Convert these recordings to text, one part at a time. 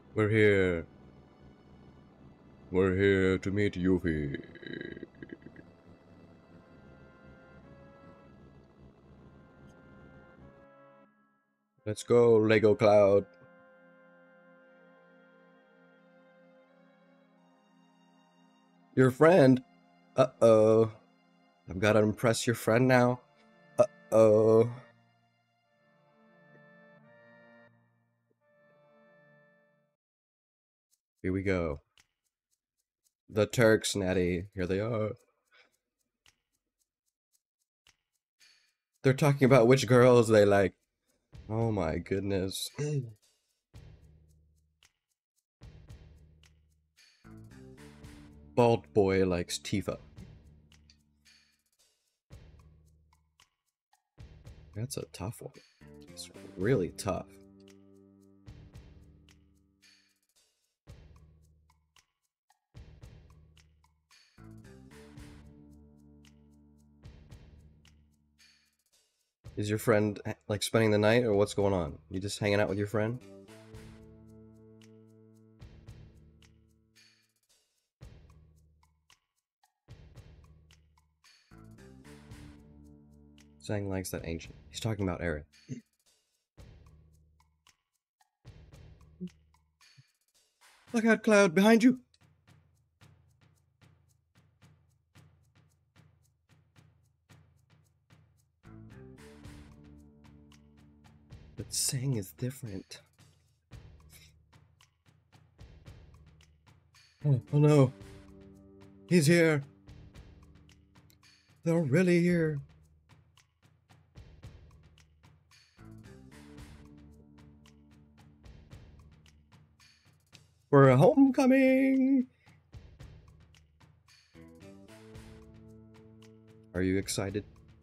We're here. We're here to meet Yuffie. Let's go, Lego Cloud. Your friend? Uh-oh. I've got to impress your friend now. Uh-oh. Here we go. The Turks, Natty. Here they are. They're talking about which girls they like. Oh my goodness. Bald boy likes Tifa. That's a tough one. It's really tough. Is your friend like spending the night or what's going on? You just hanging out with your friend? Sang likes that ancient. He's talking about Aerith. Look out, Cloud, behind you! But Sang is different. Oh no. He's here. They're really here. We're homecoming! Are you excited?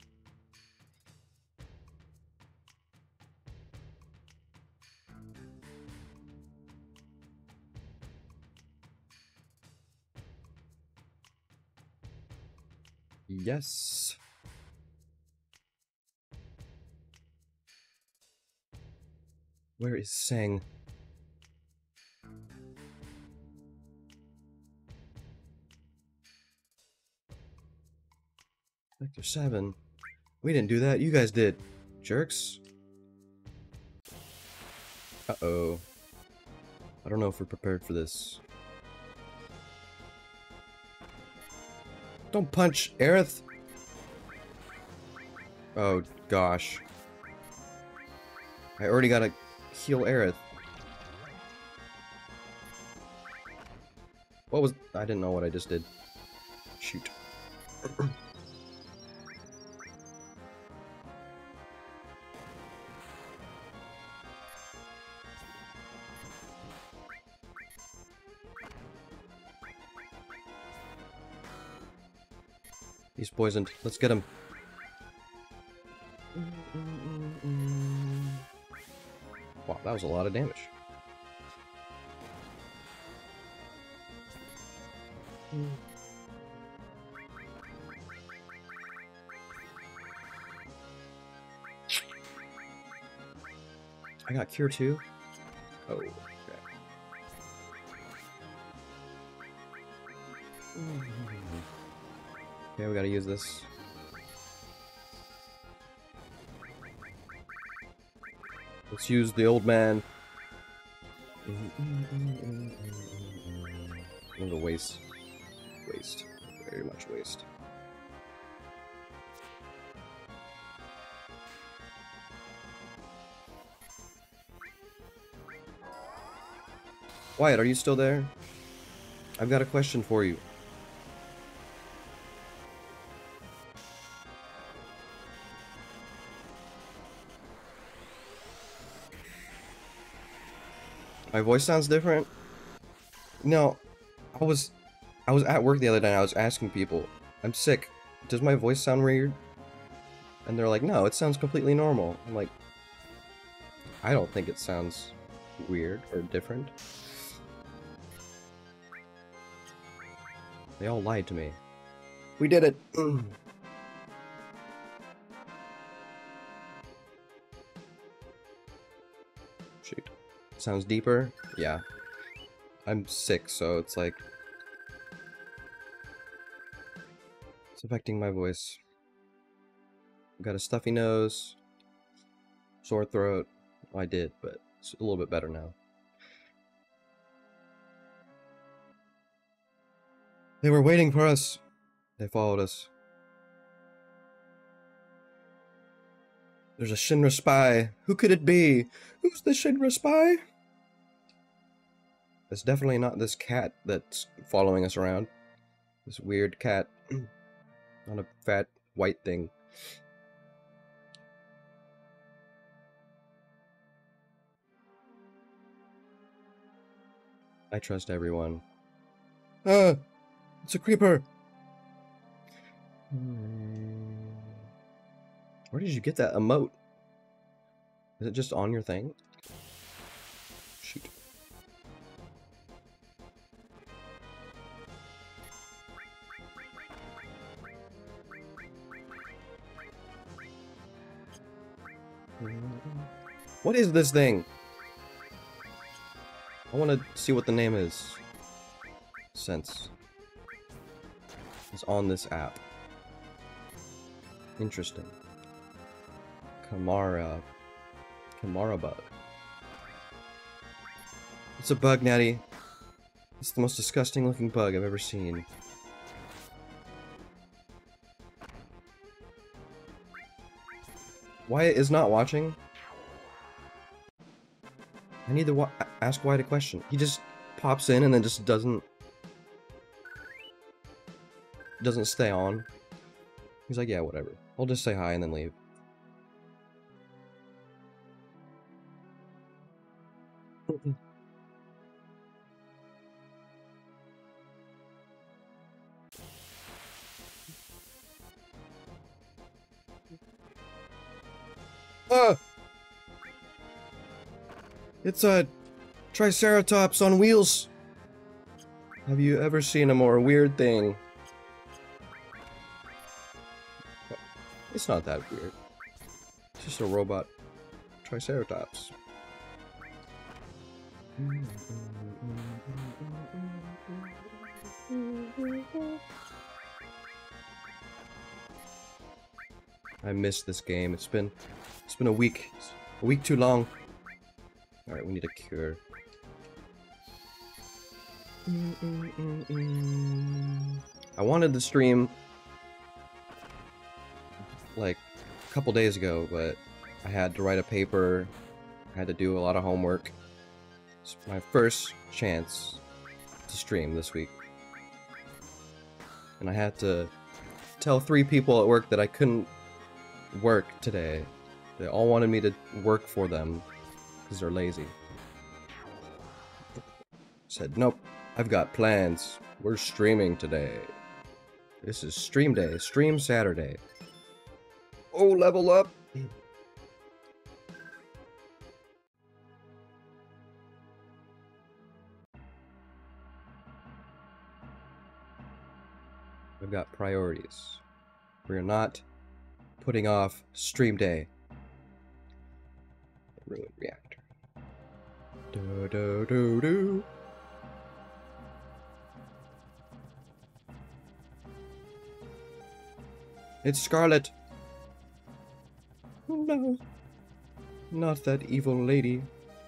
Yes. Where is Sang? Sector 7. We didn't do that. You guys did. Jerks. Uh-oh. I don't know if we're prepared for this. Don't punch Aerith! Oh, gosh. I already gotta heal Aerith. What was... I didn't know what I just did. Shoot. He's poisoned. Let's get him. Wow, that was a lot of damage. I got cure too? Oh, okay. Okay, we gotta use this. Let's use the old man. I'm gonna waste. Waste. Very much waste. Wyatt, are you still there? I've got a question for you. My voice sounds different? No, I was at work the other day and I was asking people, I'm sick, does my voice sound weird? And they're like, no, it sounds completely normal. I'm like, I don't think it sounds weird or different. They all lied to me. We did it! Shoot. Sounds deeper? Yeah. I'm sick, so it's like it's affecting my voice. I've got a stuffy nose, sore throat. Well, I did, but it's a little bit better now. They were waiting for us. They followed us. There's a Shinra spy. Who could it be? Who's the Shinra spy? It's definitely not this cat that's following us around. This weird cat. Not a fat white thing. I trust everyone. Ah! It's a creeper! Where did you get that emote? Is it just on your thing? Shoot. What is this thing? I want to see what the name is. Since it's on this app. Interesting. Kamara bug. It's a bug, Natty. It's the most disgusting looking bug I've ever seen. Wyatt is not watching. I need to ask Wyatt a question. He just pops in and then just doesn't stay on. He's like, yeah, whatever. I'll just say hi and then leave. Ah! It's a Triceratops on wheels. Have you ever seen a more weird thing? It's not that weird. It's just a robot Triceratops. I missed this game. It's been a week too long. All right, we need a cure. I wanted to stream like a couple days ago, but I had to write a paper. I had to do a lot of homework. It's my first chance to stream this week. And I had to tell 3 people at work that I couldn't work today. They all wanted me to work for them because they're lazy. Said, nope, I've got plans. We're streaming today. This is stream day, stream Saturday. Oh, level up! I've got priorities. We're not putting off stream day. Ruined reactor. Do do do do. It's Scarlet. Oh no. Not that evil lady.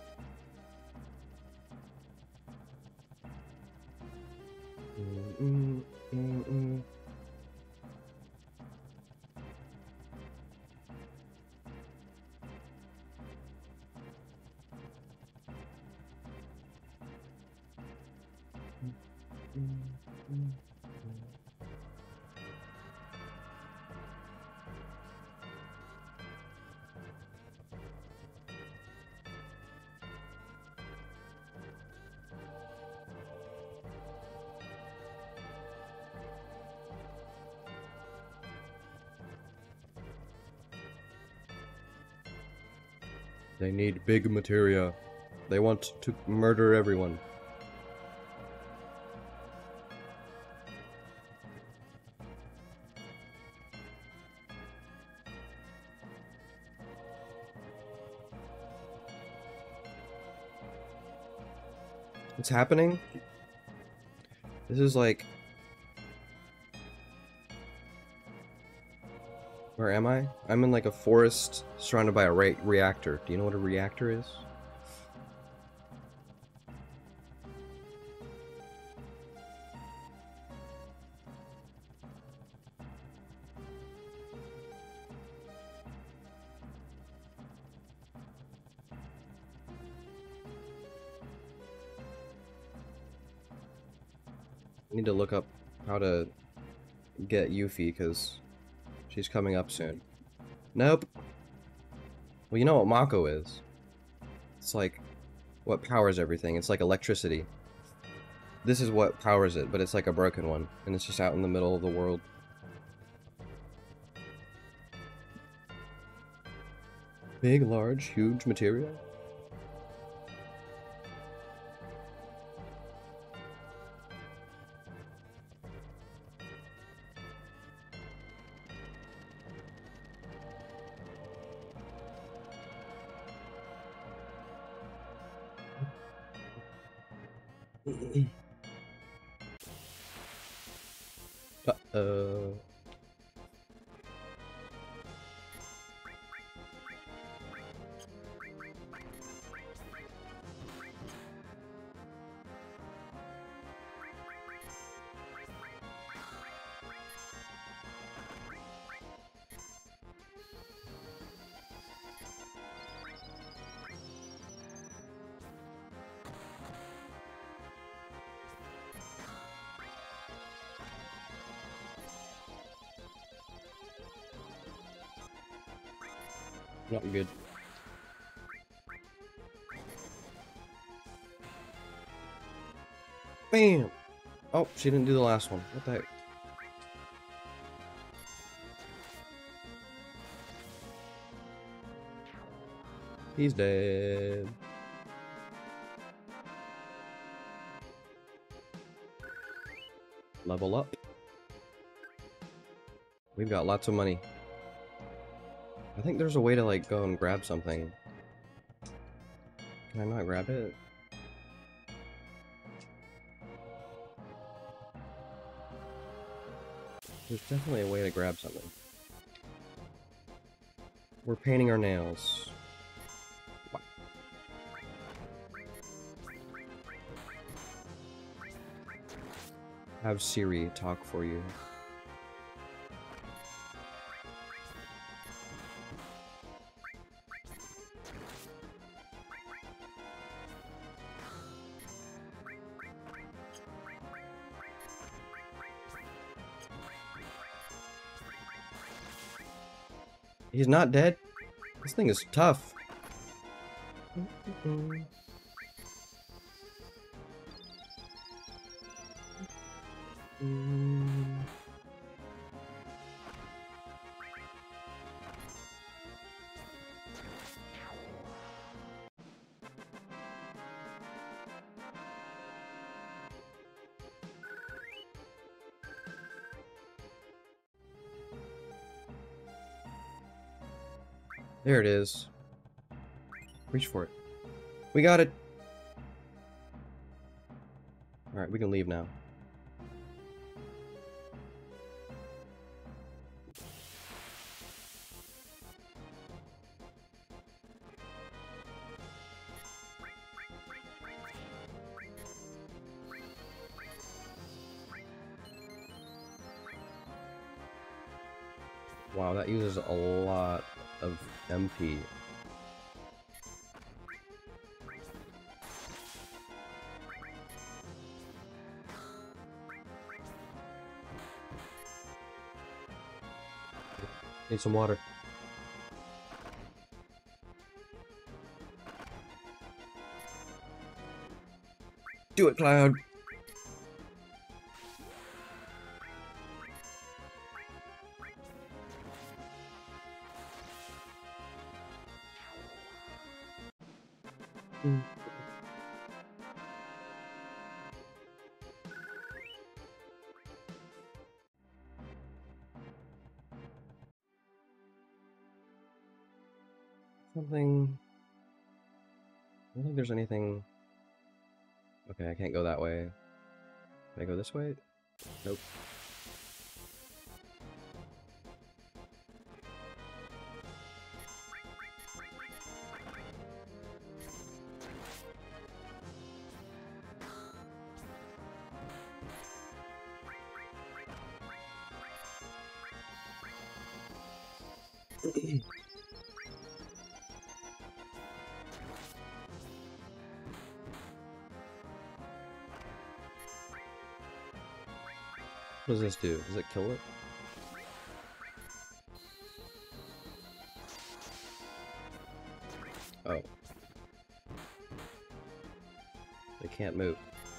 They need big materia. They want to murder everyone. What's happening? This is like... Where am I? I'm in like a forest surrounded by a reactor. Do you know what a reactor is? I need to look up how to get Yuffie, because she's coming up soon. Nope. Well, you know what Mako is. It's like what powers everything. It's like electricity. This is what powers it, but it's like a broken one, and it's just out in the middle of the world. Big, large, huge material? Uh-oh. Not good. Bam! Oh, she didn't do the last one. What the heck? He's dead. Level up. We've got lots of money. I think there's a way to, like, go and grab something. Can I not grab it? There's definitely a way to grab something. We're painting our nails. Have Siri talk for you. He's not dead? This thing is tough. There it is. Reach for it. We got it! Alright, we can leave now. Wow, that uses a lot of MP. Need some water. Do it, Cloud! Something... I don't think there's anything Okay, I can't go that way. Can I go this way? Nope. What does this do? Does it kill it? Oh. They can't move.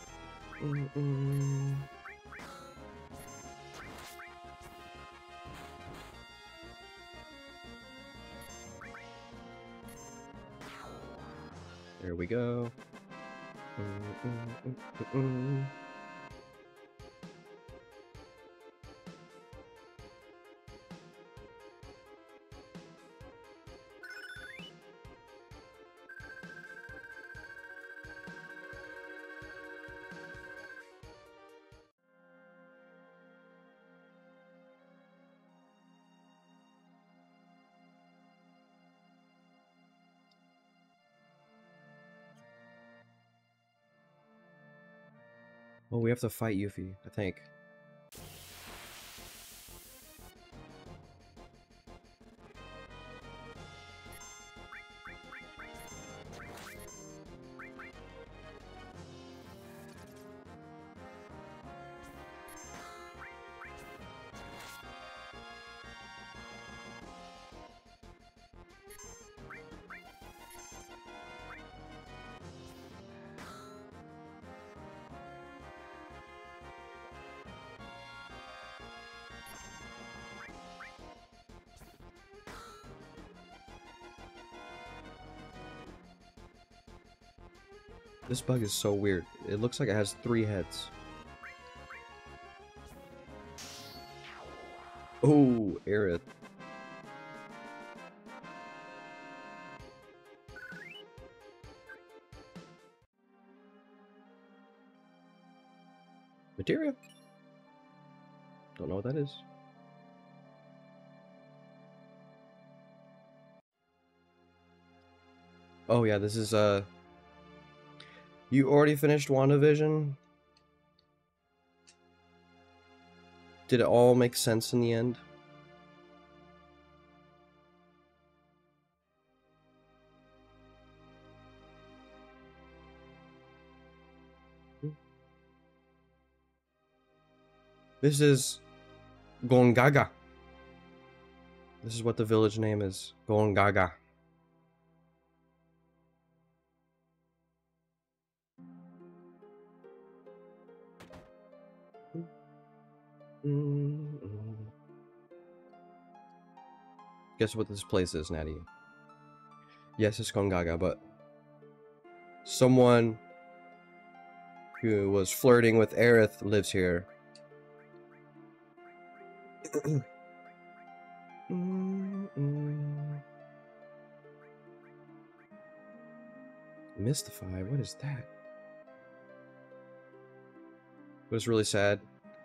There we go. Oh, we have to fight Yuffie, I think. This bug is so weird. It looks like it has 3 heads. Oh, Aerith. Materia? Don't know what that is. Oh yeah, this is you already finished WandaVision? Did it all make sense in the end? This is Gongaga. This is what the village name is. Gongaga. Guess what this place is, Natty? Yes, it's Gongaga, but someone who was flirting with Aerith lives here. Mystify, what is that? It was really sad.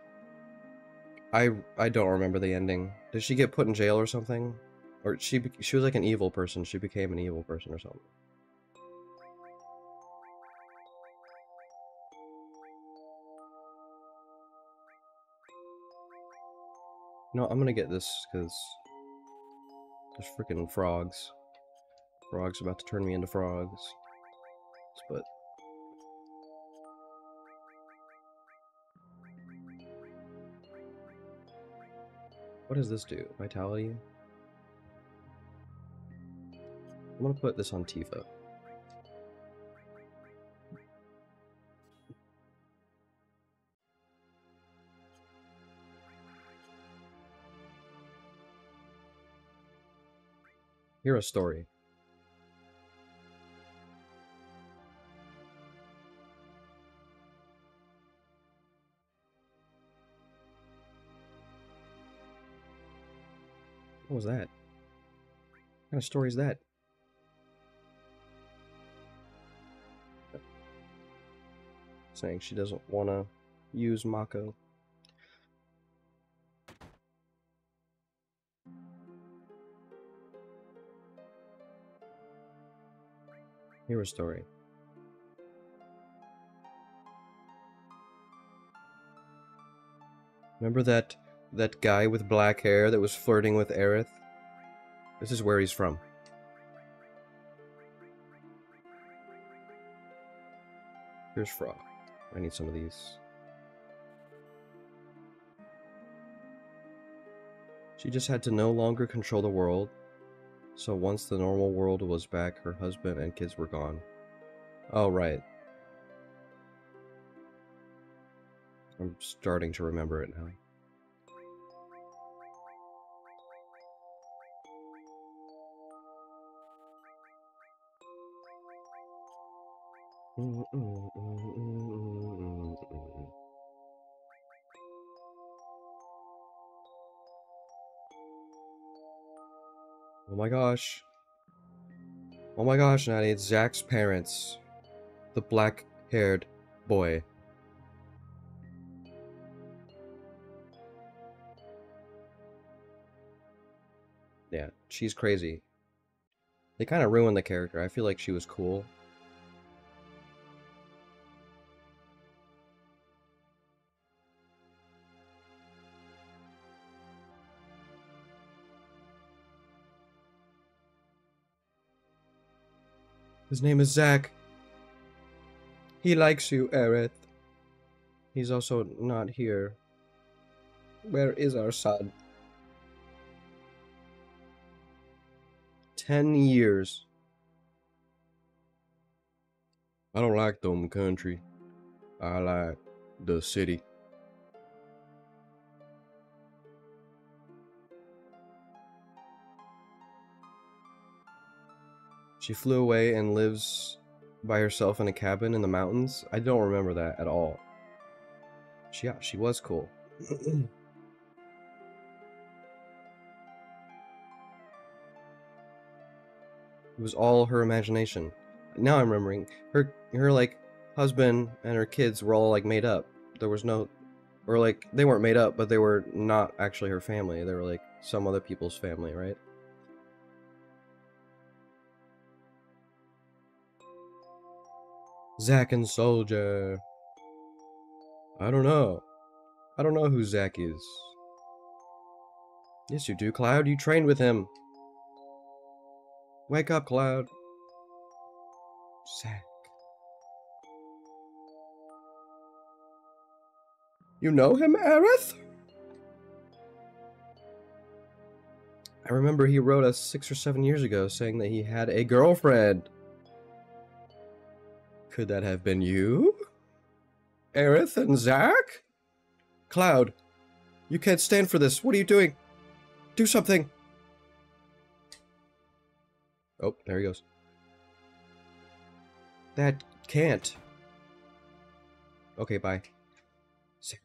I don't remember the ending. Did she get put in jail or something? Or she was like an evil person. She became an evil person or something. No, I'm gonna get this because there's freaking frogs. Frogs about to turn me into frogs. But what does this do? Vitality? I'm gonna put this on Tifa. Hear a story. What was that? What kind of story is that? saying she doesn't want to use Mako. Here's a story. Remember that guy with black hair that was flirting with Aerith? This is where he's from. Here's Frog. I need some of these. She just had to no longer control the world. So once the normal world was back, her husband and kids were gone. Oh, right. I'm starting to remember it now. Oh my gosh. Oh my gosh, Natty, it's Zach's parents. The black-haired boy. Yeah, she's crazy. They kind of ruined the character. I feel like she was cool. His name is Zach. He likes you, Aerith. He's also not here. Where is our son? 10 years. I don't like them country. I like the city. She flew away and lives by herself in a cabin in the mountains. I don't remember that at all. Yeah, she was cool. It was all her imagination. Now I'm remembering. Her like husband and her kids were all like made up. There was no, or like they weren't made up, but they were not actually her family. They were like some other people's family, right? Zack and Soldier. I don't know. I don't know who Zack is. Yes, you do, Cloud. You trained with him. Wake up, Cloud. Zack. You know him, Aerith? I remember he wrote us 6 or 7 years ago saying that he had a girlfriend. Could that have been you? Aerith and Zack? Cloud, you can't stand for this. What are you doing? Do something. Oh, there he goes. That can't. Okay, bye. Zack.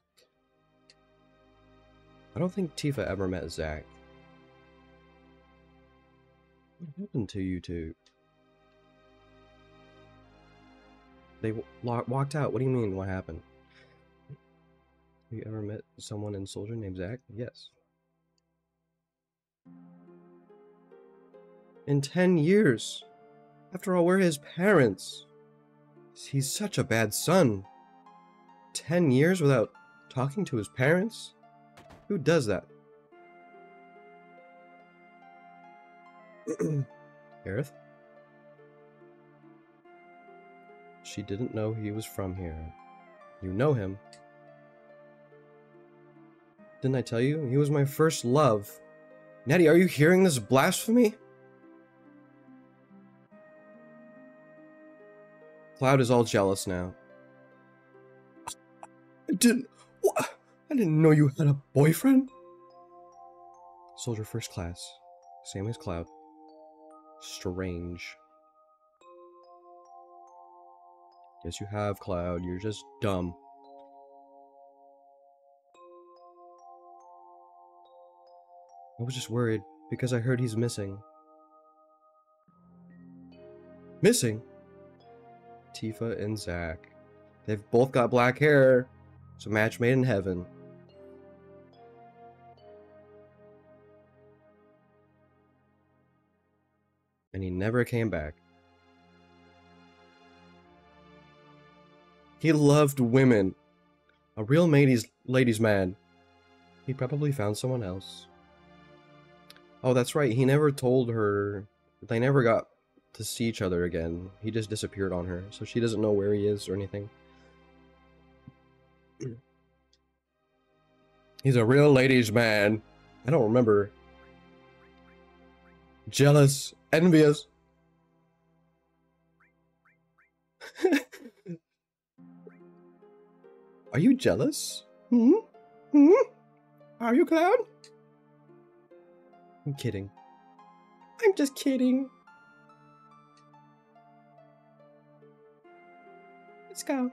I don't think Tifa ever met Zack. What happened to you two? They walked out. What do you mean, what happened? Have you ever met someone in Soldier named Zack? Yes. In 10 years. After all, we're his parents. He's such a bad son. 10 years without talking to his parents? Who does that? Aerith? She didn't know he was from here. You know him. Didn't I tell you? He was my first love. Nettie, are you hearing this blasphemy? Cloud is all jealous now. I didn't know you had a boyfriend. Soldier first class. Same as Cloud. Strange. Yes, you have, Cloud. You're just dumb. I was just worried because I heard he's missing. Missing? Tifa and Zack. They've both got black hair. It's a match made in heaven. And he never came back. He loved women. A real ladies' man. He probably found someone else. Oh, that's right. He never told her. They never got to see each other again. He just disappeared on her, so she doesn't know where he is or anything. He's a real ladies' man. I don't remember. Jealous. Envious. Are you jealous? Hmm? Hmm? Are you, Cloud? I'm kidding. I'm just kidding. Let's go.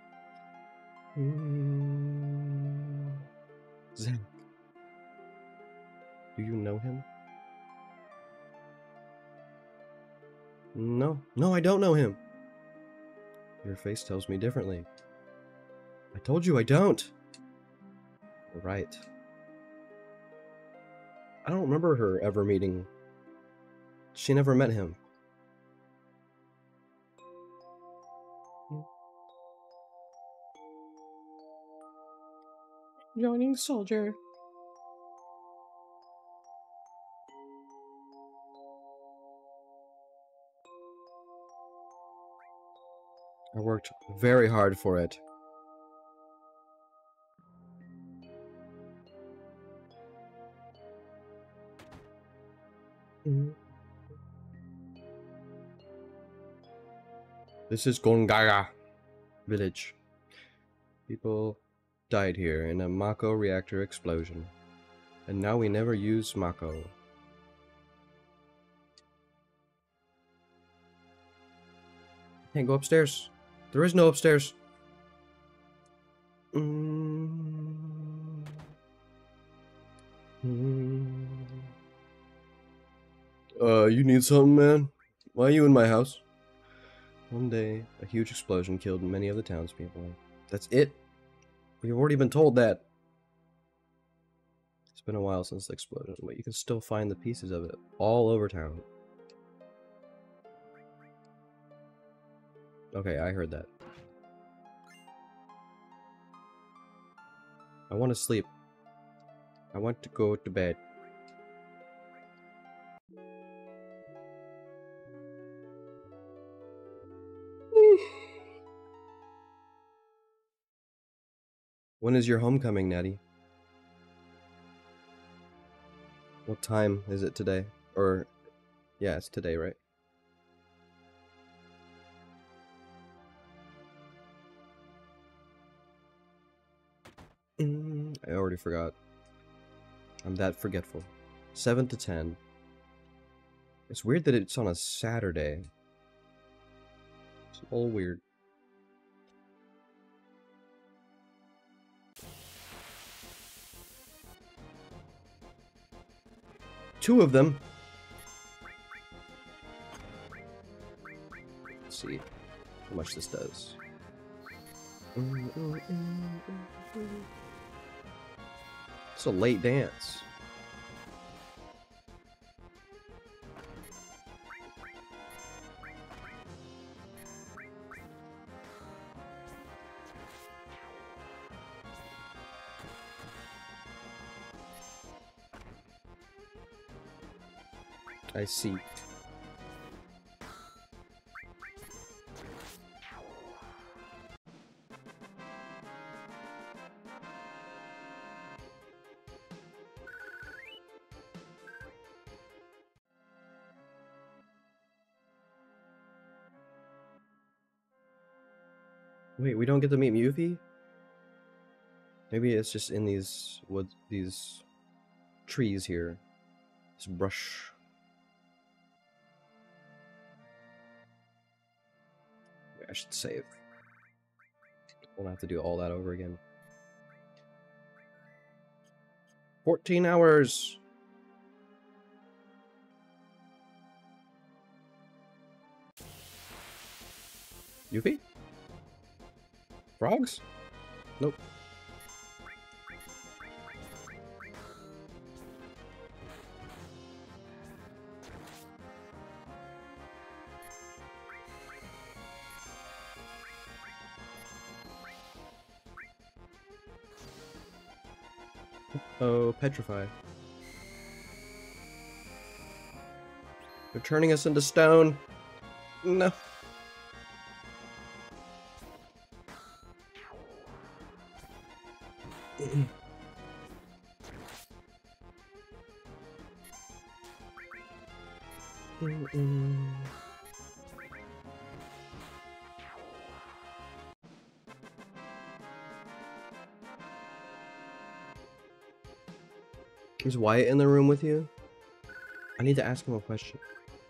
Zach. Do you know him? No. No, I don't know him. Your face tells me differently. I told you I don't. Right. I don't remember her ever meeting. She never met him. Joining soldier. I worked very hard for it. This is Gongaga village. People died here in a Mako reactor explosion. And now we never use Mako. Can't go upstairs. There is no upstairs. You need something, man? Why are you in my house? One day, a huge explosion killed many of the townspeople. That's it? We've already been told that. It's been a while since the explosion, but you can still find the pieces of it all over town. Okay, I heard that. I want to sleep. I want to go to bed. When is your homecoming, Natty? What time is it today? Or, yeah, it's today, right? I already forgot. I'm that forgetful. 7 to 10. It's weird that it's on a Saturday. It's all weird. Two of them. Let's see how much this does. It's a late dance. I see. Wait, we don't get to meet Mufi? Maybe it's just in these these trees here. This brush. I should save. Won't have to do all that over again. 14 hours! Yuffie? Frogs? Nope. Oh, petrified. They're turning us into stone. No. Is Wyatt in the room with you? I need to ask him a question.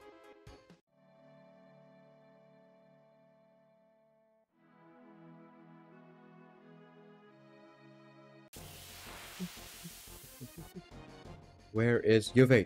Where is Yuve?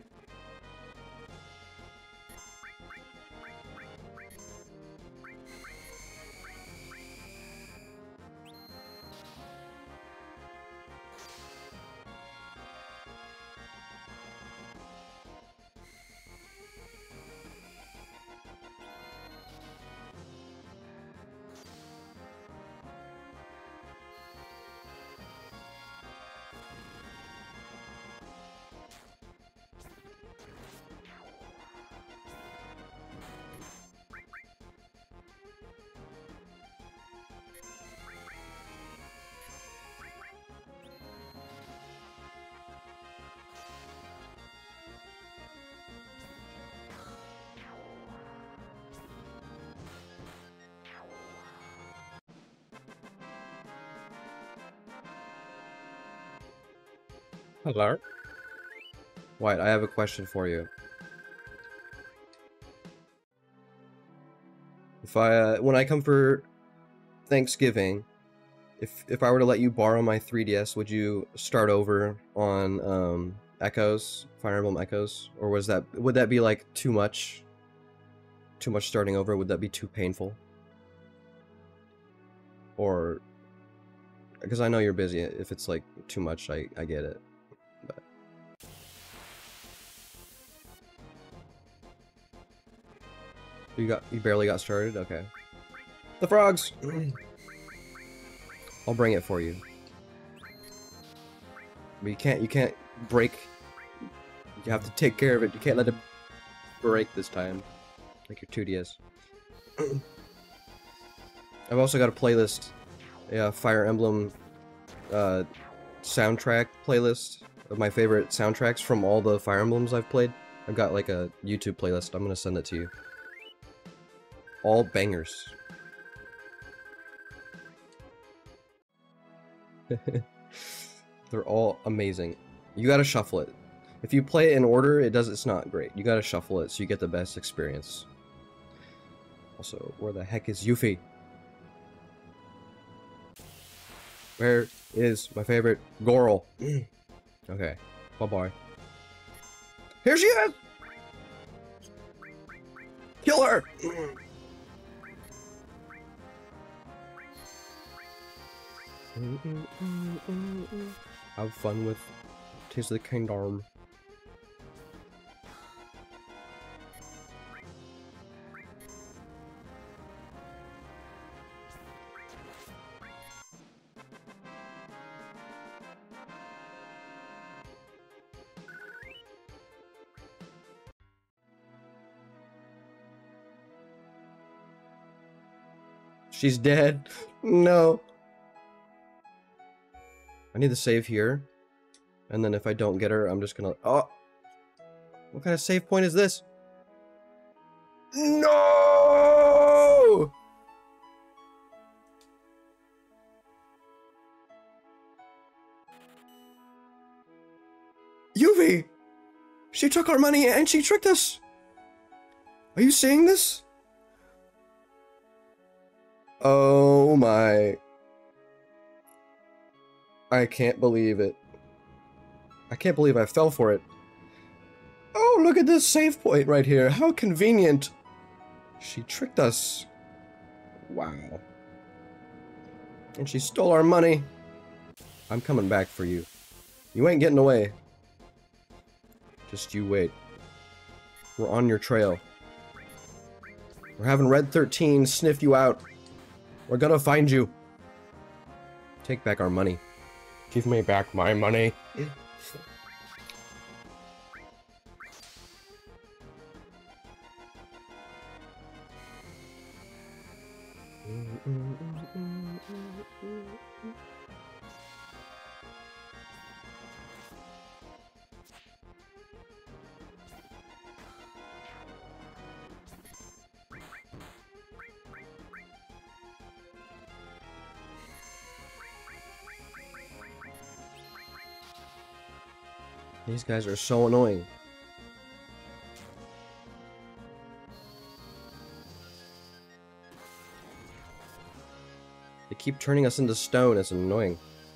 Hello? Wyatt, I have a question for you. If when I come for Thanksgiving, if I were to let you borrow my 3DS, would you start over on Echoes, Fire Emblem Echoes, or would that be like too much? Too much starting over? Would that be too painful? Or because I know you're busy, if it's like too much, I get it. But you barely got started? Okay. The frogs! I'll bring it for you. But you can't break. You have to take care of it. You can't let it break this time. Like your 2DS. I've also got a playlist. A Fire Emblem soundtrack playlist of my favorite soundtracks from all the Fire Emblems I've played. I've got like a YouTube playlist. I'm gonna send it to you. All bangers. They're all amazing. You gotta shuffle it. If you play it in order, it's not great. You gotta shuffle it so you get the best experience. Also, where the heck is Yuffie? Where is my favorite Goral? Okay, bye-bye. Here she is! Kill her! Have fun with Taste of the Kingdom. She's dead. No. I need to save here. And then if I don't get her, I'm just gonna... Oh! What kind of save point is this? No! Yuvi! She took our money and she tricked us! Are you seeing this? Oh my... I can't believe it. I can't believe I fell for it. Oh, look at this save point right here. How convenient. She tricked us. Wow. And she stole our money. I'm coming back for you. You ain't getting away. Just you wait. We're on your trail. We're having Red 13 sniff you out. We're gonna find you. Take back our money. Give me back my money. These guys are so annoying. They keep turning us into stone. It's annoying.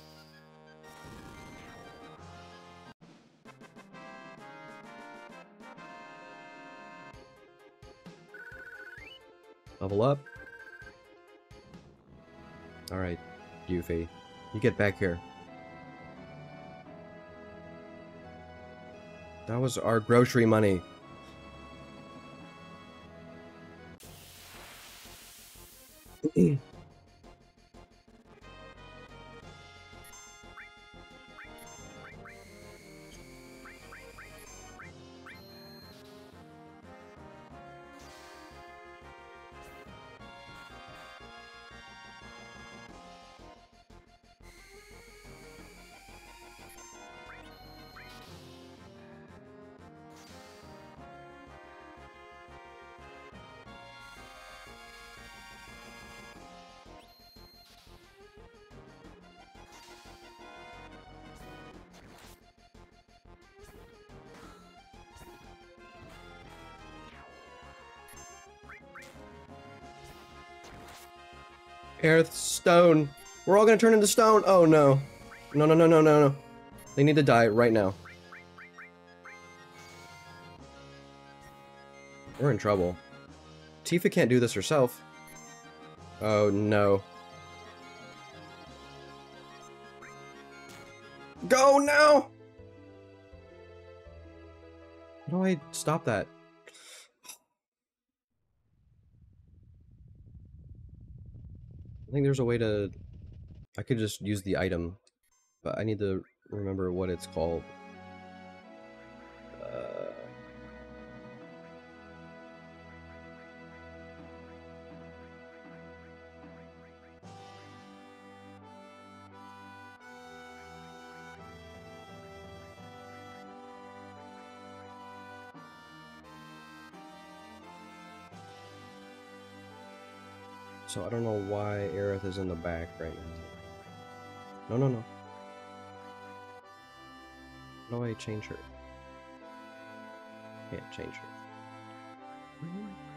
Level up. Alright, Yuffie. You get back here. That was our grocery money. Earth, stone. We're all gonna turn into stone. Oh no. No, no, no, no, no, no. They need to die right now. We're in trouble. Tifa can't do this herself. Oh no. Go now! How do I stop that? I think there's a way to... I could just use the item, but I need to remember what it's called. So I don't know why Aerith is in the back right now. No, no, no. How do I change her? Can't change her.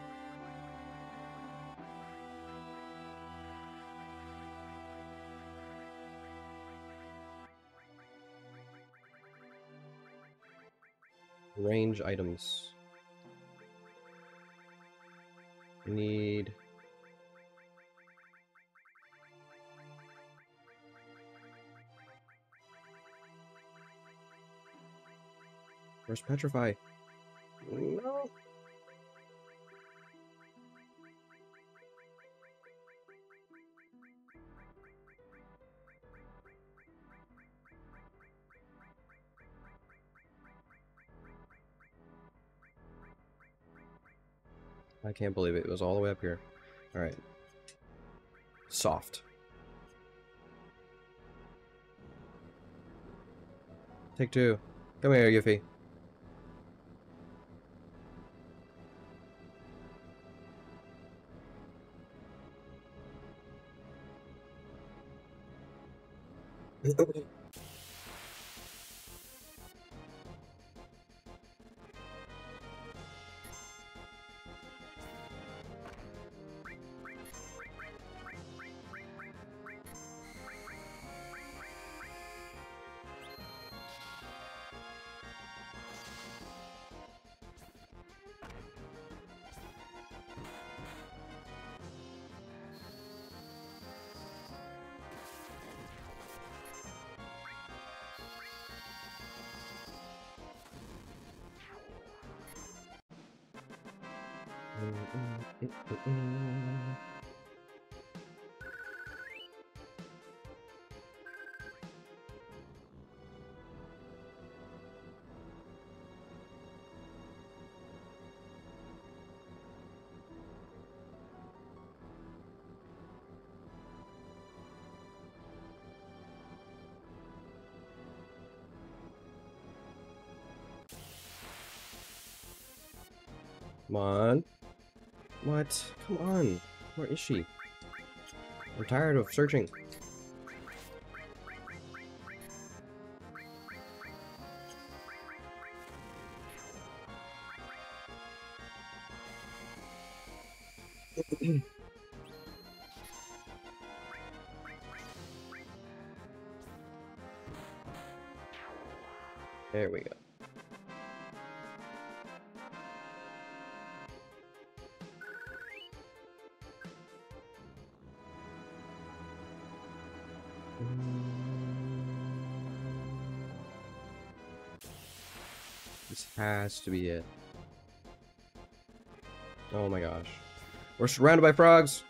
Range items. We need... Where's Petrify? No. I can't believe it. It was all the way up here. Alright. Soft. Take two. Come here, Yuffie. Come on. What? Come on. Where is she? I'm tired of searching. There we go. This has to be it. Oh my gosh. We're surrounded by frogs!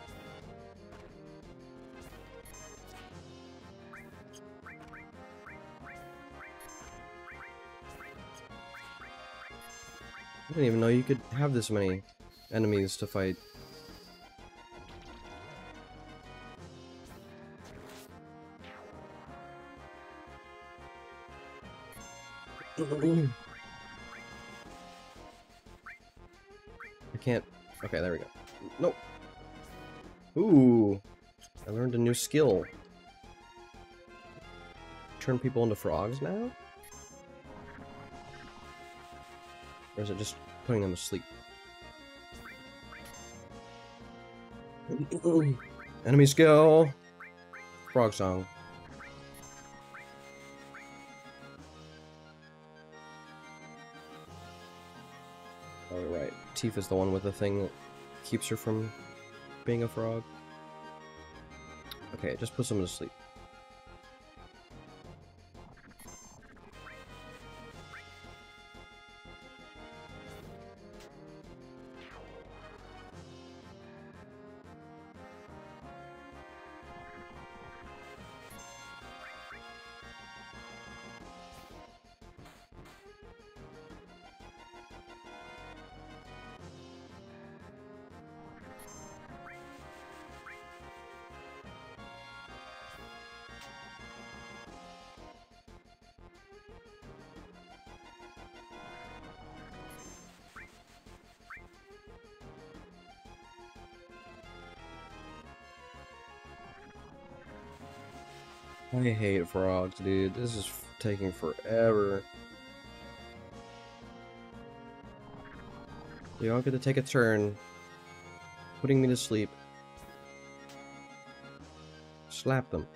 I didn't even know you could have this many enemies to fight. I can't... Okay, there we go. Nope. Ooh. I learned a new skill. Turn people into frogs now? Or is it just putting them to sleep? Enemy skill! Frog song. Oh, right. Tifa is the one with the thing that keeps her from being a frog. Okay, just put someone to sleep. I hate frogs, dude. This is taking forever. You all get to take a turn putting me to sleep. Slap them.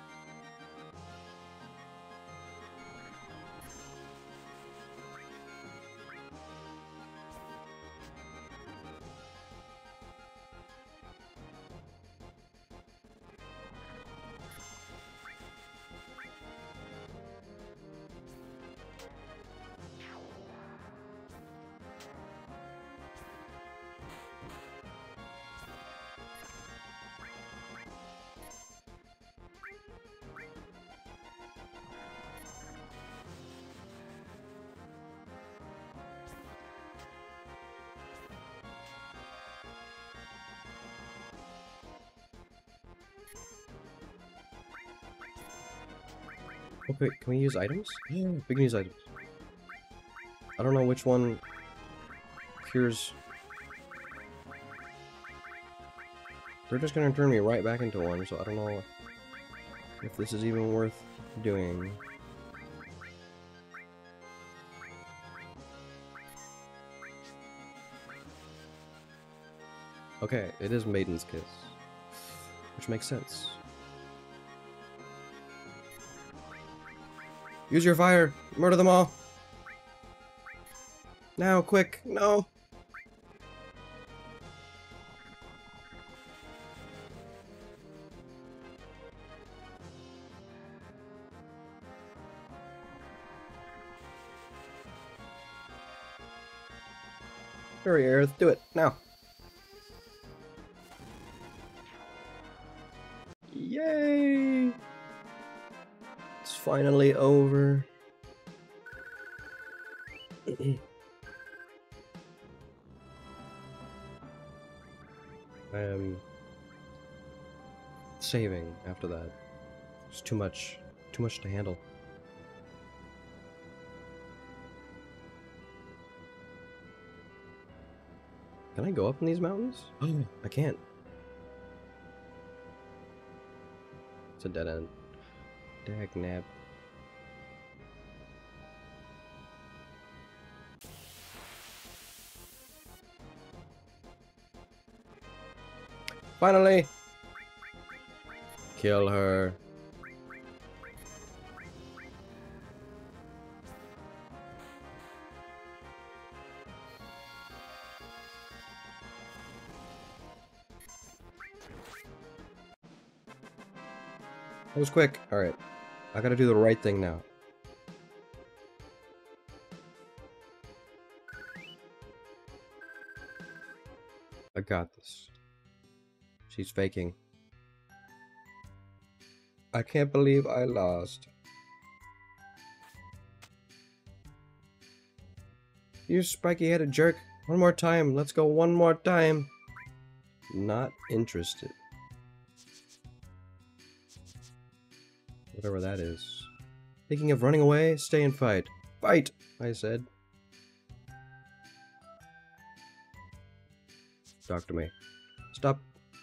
Okay, can we use items? Yeah, we can use items. I don't know which one cures. They're just gonna turn me right back into one, so I don't know if this is even worth doing. Okay, it is Maiden's Kiss, which makes sense. Use your fire! Murder them all! Now, quick! No! Hurry, Aerith, do it, now! Yay! It's finally over. I am saving after that. It's too much to handle. Can I go up in these mountains? I can't. It's a dead end. Dagnab. Finally! Kill her. That was quick. Alright. I gotta do the right thing now. I got this. She's faking. I can't believe I lost. You spiky-headed jerk. One more time. Let's go one more time. Not interested. Whatever that is. Thinking of running away? Stay and fight. Fight! I said. Talk to me. Stop.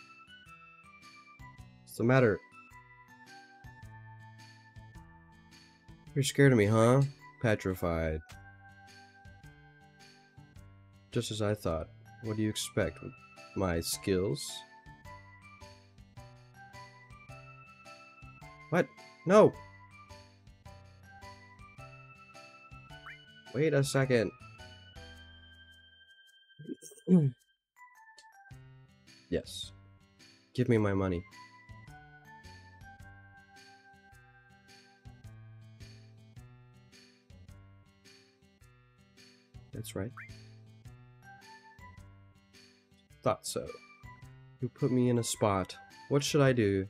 What's the matter? You're scared of me, huh? Petrified. Just as I thought. What do you expect? My skills? What? No! Wait a second. Yes. Give me my money. That's right. Thought so. You put me in a spot. What should I do?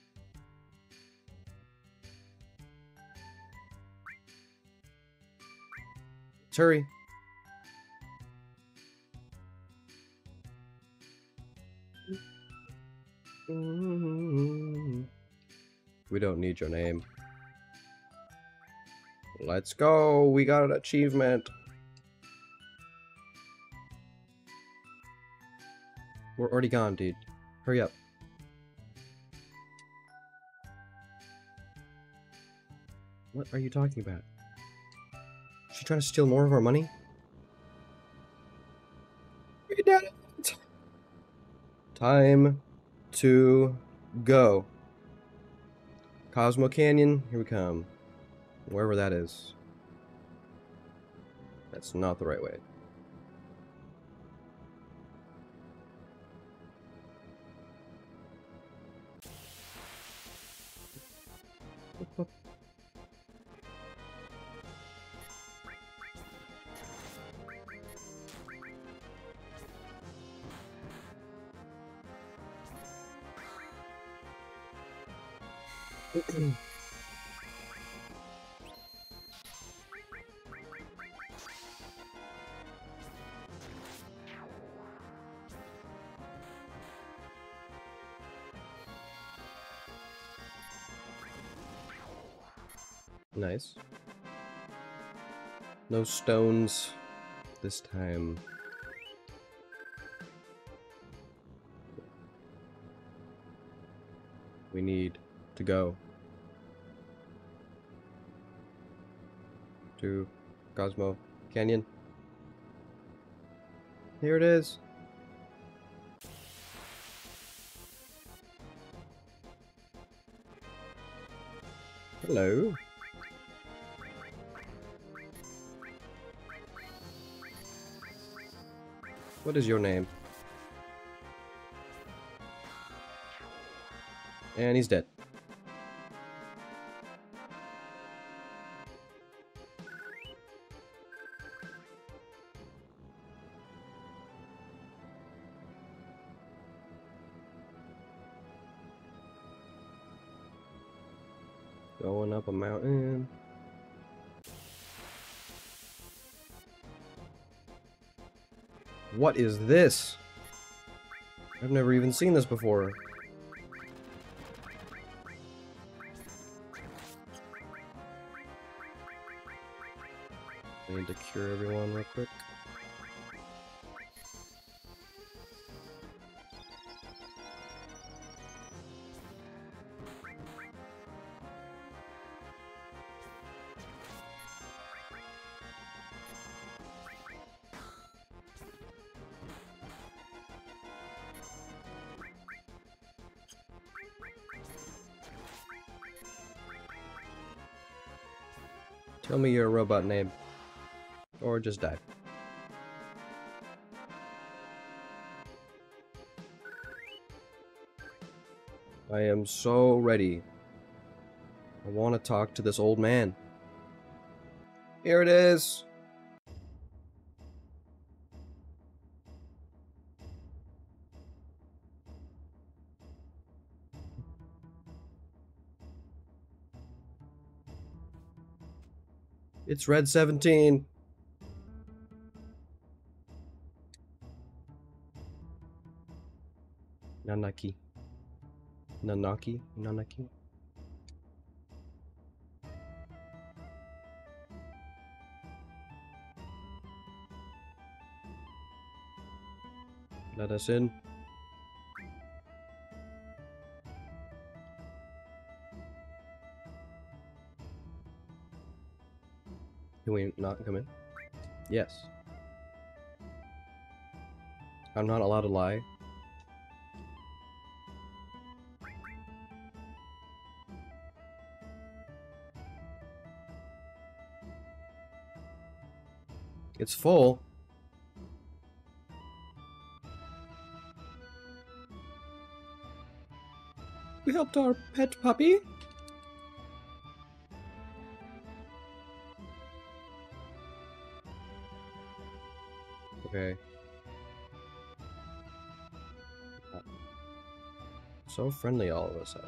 Let's hurry. We don't need your name. Let's go. We got an achievement. We're already gone, dude. Hurry up. What are you talking about? Is she trying to steal more of our money? We did it! Time to go. Cosmo Canyon, here we come. Wherever that is. That's not the right way. Nice. No stones this time. We need to go to Cosmo Canyon. Here it is. Hello. What is your name? And he's dead. Going up a mountain. What is this? I've never even seen this before. I need to cure everyone real quick. Tell me you're a robot, Nabe. Or just die. I am so ready. I want to talk to this old man. Here it is! It's Red 17! Nanaki. Nanaki? Nanaki? Let us in. Can we not come in? Yes. I'm not allowed to lie. It's full. We helped our pet puppy. Okay. So friendly all of a sudden.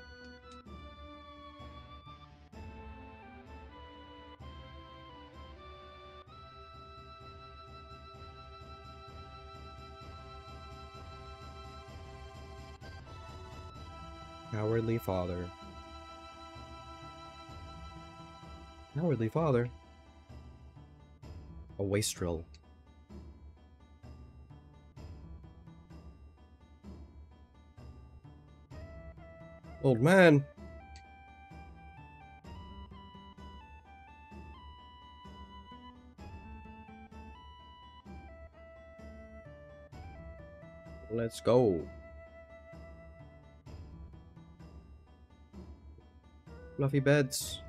Cowardly father. Cowardly father? A wastrel. Old man! Let's go. Fluffy beds.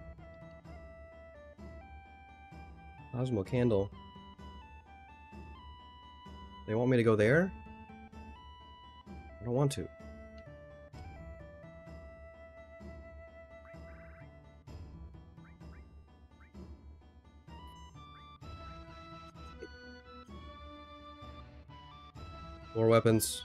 Osmo candle. They want me to go there? I don't want to. More weapons.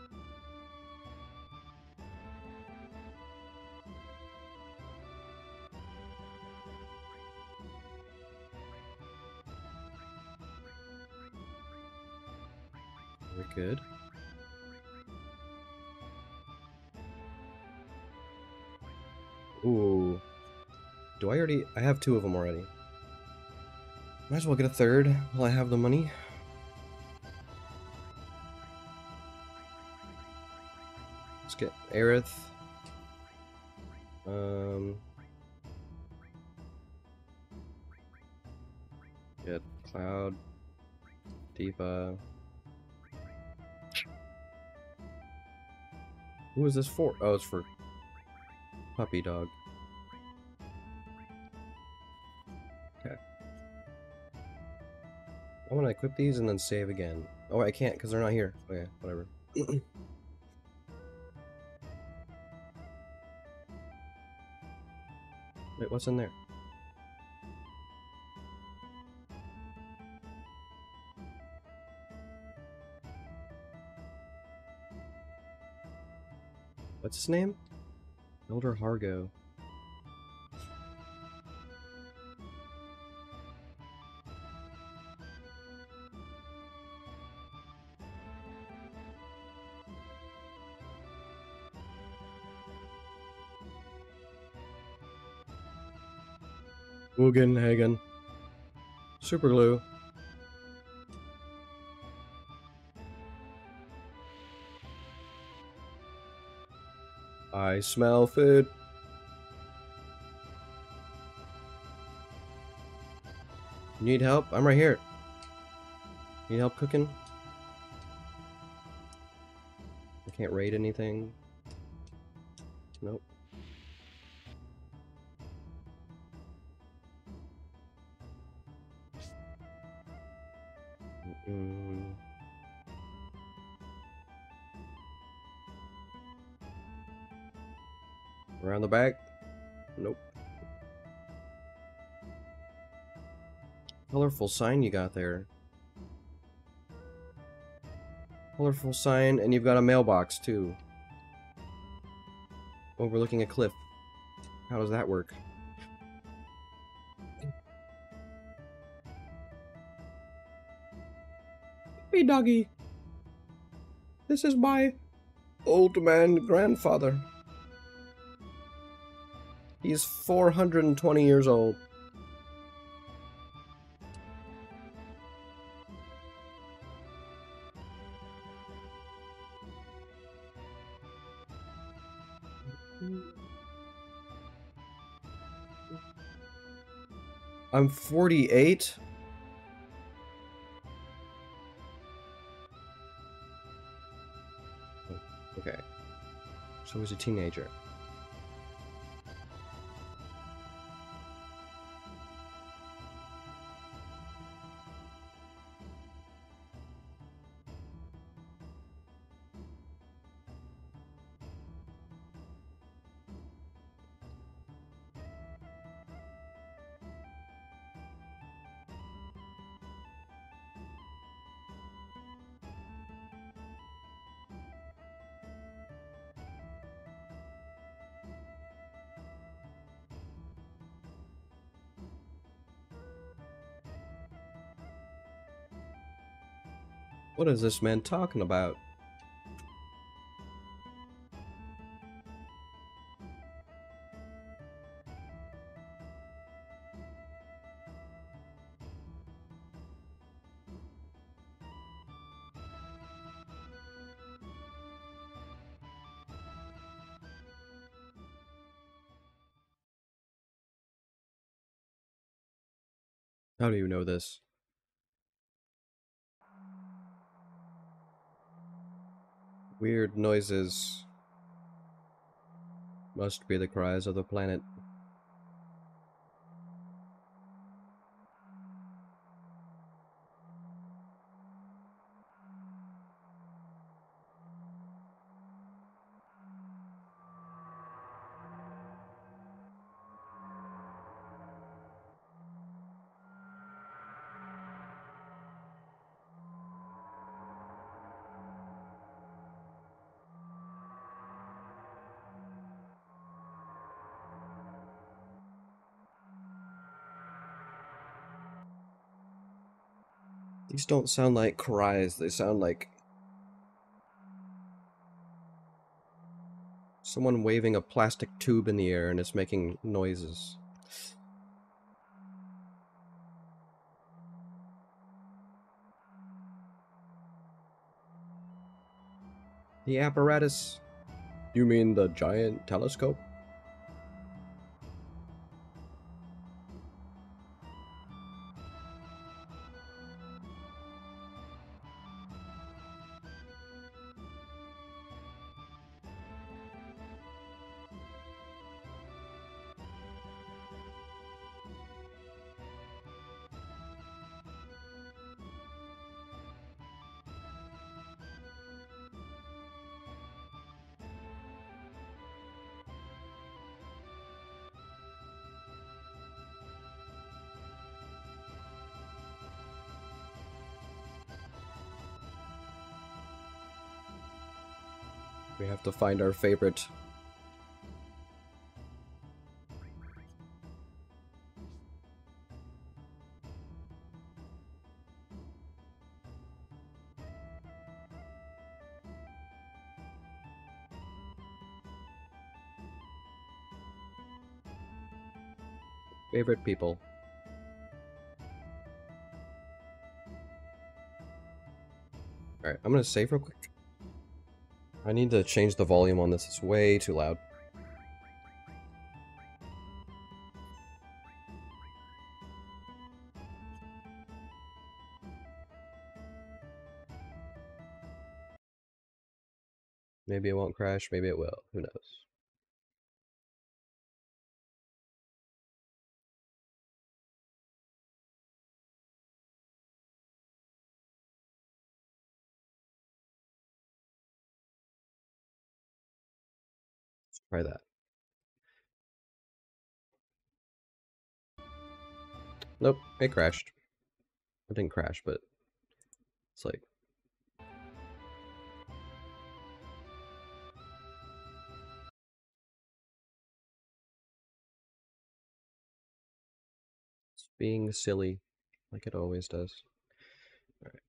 We're good. Ooh. Do I already... I have 2 of them already. Might as well get a 3rd while I have the money. Let's get Aerith. Get Cloud. Diva. Who is this for? Oh, it's for Puppy Dog. Okay. I'm gonna equip these and then save again. Oh, I can't because they're not here. Okay, whatever. Wait, what's in there? What's his name? Elder Hargo. Hagen. Super glue. I smell food. Need help? I'm right here. Need help cooking? I can't raid anything. Nope. Around the back? Nope. Colorful sign you got there. Colorful sign, and you've got a mailbox too. Overlooking a cliff. How does that work? Hey doggy. This is my old man grandfather. He's 420 years old. I'm 48? Okay. So he's a teenager. What is this man talking about? How do you know this? Weird noises. Must be the cries of the planet. These don't sound like cries, they sound like someone waving a plastic tube in the air and it's making noises. The apparatus? You mean the giant telescope? We have to find our favorite. Favorite people. Alright, I'm gonna save real quick. I need to change the volume on this, it's way too loud. Maybe it won't crash, maybe it will, who knows. Let's try that. Nope, it crashed. It didn't crash, but it's like... It's being silly, like it always does. Alright.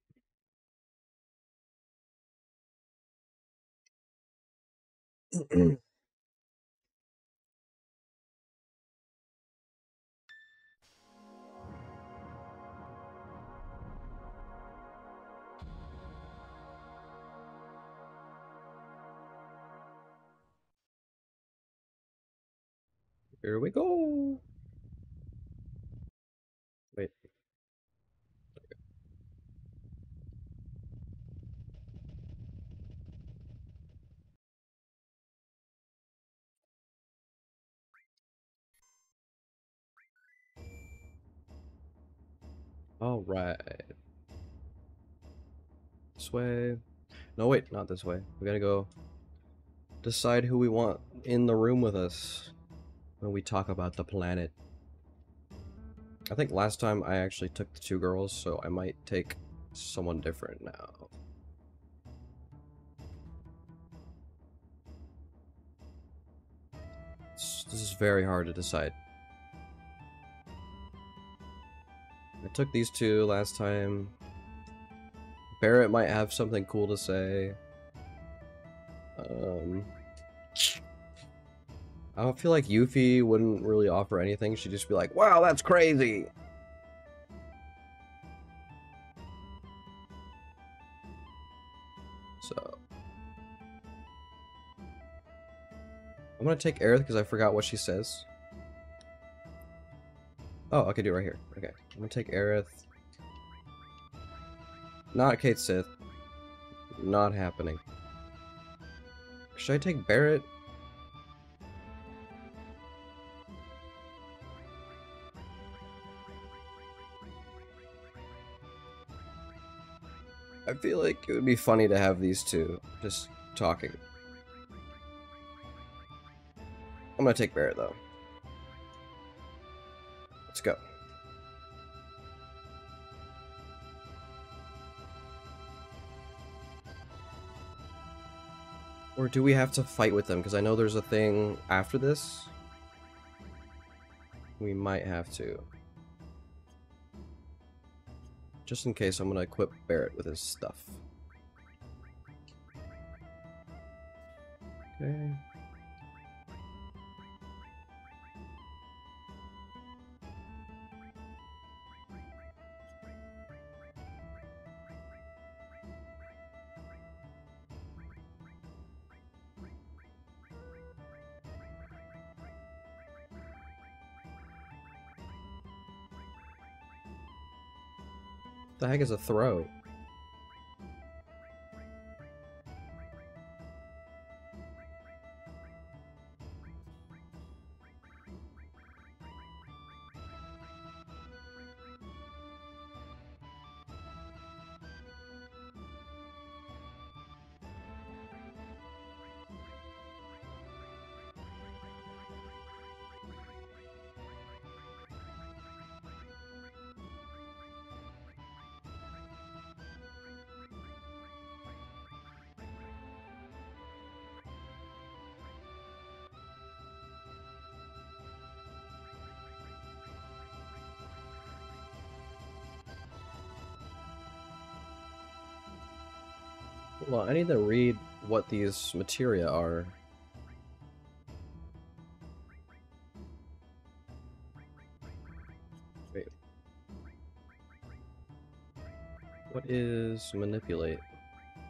Here we go! Wait. Alright. This way. No, wait, not this way. We gotta go decide who we want in the room with us when we talk about the planet. I think last time I actually took the two girls, so I might take someone different now. This is very hard to decide. I took these two last time. Barrett might have something cool to say. I don't feel like Yuffie wouldn't really offer anything. She'd just be like, wow, that's crazy! So... I'm gonna take Aerith because I forgot what she says. Oh, I can do it right here. Okay, I'm gonna take Aerith. Not Kate Sith. Not happening. Should I take Barrett? I feel like it would be funny to have these two just talking. I'm gonna take Barrett though. Let's go. Or do we have to fight with them? Because I know there's a thing after this. We might have to. Just in case, I'm gonna equip Barrett with his stuff. Okay. The heck is a throw? Hold on, I need to read what these materia are. Wait. What is manipulate?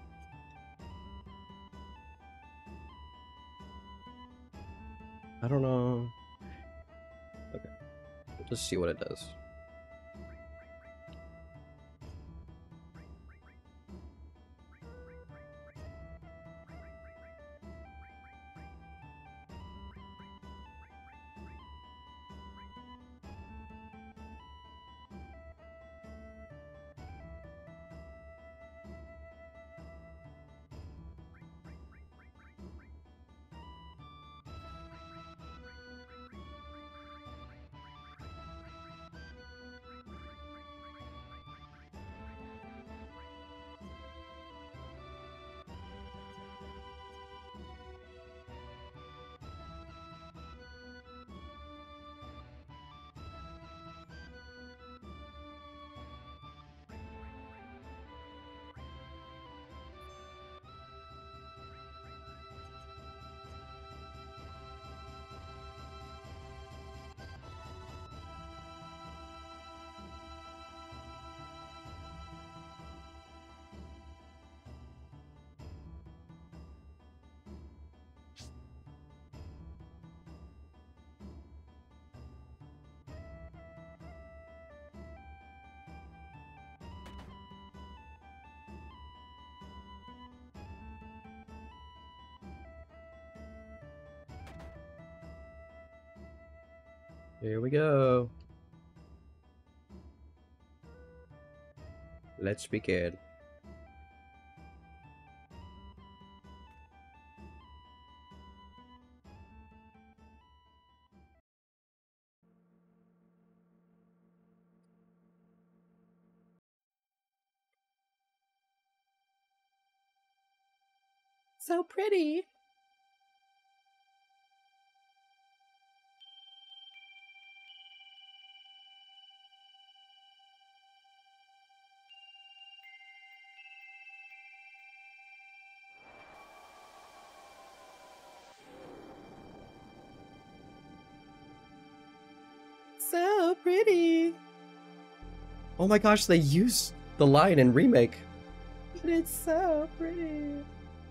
I don't know. Okay. We'll just see what it does. Here we go. Let's begin. So pretty. So pretty. Oh my gosh, they used the line in Remake. But it's so pretty.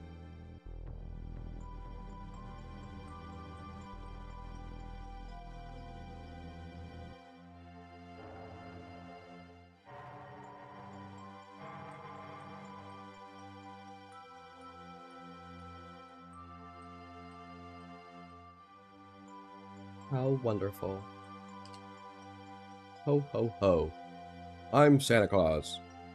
How wonderful. Ho ho ho. I'm Santa Claus.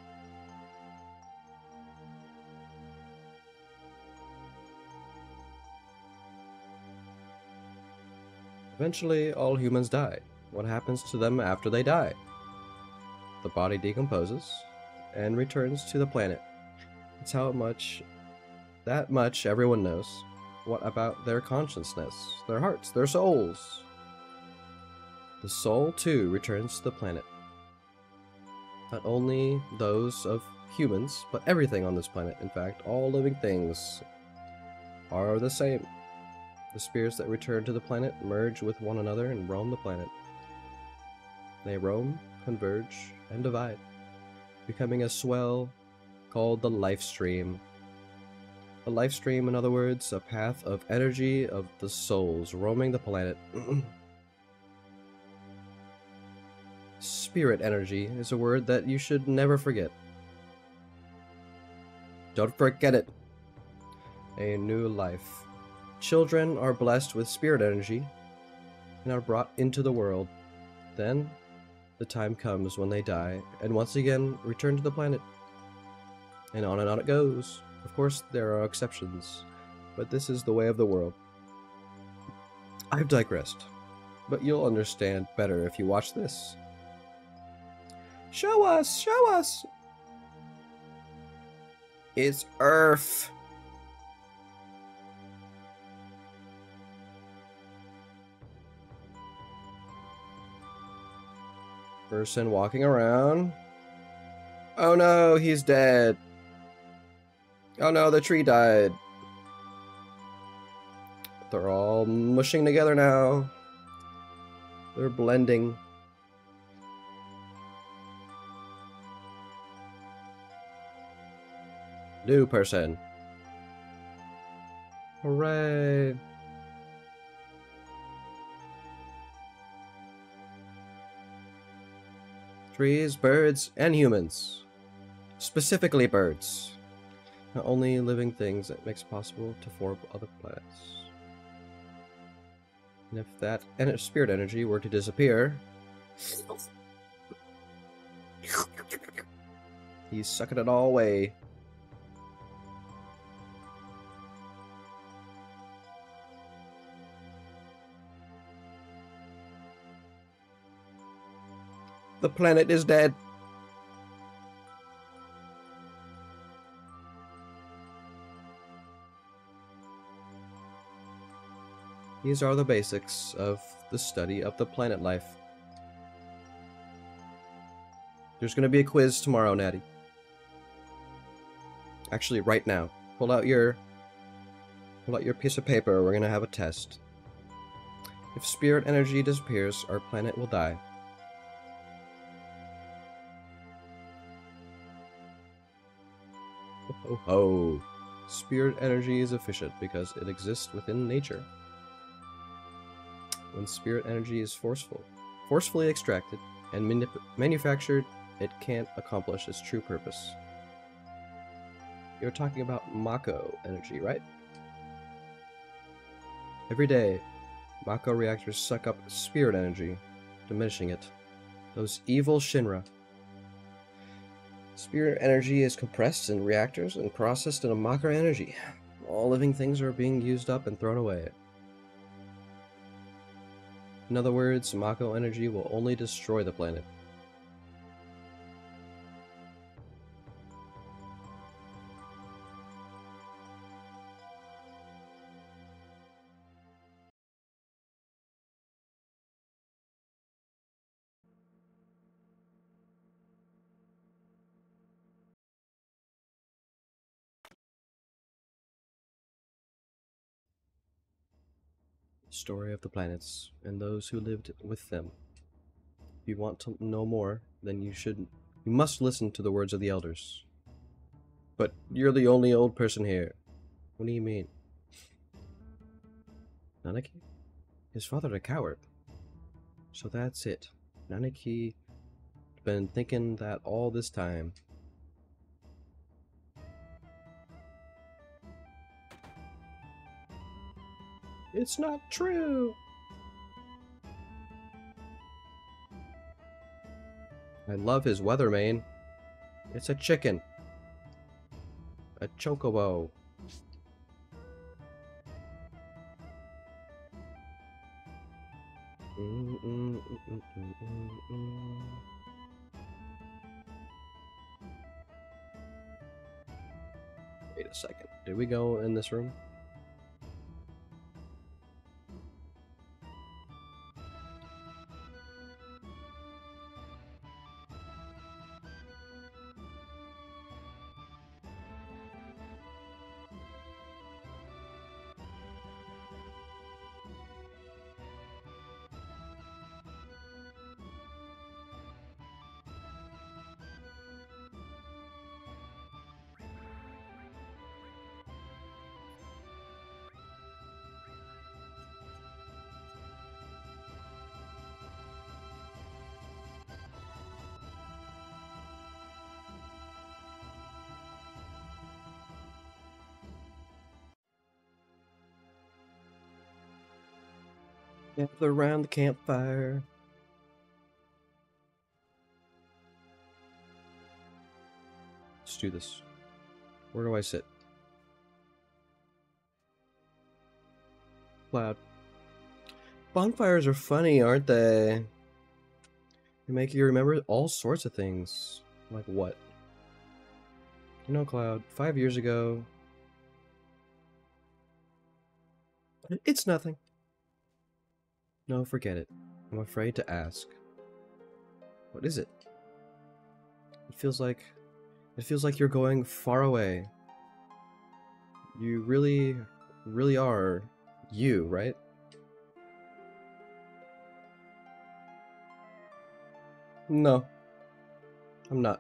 Eventually, all humans die. What happens to them after they die? The body decomposes and returns to the planet. It's that much everyone knows. What about their consciousness, their hearts, their souls? The soul, too, returns to the planet. Not only those of humans, but everything on this planet. In fact, all living things are the same. The spirits that return to the planet merge with one another and roam the planet. They roam, converge, and divide, becoming a swell called the life stream. A life stream, in other words, a path of energy of the souls roaming the planet. Spirit energy is a word that you should never forget. Don't forget it. A new life. Children are blessed with spirit energy and are brought into the world. Then, the time comes when they die and once again return to the planet. And on it goes. Of course, there are exceptions, but this is the way of the world. I've digressed, but you'll understand better if you watch this. Show us! Show us! It's Earth! Person walking around. Oh no, he's dead. Oh no, the tree died. They're all mushing together now. They're blending. New person. Hooray. Trees, birds, and humans. Specifically birds. Not only living things that makes it possible to form other planets. And if that spirit energy were to disappear... He's sucking it all away. The planet is dead. These are the basics of the study of the planet life. There's gonna be a quiz tomorrow, Natty. Actually, right now. Pull out your piece of paper. We're gonna have a test. If spirit energy disappears, our planet will die. Ho ho! Spirit energy is efficient because it exists within nature. When spirit energy is forcefully extracted and manufactured, it can't accomplish its true purpose. You're talking about Mako energy, right? Every day, Mako reactors suck up spirit energy, diminishing it. Those evil Shinra. Spirit energy is compressed in reactors and processed into Mako energy. All living things are being used up and thrown away. In other words, Mako energy will only destroy the planet. Story of the planets and those who lived with them. If you want to know more, then you must listen to the words of the elders. But you're the only old person here. What do you mean? Nanaki? His father a coward. So that's it. Nanaki been thinking that all this time. It's not true! I love his weather mane. It's a chicken. A chocobo. Wait a second. Did we go in this room? Gather around the campfire. Let's do this. Where do I sit? Cloud. Bonfires are funny, aren't they? They make you remember all sorts of things. Like what? You know, Cloud, 5 years ago... It's nothing. No, forget it. I'm afraid to ask. What is it? It feels like you're going far away. You really are you, right? No. I'm not.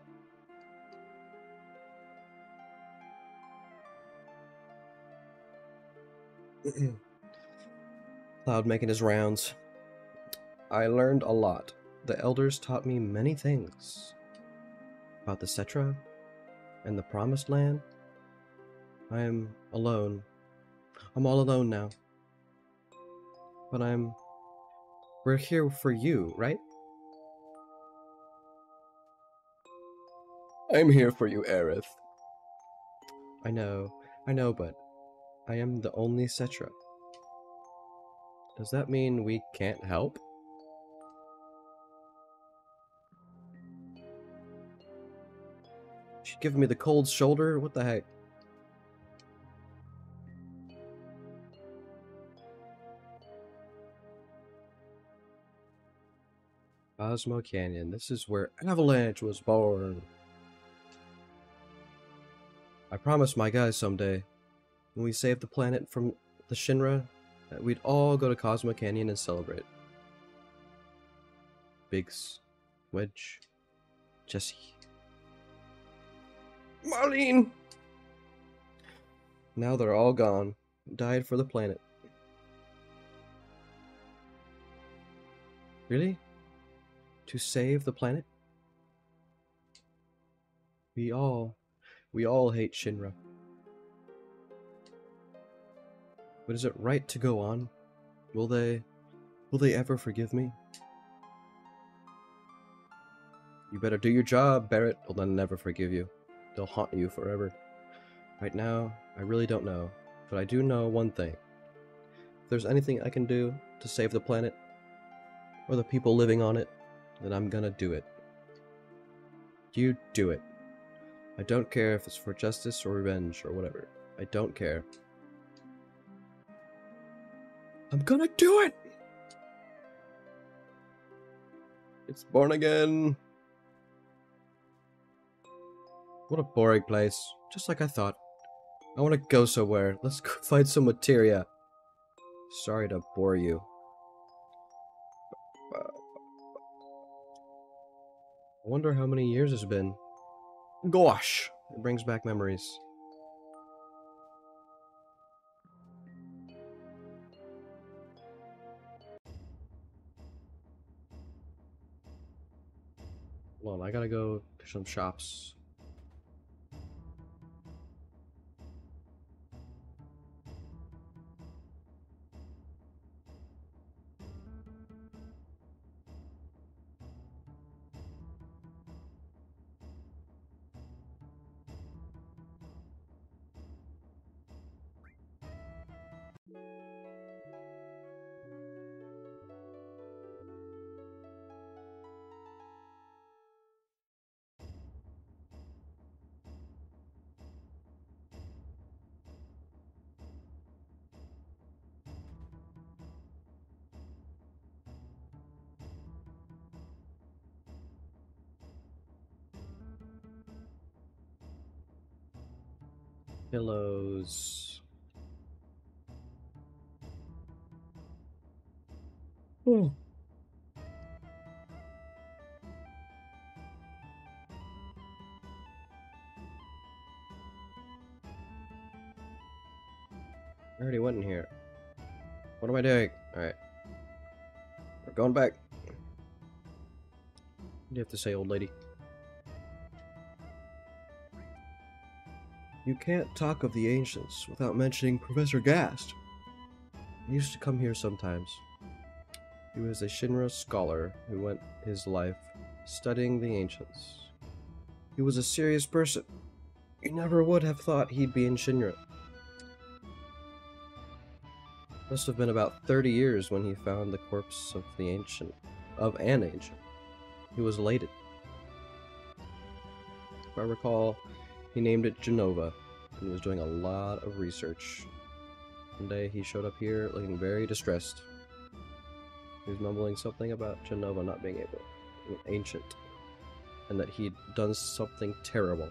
Cloud making his rounds. I learned a lot. The elders taught me many things about the Cetra and the Promised Land. I am alone. I'm all alone now. But we're here for you, right? I'm here for you, Aerith. I know, but I am the only Cetra. Does that mean we can't help? She's giving me the cold shoulder? What the heck? Cosmo Canyon. This is where Avalanche was born. I promised my guys someday, when we saved the planet from the Shinra, that we'd all go to Cosmo Canyon and celebrate. Biggs, Wedge, Jesse, Marlene! Now they're all gone. Died for the planet. Really? To save the planet? We all hate Shinra. But is it right to go on? Will they ever forgive me? You better do your job, Barrett, or they'll never forgive you. They'll haunt you forever. Right now, I really don't know, but I do know one thing. If there's anything I can do to save the planet, or the people living on it, then I'm gonna do it. You do it. I don't care if it's for justice or revenge or whatever. I don't care. I'm gonna do it! It's born again! What a boring place. Just like I thought. I want to go somewhere. Let's go find some materia. Sorry to bore you. I wonder how many years it's been. Gosh! It brings back memories. Hold on, I gotta go to some shops. Pillows. Hmm. I already went in here. What am I doing? Alright. We're going back. What do you have to say, old lady? You can't talk of the ancients without mentioning Professor Gast. He used to come here sometimes. He was a Shinra scholar who went his life studying the ancients. He was a serious person. You never would have thought he'd be in Shinra. Must have been about 30 years when he found the corpse of an ancient. He was elated. If I recall, he named it Genova, and was doing a lot of research. One day he showed up here looking very distressed. He was mumbling something about Genova not being ancient, and that he'd done something terrible.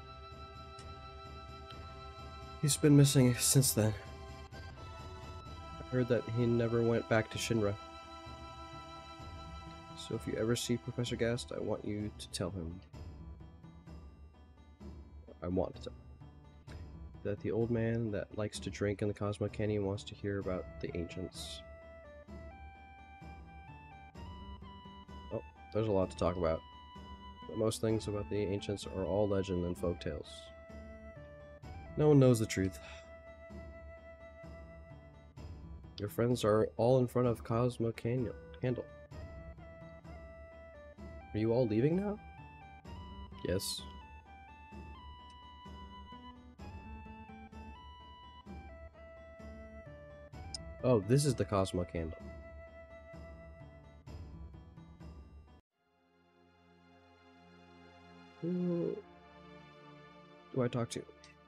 He's been missing since then. I heard that he never went back to Shinra. So if you ever see Professor Gast, I want you to tell him. I want to tell him that the old man that likes to drink in the Cosmo Canyon wants to hear about the ancients. Oh, There's a lot to talk about, but most things about the ancients are all legend and folk tales. No one knows the truth. Your friends are all in front of Cosmo Candle. Are you all leaving now? Yes. Oh, this is the Cosmo Candle. Who do I talk to?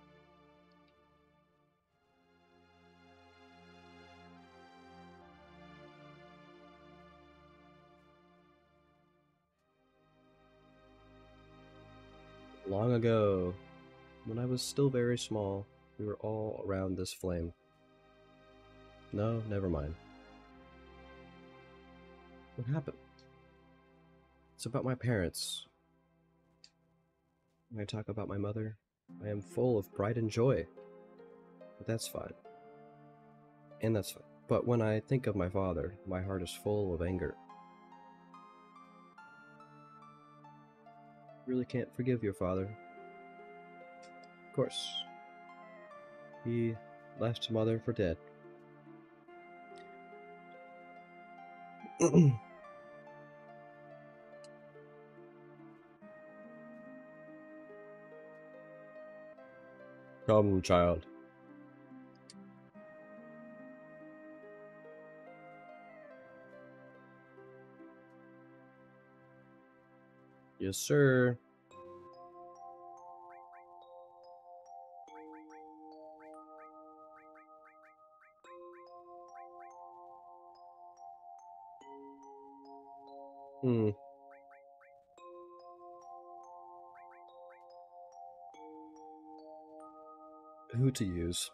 Long ago, when I was still very small, we were all around this flame. No, never mind. What happened? It's about my parents. When I talk about my mother, I am full of pride and joy. But that's fine. And that's fine. But when I think of my father, my heart is full of anger. Really can't forgive your father. Of course. He left mother for dead. Come, child. Yes, sir. Who to use?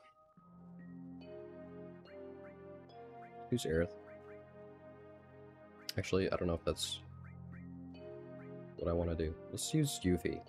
Who's Aerith? Actually, I don't know if that's what I want to do. Let's use Yuffie.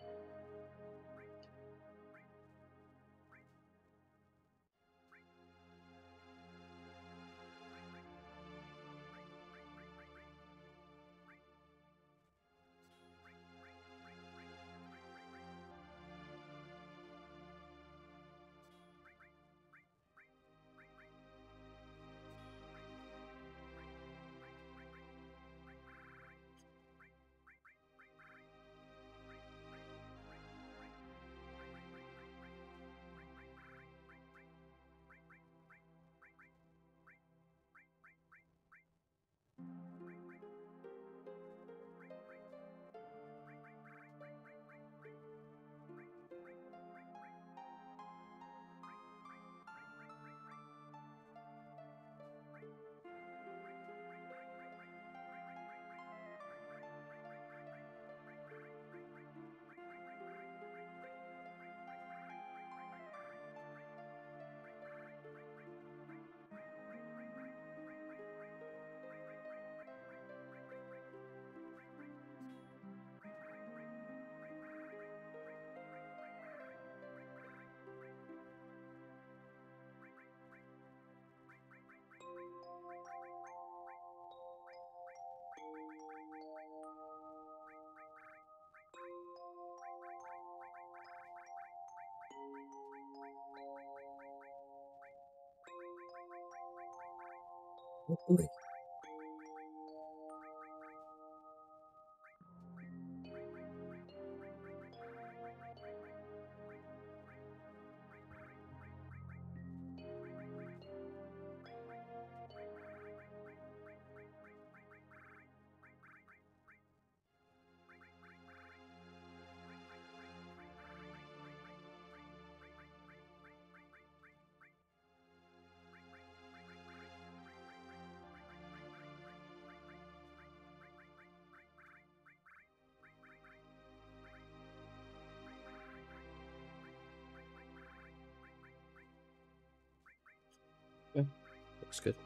Yeah, looks good.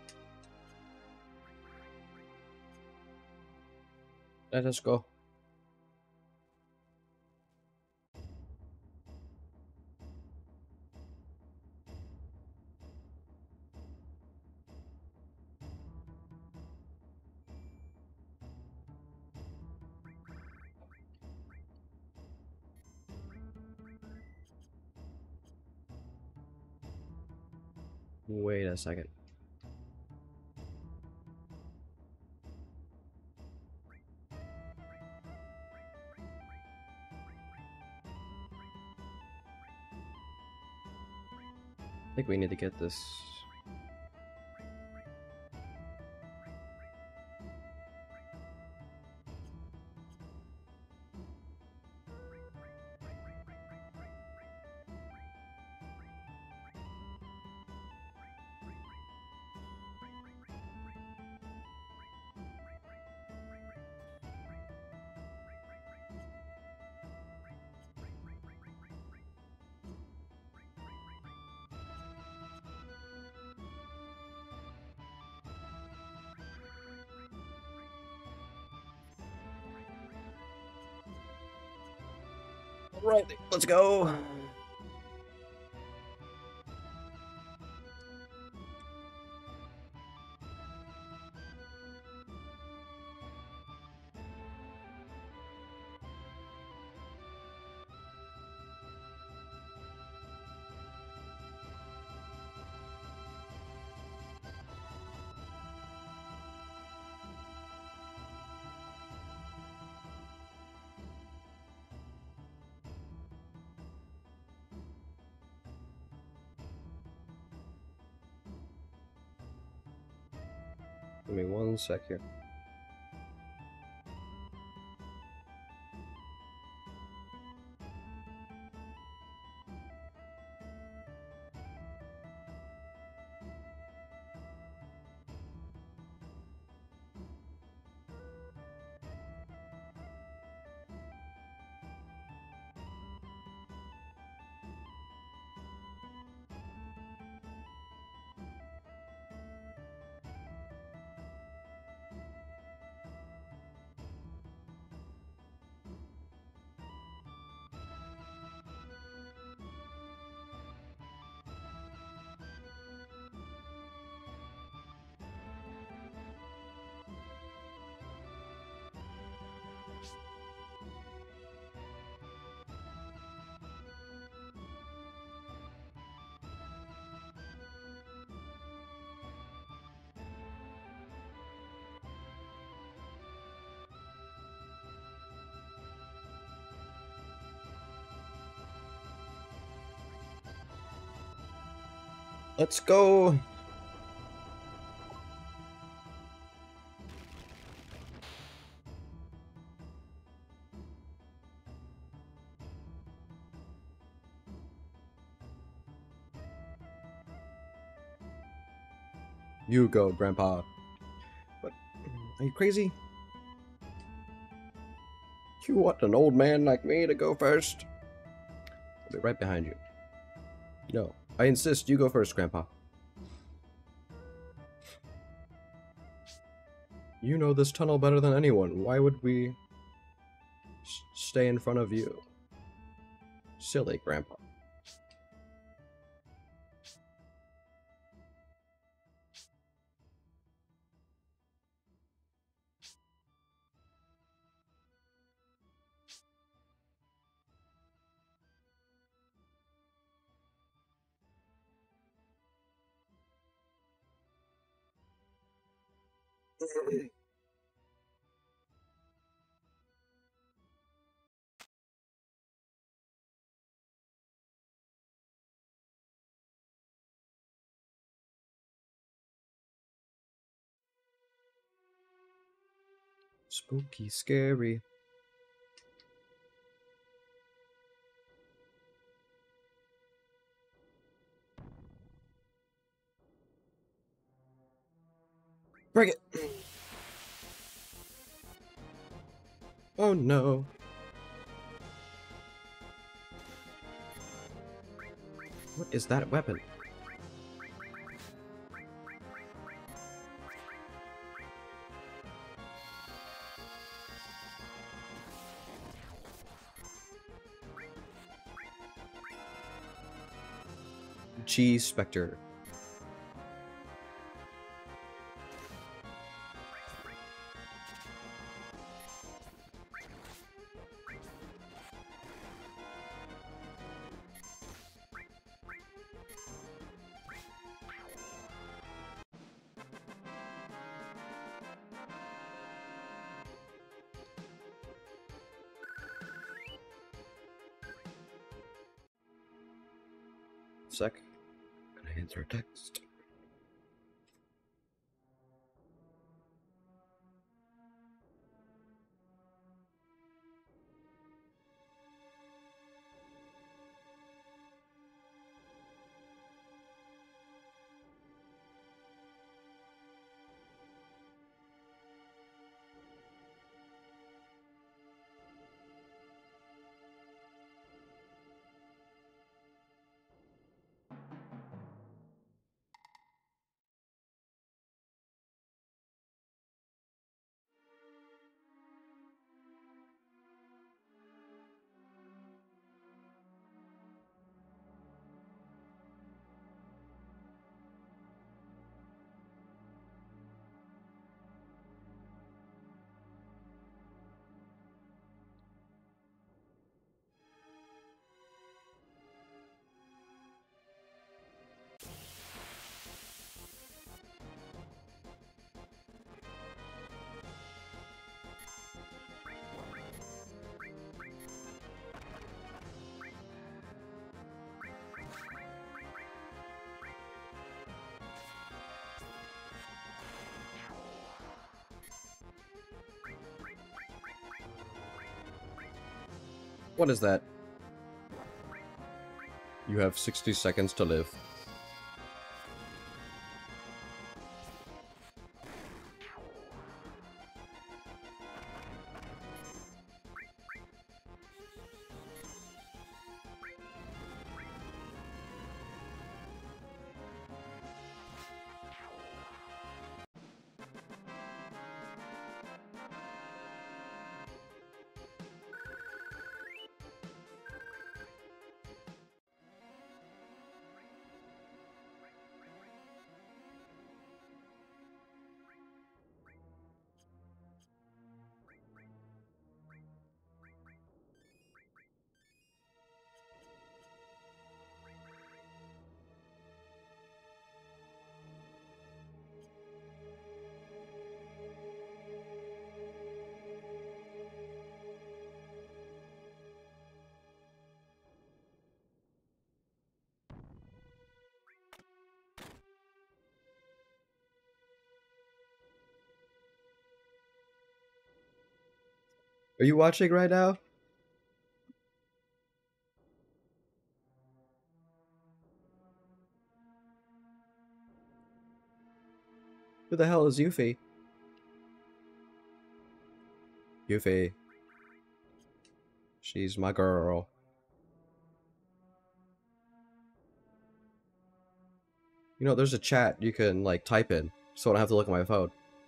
Let us go. Wait a second. I think we need to get this. Right, let's go. Give me 1 sec here. Let's go. You go, Grandpa. What? Are you crazy? You want an old man like me to go first? I'll be right behind you. No, I insist you go first, Grandpa. You know this tunnel better than anyone. Why would we stay in front of you? Silly, Grandpa. Spooky, scary. Break it! Oh no. What is that weapon? G Spectre. sec. Gonna answer a text. What is that? You have 60 seconds to live. Are you watching right now? Who the hell is Yuffie? Yuffie. She's my girl. You know, there's a chat you can, like, type in, so I don't have to look at my phone.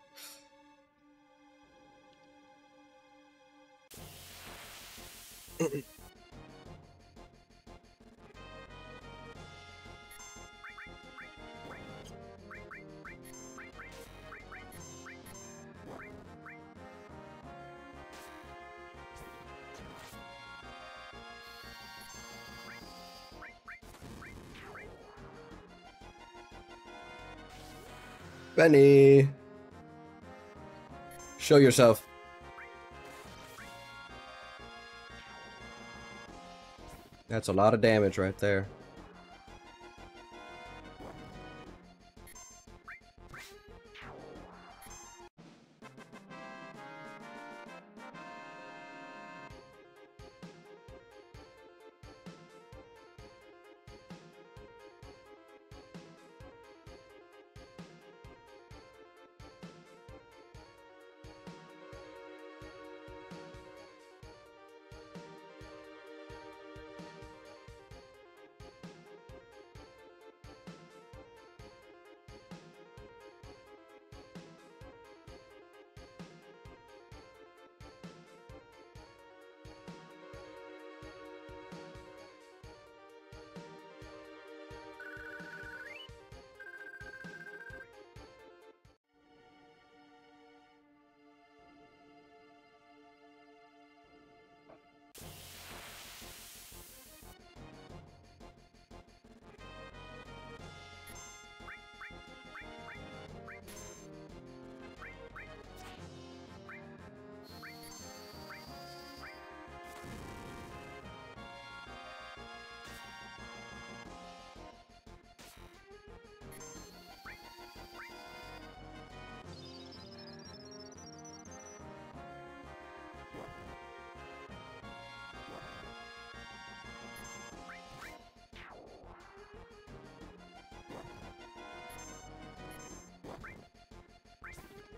Benny! Show yourself. That's a lot of damage right there.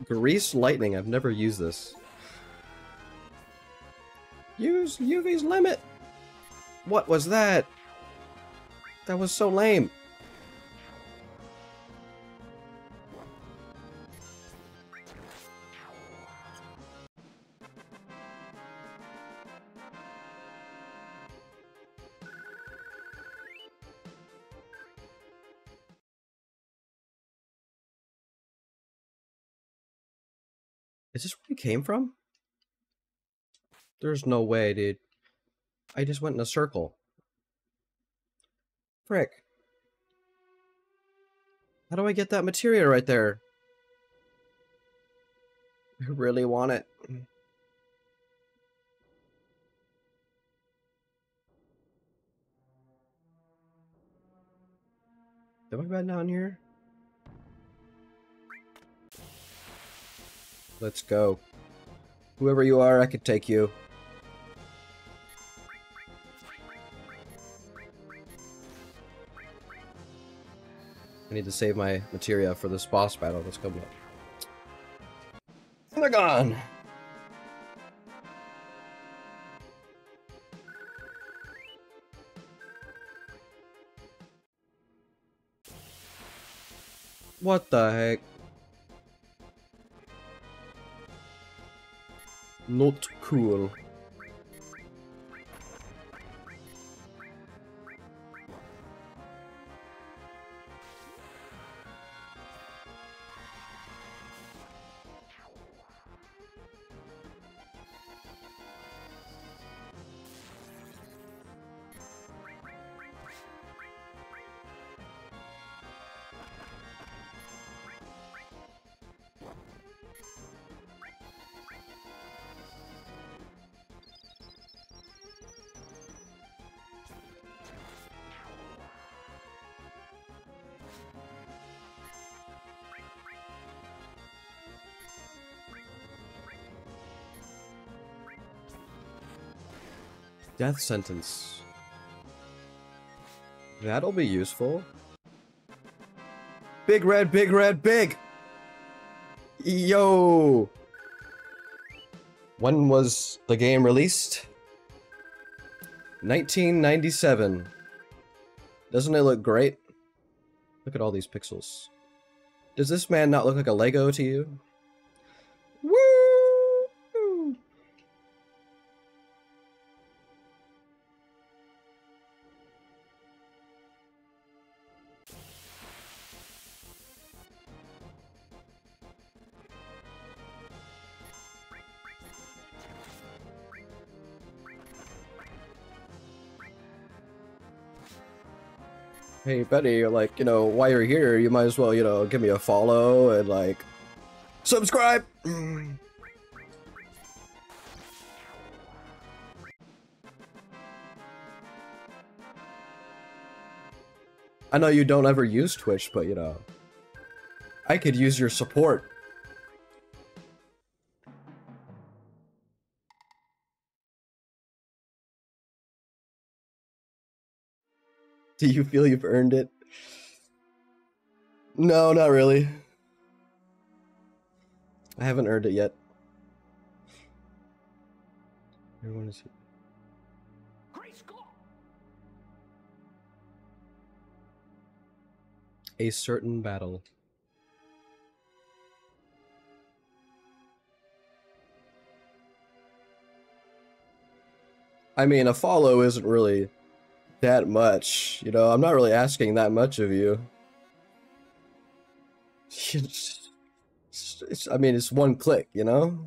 Grease lightning. I've never used this. Use UV's limit. What was that? That was so lame. Is this where we came from? There's no way, dude. I just went in a circle. Frick. How do I get that materia right there? I really want it. Am I right down here? Let's go. Whoever you are, I could take you. I need to save my materia for this boss battle that's coming up. And they're gone! What the heck? Not cool. Death sentence. That'll be useful. Big red, big red, big! Yo! When was the game released? 1997. Doesn't it look great? Look at all these pixels. Does this man not look like a Lego to you? Woo! Hey, Betty, like, you know, while you're here, you might as well, you know, give me a follow and, like, subscribe! I know you don't ever use Twitch, but, you know, I could use your support. Do you feel you've earned it? No, not really. I haven't earned it yet. Everyone is... A certain battle. I mean, a follow isn't really that much, you know, I'm not really asking that much of you. I mean, it's one click, you know?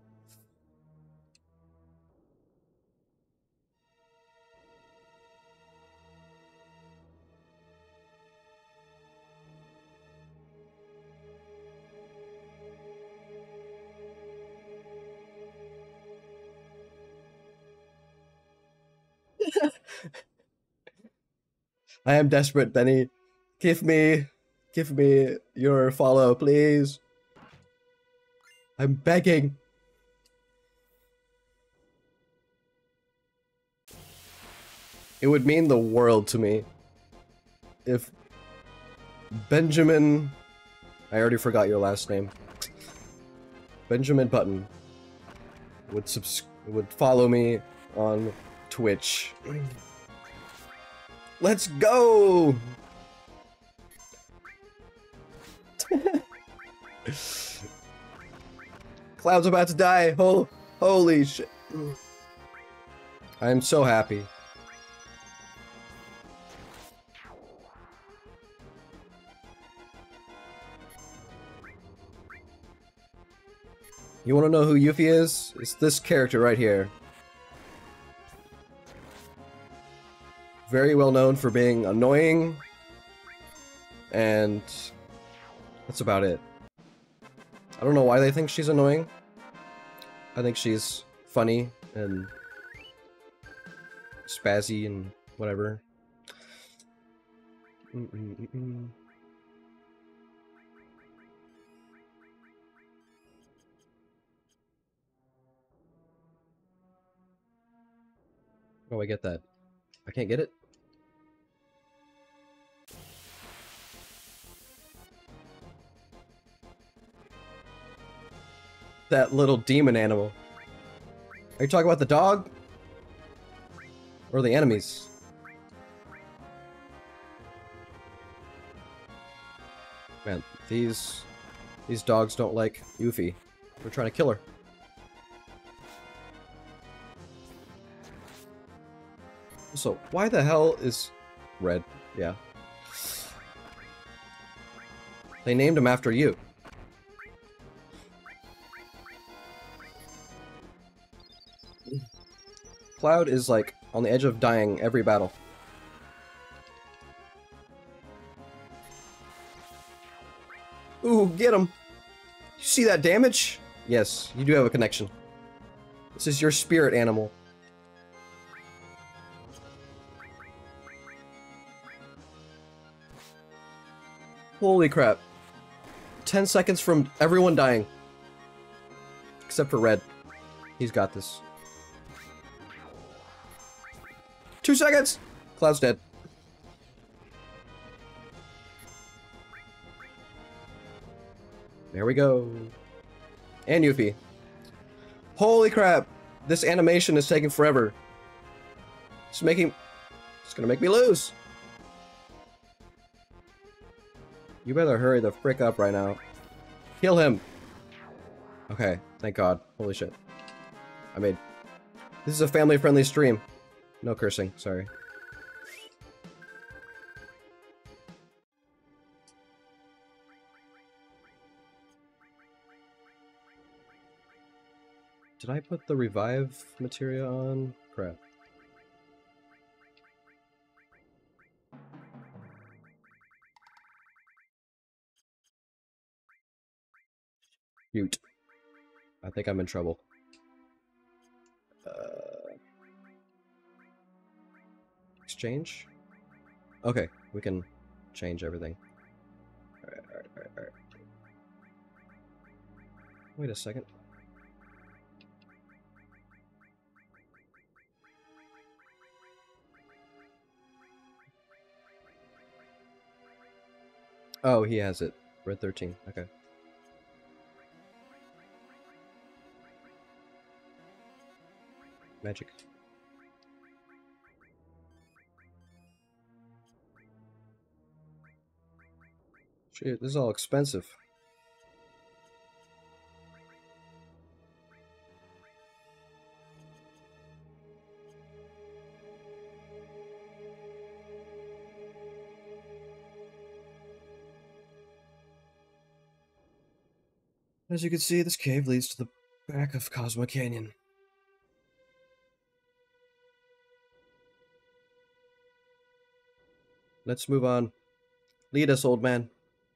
I am desperate, Benny. Give me your follow, please. I'm begging. It would mean the world to me if Benjamin... I already forgot your last name. Benjamin Button would follow me on Twitch. Let's go! Cloud's about to die. Holy shit. I am so happy. You want to know who Yuffie is? It's this character right here. Very well known for being annoying. And that's about it. I don't know why they think she's annoying. I think she's funny and spazzy and whatever. Oh, I get that. I can't get it? That little demon animal. Are you talking about the dog? Or the enemies? Man, these dogs don't like Yuffie. We're trying to kill her. So, why the hell is Red? Yeah. They named him after you. Cloud is like on the edge of dying every battle. Ooh, get him! You see that damage? Yes, you do have a connection. This is your spirit animal. Holy crap. 10 seconds from everyone dying. Except for Red. He's got this. 2 seconds! Cloud's dead. There we go. And Yuffie. Holy crap! This animation is taking forever. It's gonna make me lose. You better hurry the frick up right now. Kill him! Okay, thank God. Holy shit. This is a family-friendly stream. No cursing, sorry. Did I put the revive materia on? Crap. Shoot. I think I'm in trouble. Exchange? Okay, we can change everything. Alright. Wait a second. Oh, he has it. Red 13, okay. Magic. Shit, this is all expensive. As you can see, this cave leads to the back of Cosmo Canyon. Let's move on. Lead us, old man.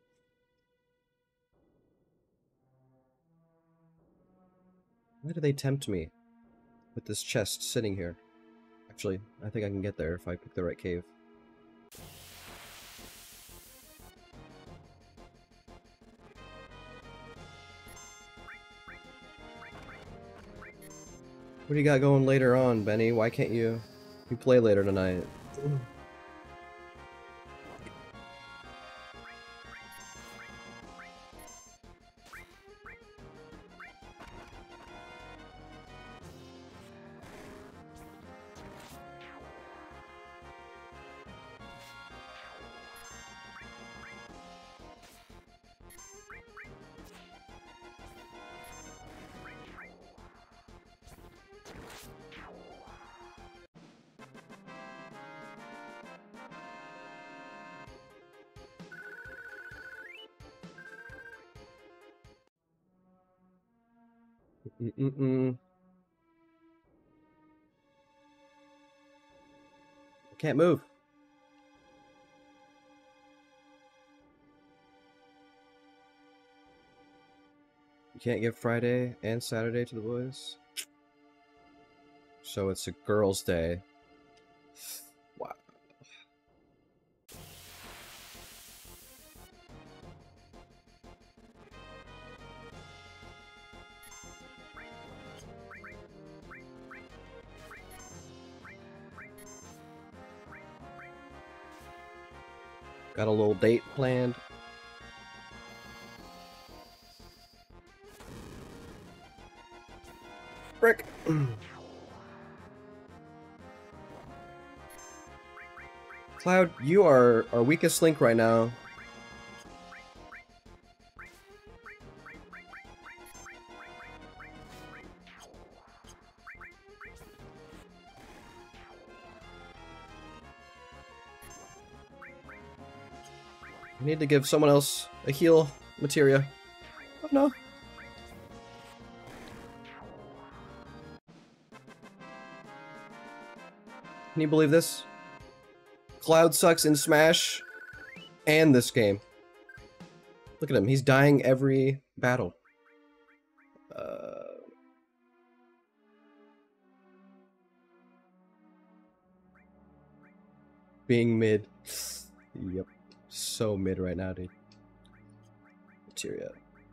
Why do they tempt me with this chest sitting here? Actually, I think I can get there if I pick the right cave. What do you got going later on, Benny? Why can't you play later tonight? Mm-mm-mm. I can't move. You can't give Friday and Saturday to the boys? So it's a girls' day. Wow. Got a little date planned. Frick. Cloud, you are our weakest link right now. I need to give someone else a heal materia. Oh no. Can you believe this? Cloud sucks in Smash and this game. Look at him, he's dying every battle. Being mid. Yep. So mid right now, dude. Materia.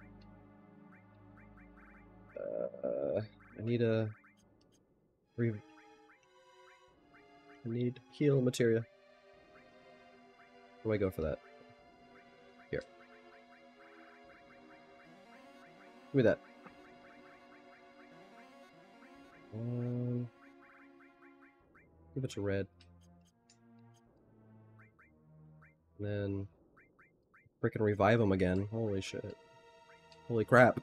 I need a... I need heal materia. Where do I go for that? Here. Give me that. Give it to red. And then... Frickin' revive him again. Holy shit. Holy crap.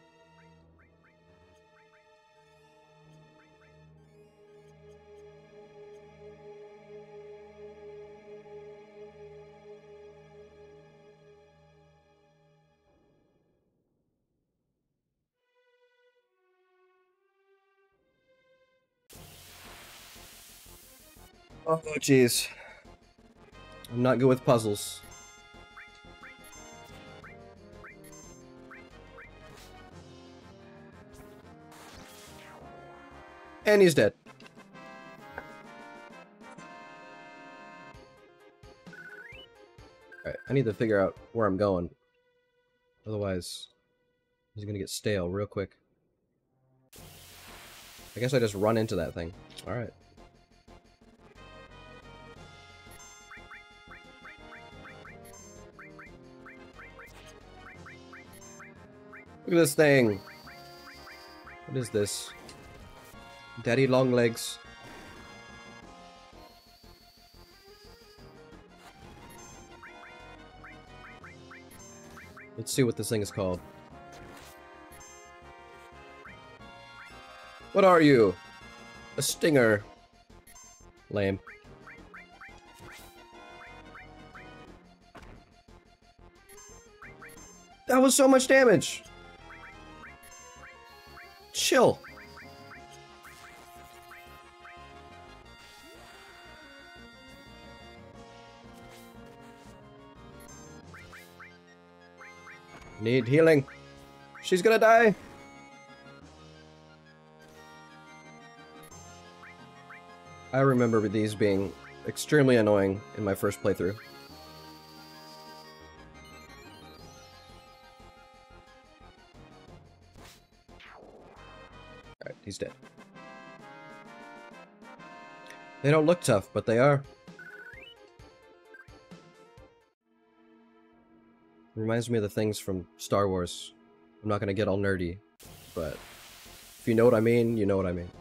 Oh, jeez. I'm not good with puzzles. And he's dead. Alright, I need to figure out where I'm going. Otherwise, he's gonna get stale real quick. I guess I just run into that thing. Alright. Look at this thing! What is this? Daddy long legs. Let's see what this thing is called. What are you? A stinger. Lame. That was so much damage! Chill. Need healing. She's gonna die. I remember these being extremely annoying in my first playthrough. Alright, he's dead. They don't look tough, but they are. Reminds me of the things from Star Wars. I'm not gonna get all nerdy, but if you know what I mean, you know what I mean.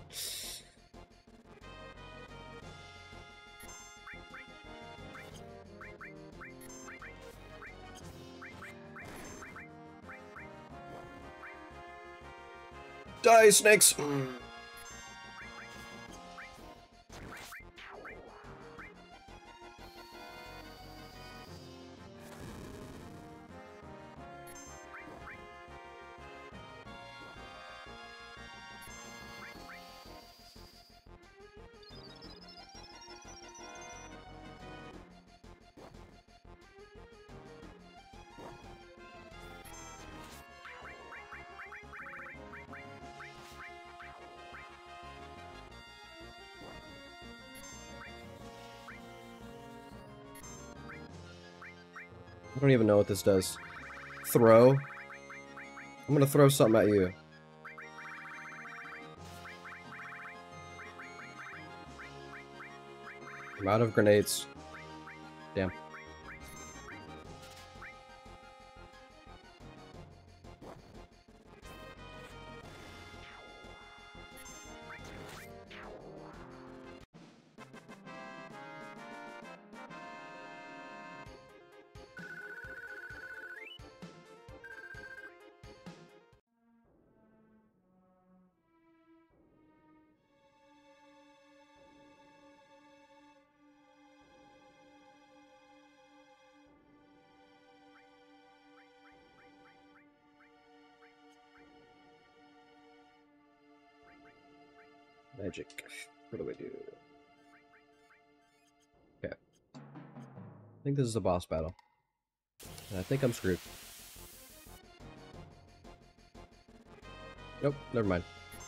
Die, snakes! I don't even know what this does. Throw? I'm gonna throw something at you. I'm out of grenades. Damn. Magic. What do I do? Okay. I think this is a boss battle. And I think I'm screwed. Nope, never mind.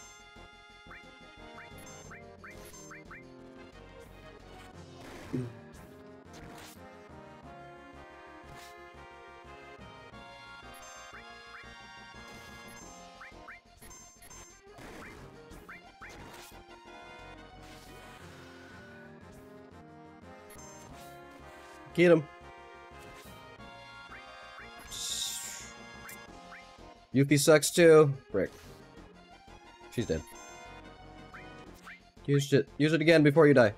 Get him. Yuffie sucks too. Frick. She's dead. Use it. Use it again before you die.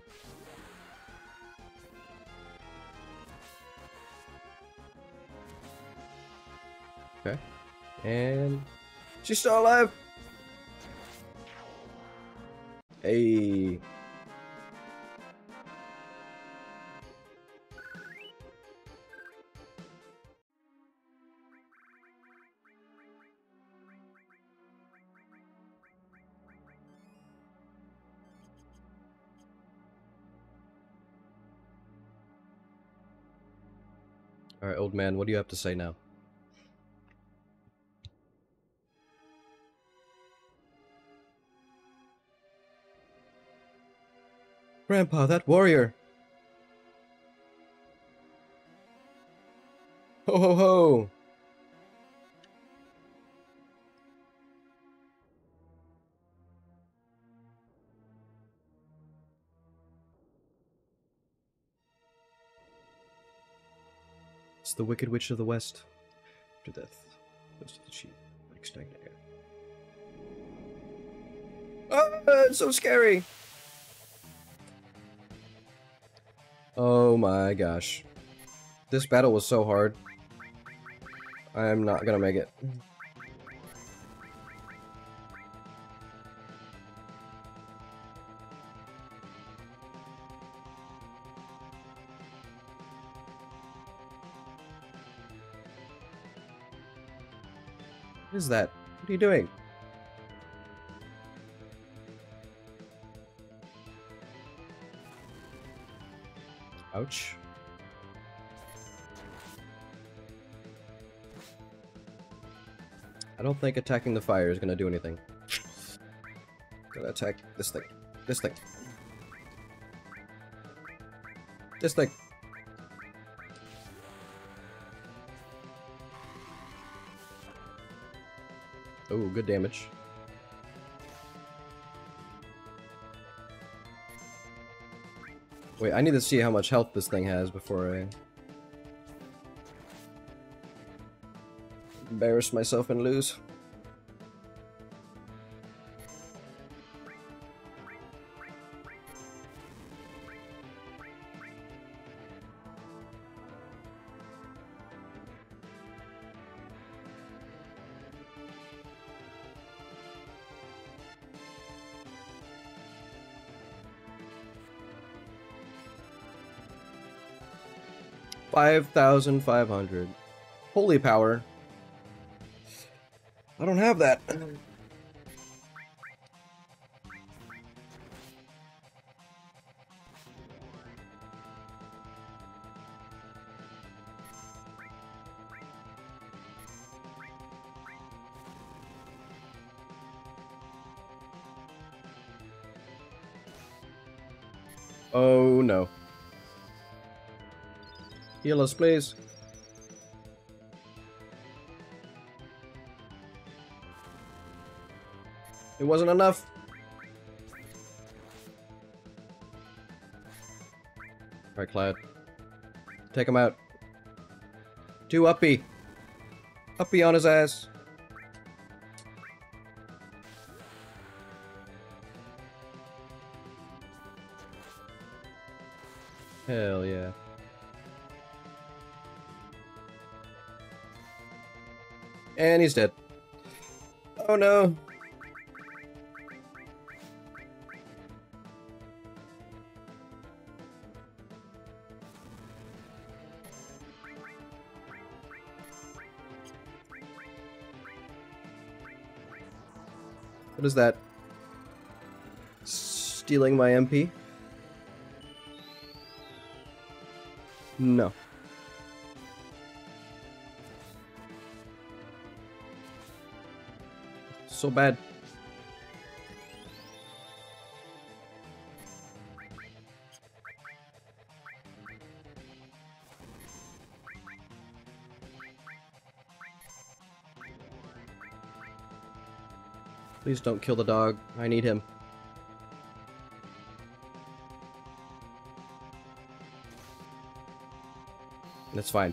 Okay. And she's still alive. Hey. Alright, old man, what do you have to say now? Grandpa, that warrior! Ho ho ho! It's the Wicked Witch of the West. To death. Goes to the sheep. Like stagnant air. Ah, it's so scary! Oh my gosh. This battle was so hard. I'm not gonna make it. What is that? What are you doing? Ouch. I don't think attacking the fire is gonna do anything. Gotta attack this thing. This thing. This thing. Oh, good damage. Wait, I need to see how much health this thing has before I embarrass myself and lose. $5,500. Holy power. I don't have that. Oh no. Heal us, please. It wasn't enough. Alright, Cloud. Take him out. Do uppy. Uppy on his ass. Hell yeah. And he's dead. Oh no. What is that? Stealing my MP? No. So bad. Please don't kill the dog. I need him. That's fine.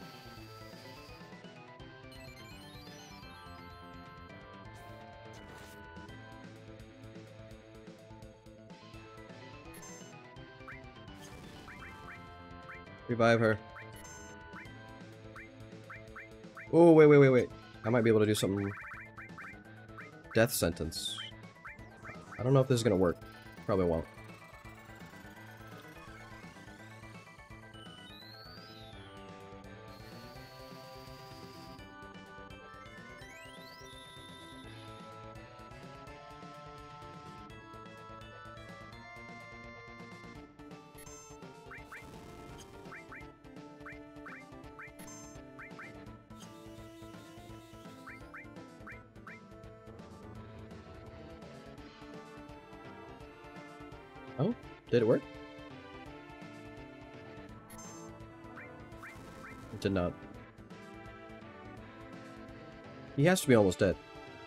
Revive her. Oh, wait. I might be able to do something. Death sentence. I don't know if this is gonna work. Probably won't. Oh, did it work? It did not. He has to be almost dead.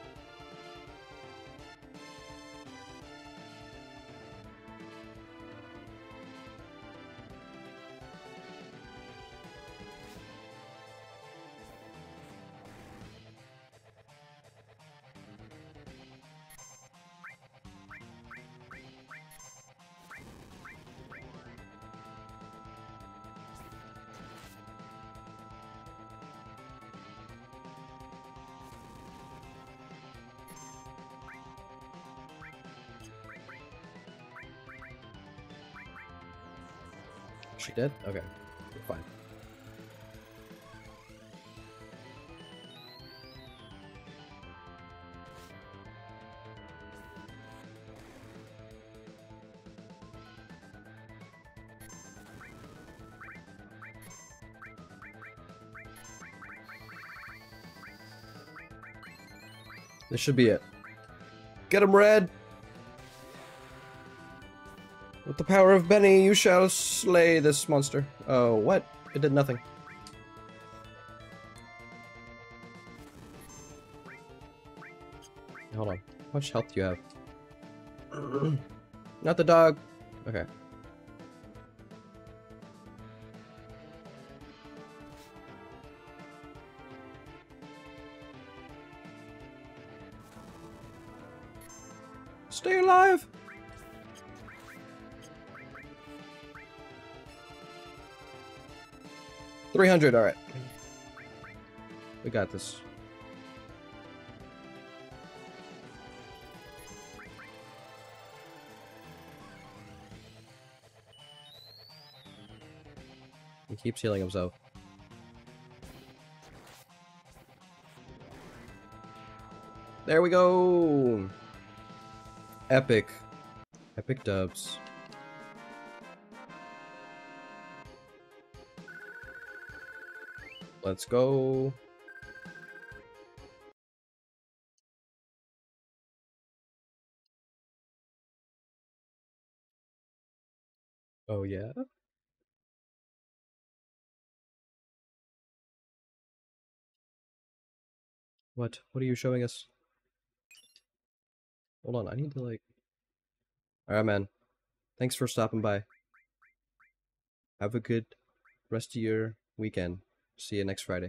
She dead? Okay. We're fine. This should be it. Get him, Red! With the power of Benny, you shall slay this monster. Oh, what? It did nothing. Hold on. How much health do you have? Not the dog. Okay. Stay alive! $300, alright. We got this. He keeps healing himself. There we go! Epic. Epic dubs. Let's go. Oh yeah? What? What are you showing us? Hold on, I need to like... Alright, man. Thanks for stopping by. Have a good rest of your weekend. See you next Friday.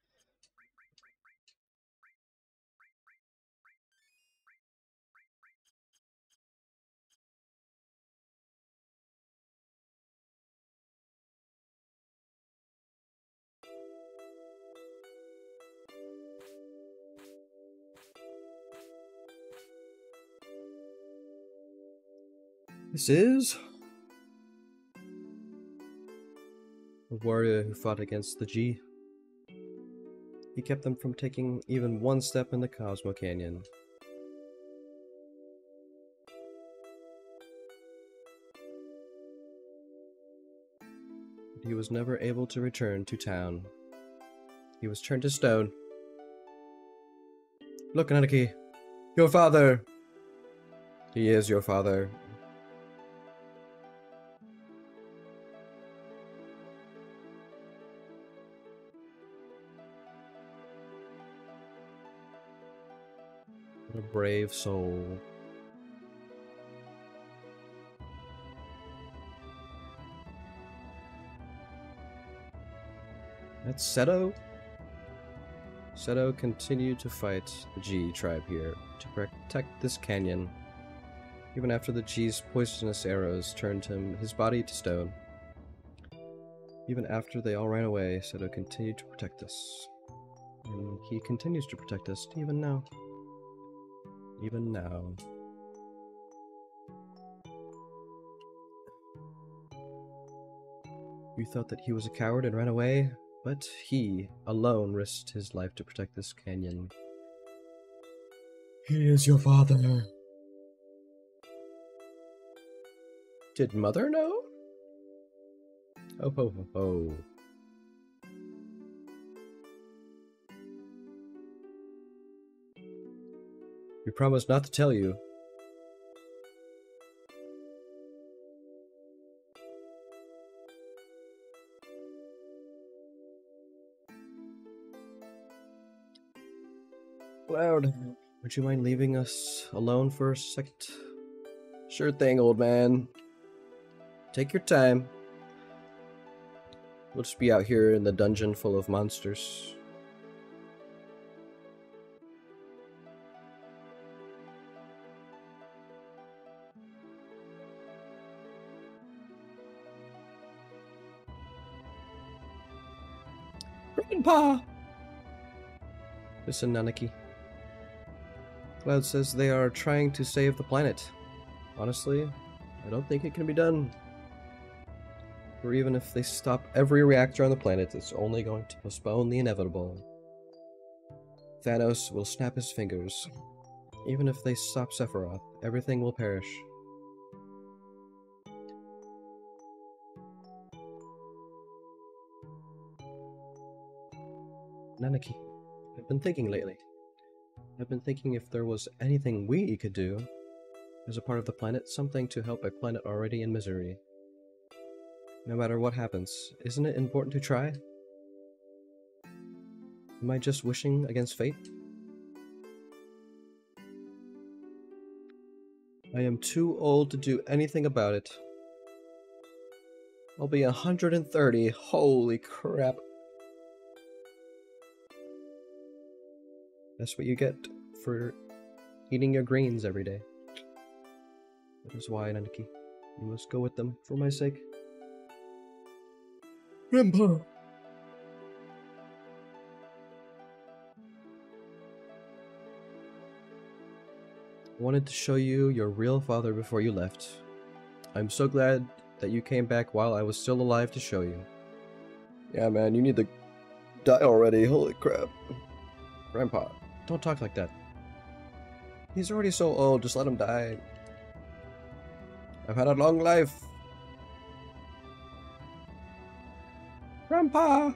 This is a warrior who fought against the G. He kept them from taking even one step in the Cosmo Canyon. But he was never able to return to town. He was turned to stone. Look, Nanaki! Your father! He is your father. What a brave soul. That's Seto? Seto continued to fight the G tribe here to protect this canyon. Even after the G's poisonous arrows turned his body to stone. Even after they all ran away, Seto continued to protect us. And he continues to protect us even now. Even now. You thought that he was a coward and ran away, but he alone risked his life to protect this canyon. He is your father. Did Mother know? Oh ho ho ho. We promised not to tell you. Cloud, would you mind leaving us alone for a second? Sure thing, old man. Take your time. We'll just be out here in the dungeon full of monsters. Grandpa! Listen, Nanaki. Cloud says they are trying to save the planet. Honestly, I don't think it can be done. Or even if they stop every reactor on the planet, it's only going to postpone the inevitable. Thanos will snap his fingers. Even if they stop Sephiroth, everything will perish. Nanaki, I've been thinking lately. I've been thinking if there was anything we could do as a part of the planet, something to help a planet already in misery. No matter what happens, isn't it important to try? Am I just wishing against fate? I am too old to do anything about it. I'll be 130, holy crap. That's what you get for eating your greens every day. That is why, Nanaki, you must go with them for my sake. Grandpa! I wanted to show you your real father before you left. I'm so glad that you came back while I was still alive to show you. Yeah, man, you need to die already, holy crap. Grandpa, don't talk like that. He's already so old, just let him die. I've had a long life. Grandpa!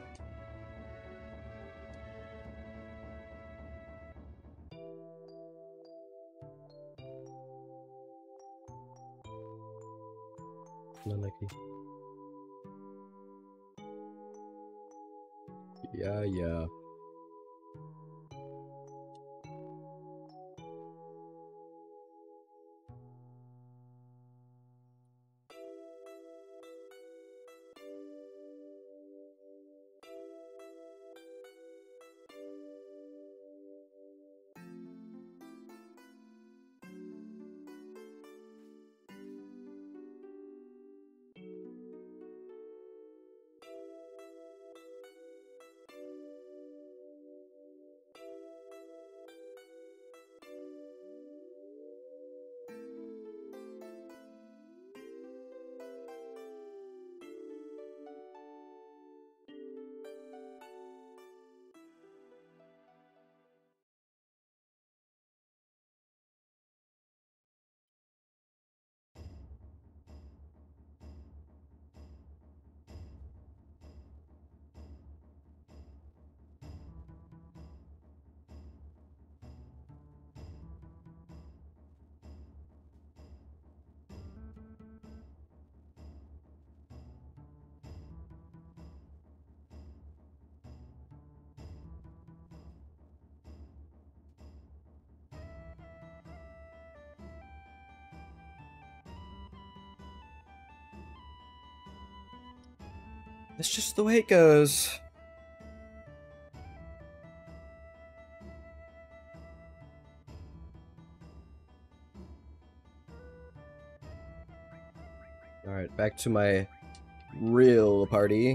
Nanaki. Yeah. It's just the way it goes. Alright, back to my real party.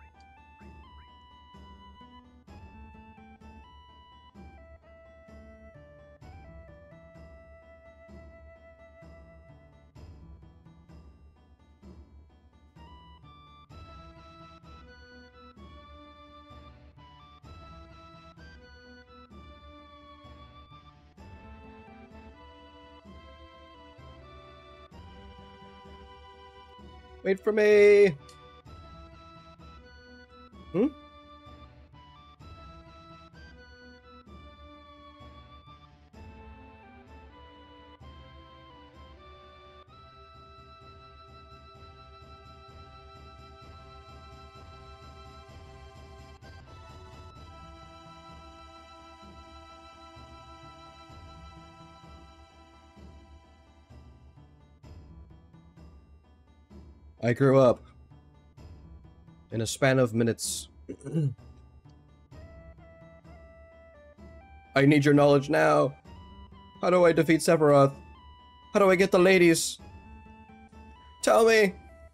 Wait for me! Hmm? I grew up in a span of minutes. I need your knowledge now. How do I defeat Sephiroth? How do I get the ladies? Tell me!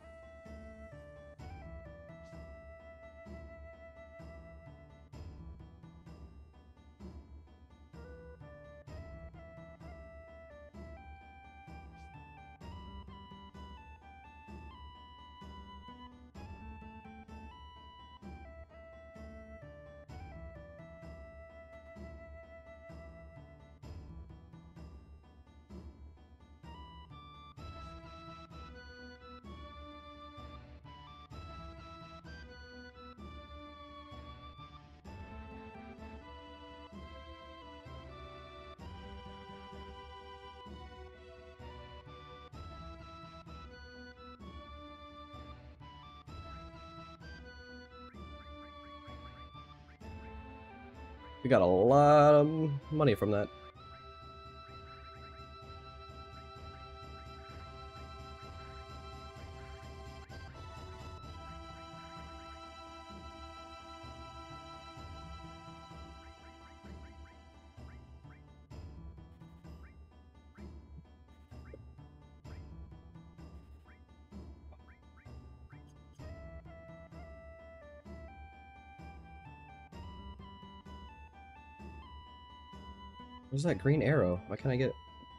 We got a lot of money from that. Where's that green arrow? Why can't I get it?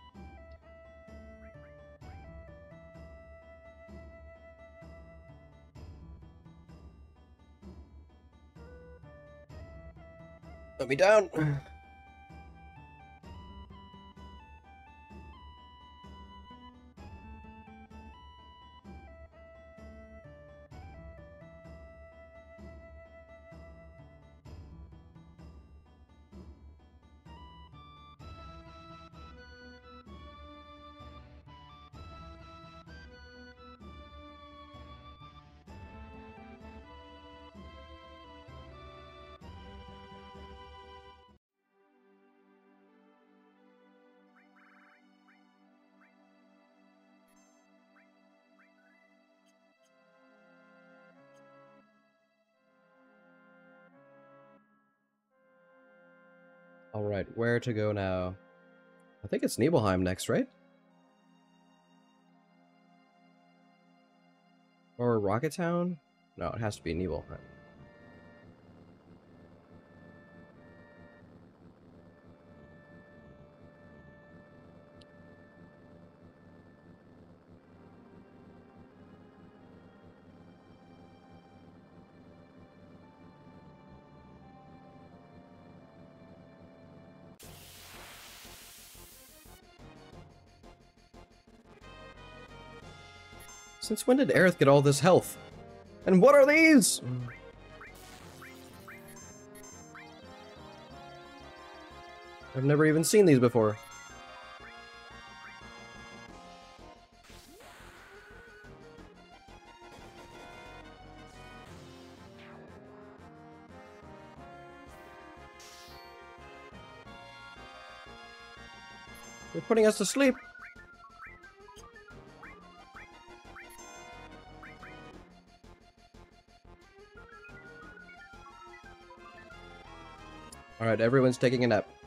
Let me down! Alright, where to go now? I think it's Nibelheim next, right? Or Rocket Town? No, it has to be Nibelheim. Since when did Aerith get all this health? And what are these? I've never even seen these before. They're putting us to sleep. Alright, everyone's taking a nap.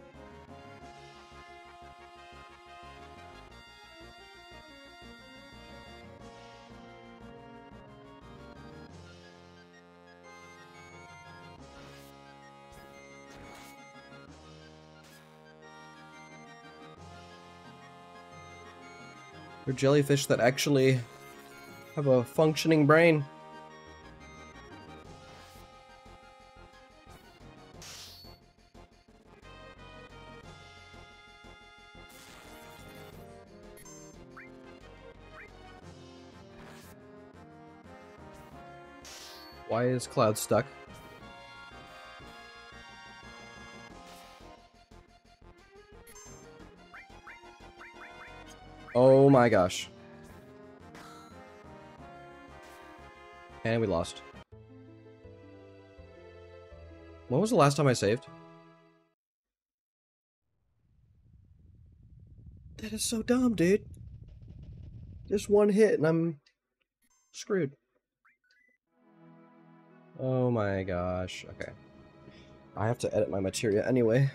They're jellyfish that actually have a functioning brain. Why is Cloud stuck? Oh my gosh. And we lost. When was the last time I saved? That is so dumb, dude. Just one hit and I'm screwed. Oh my gosh. Okay. I have to edit my materia anyway.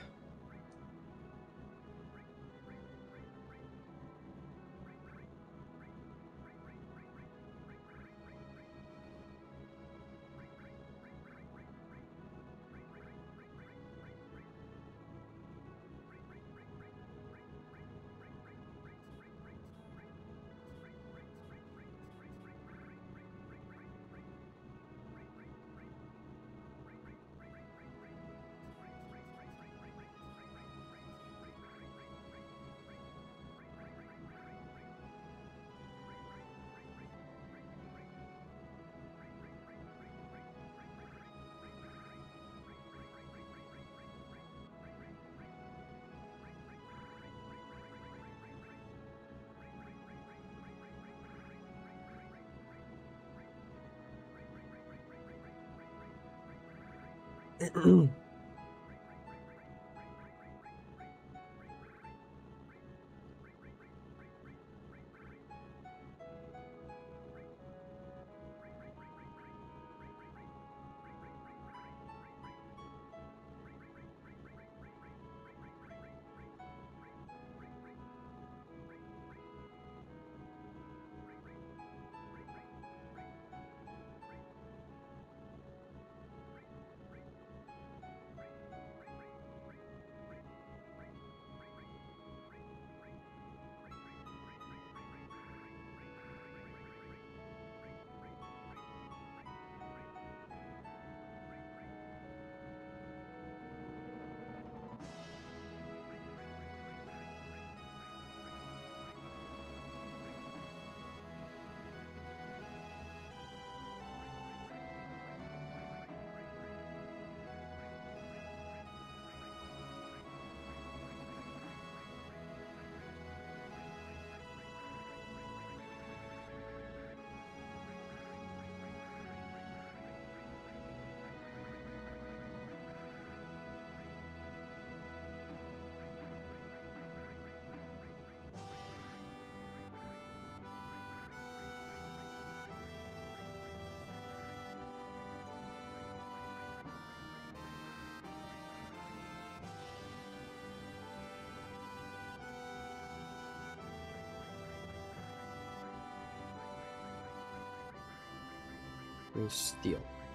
Steal.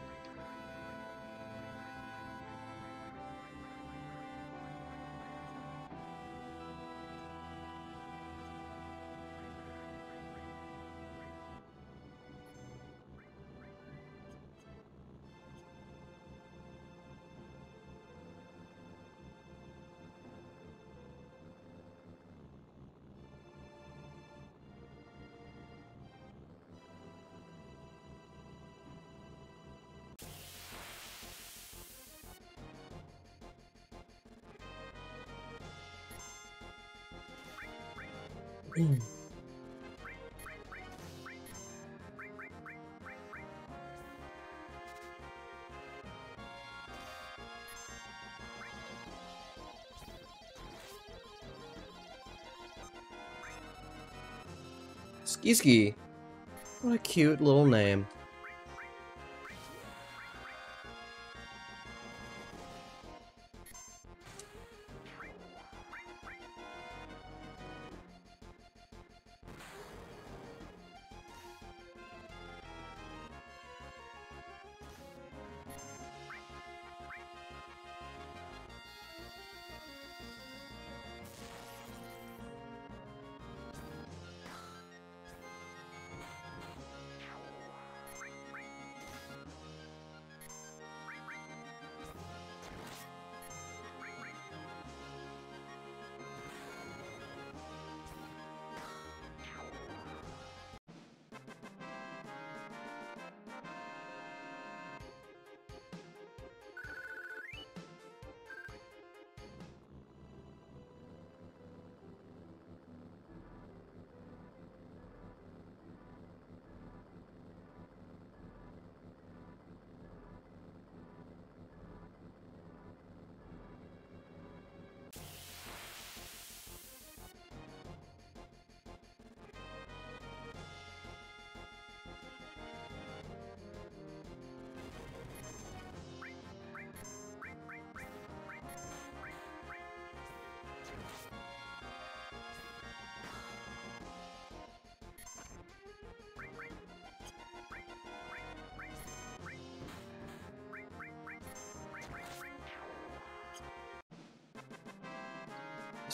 Ski Ski. What a cute little name.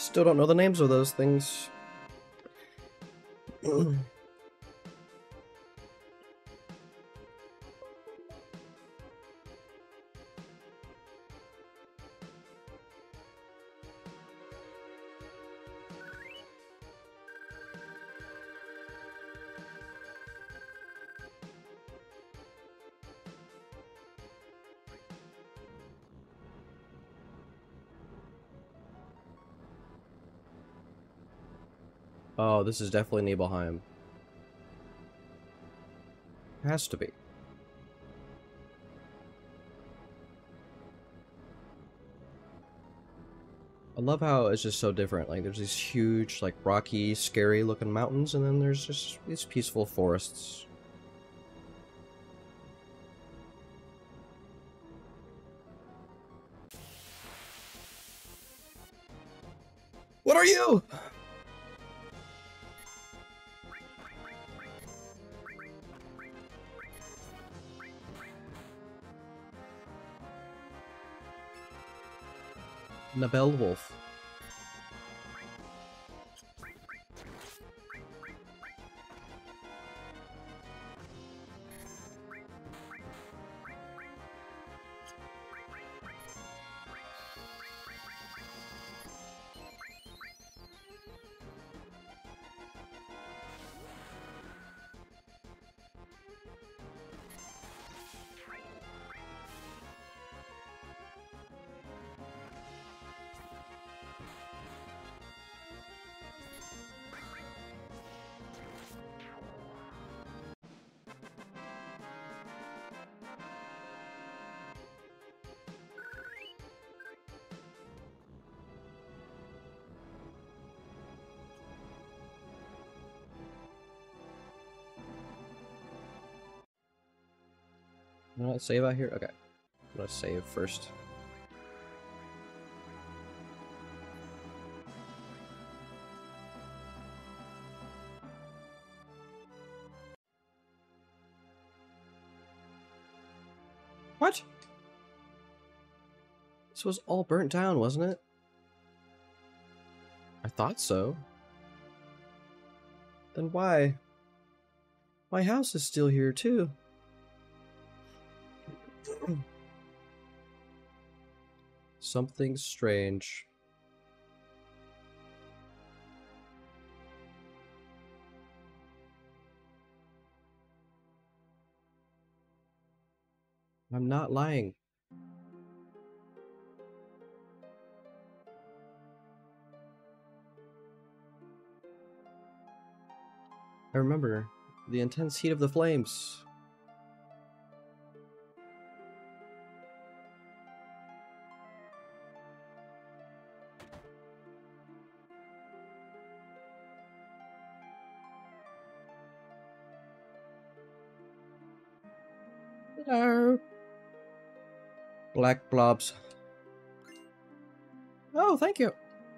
Still don't know the names of those things. Oh, this is definitely Nibelheim. Has to be. I love how it's just so different. Like, there's these huge, like, rocky, scary-looking mountains, and then there's just these peaceful forests. What are you? Nabel Wolf. You know what, save out here? Okay. I'm gonna save first. What? This was all burnt down, wasn't it? I thought so. Then why? My house is still here, too. Something strange. I'm not lying. I remember the intense heat of the flames. Hello. Black blobs. Oh, thank you.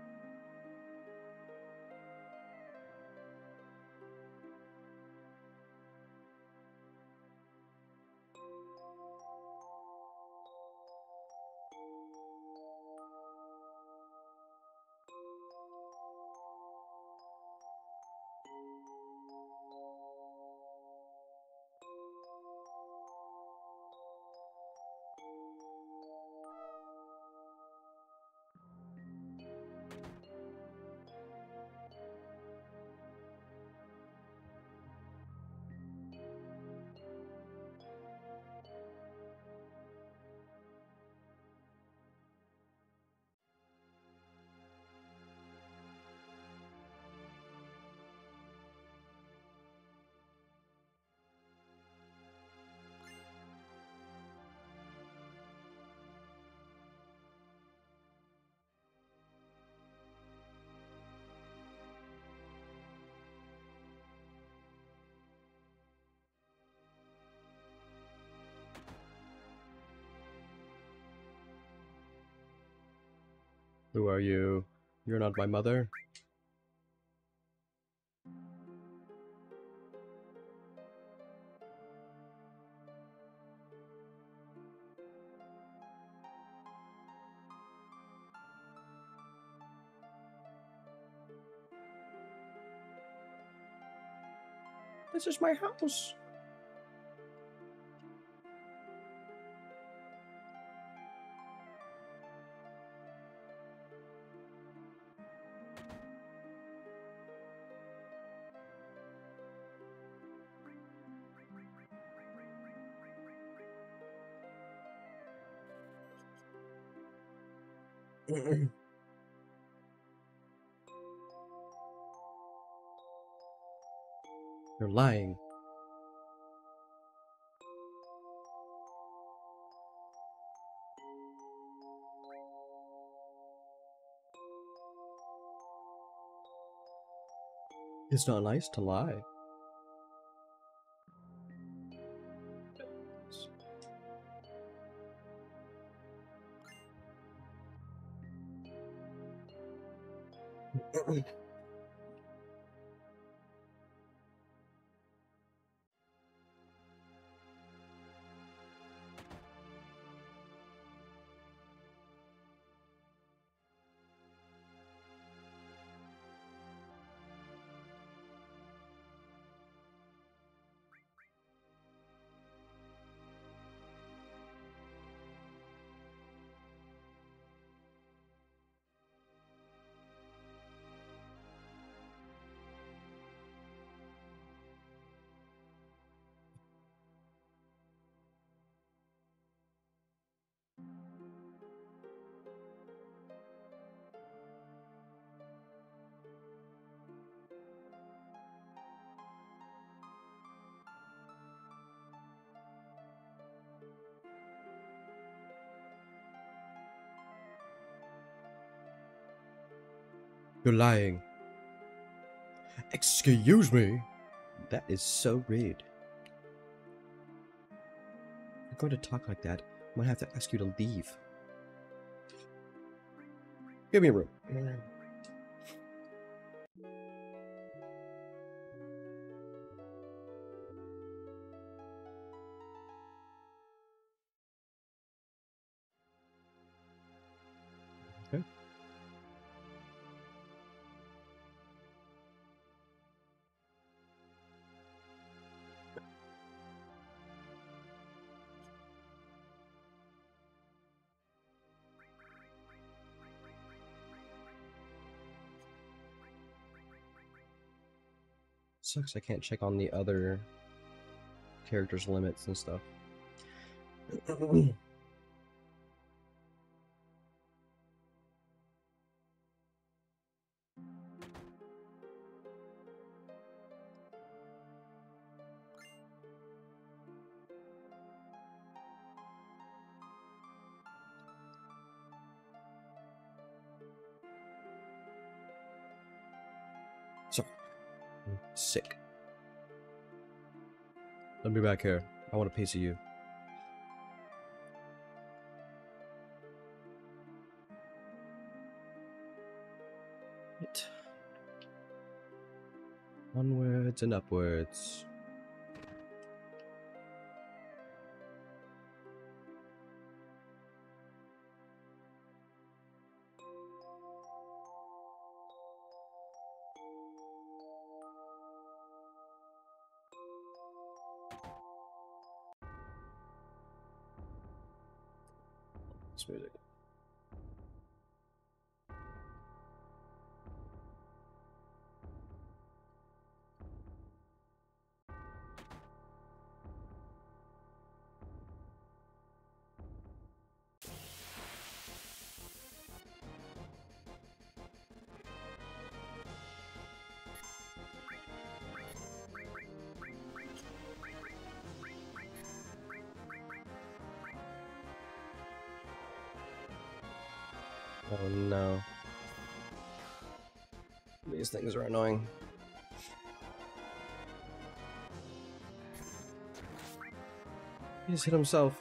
Who are you? You're not my mother. This is my house. You're lying. It's not nice to lie. You're lying. Excuse me? That is so rude. If you're going to talk like that, I'm gonna have to ask you to leave. Give me a room. Okay. Sucks I can't check on the other characters' limits and stuff. Sorry. I'm sick. Let me back here. I want a piece of you. Right. Onwards and upwards. This music. Oh no. These things are annoying. He just hit himself.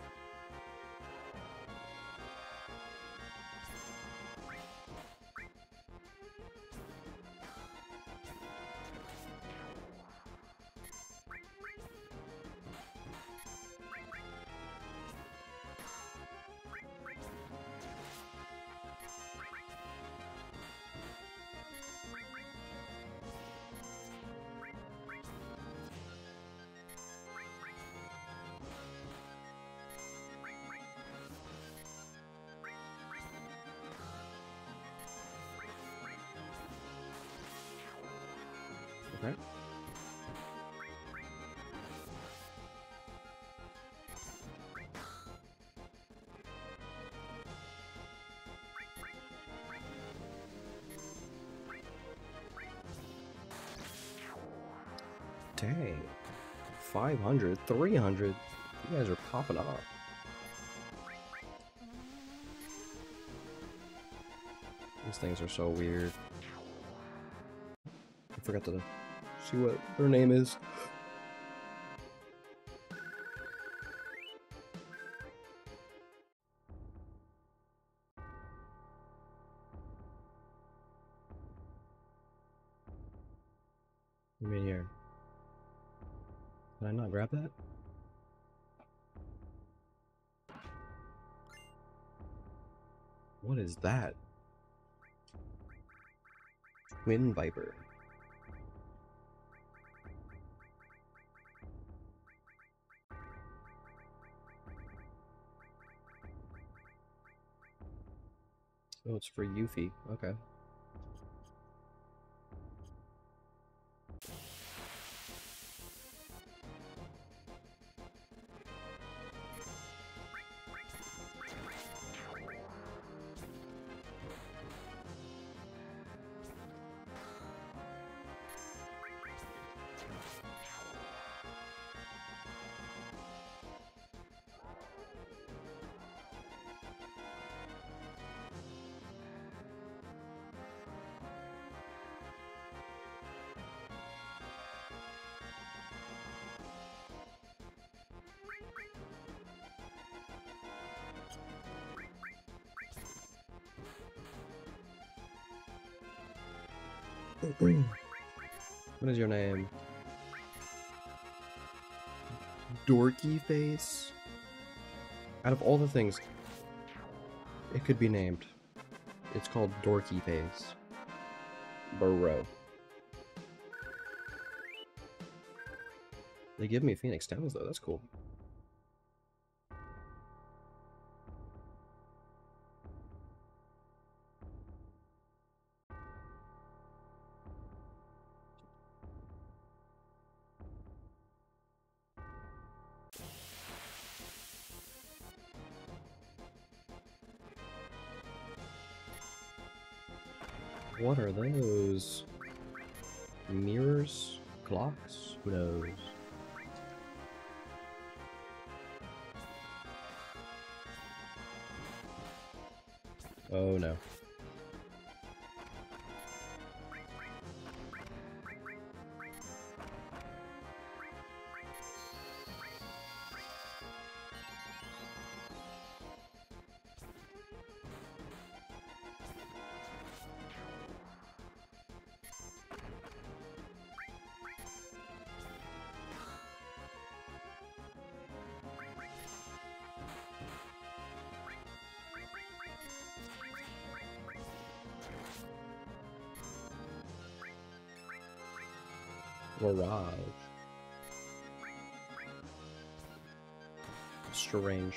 right? Dang. 500, 300. You guys are popping off. These things are so weird. I forgot to see what their name is. I mean, here. Can I not grab that? What is that? Twin Viper. Oh, it's for Yuffie. Okay. What is your name? Dorky Face? Out of all the things it could be named, it's called Dorky Face. Bro. They give me Phoenix Downs though, that's cool. What are those? Mirrors? Clocks? Who knows? Oh no. Mirage. Strange.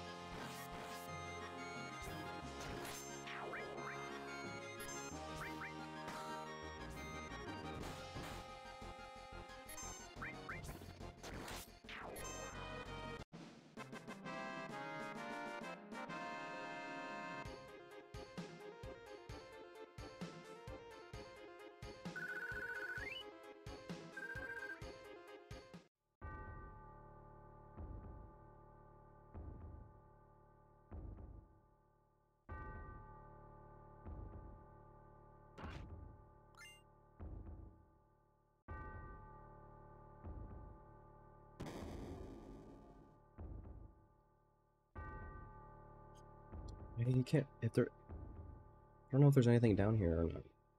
Yeah, you can't, if there, I don't know if there's anything down here or not.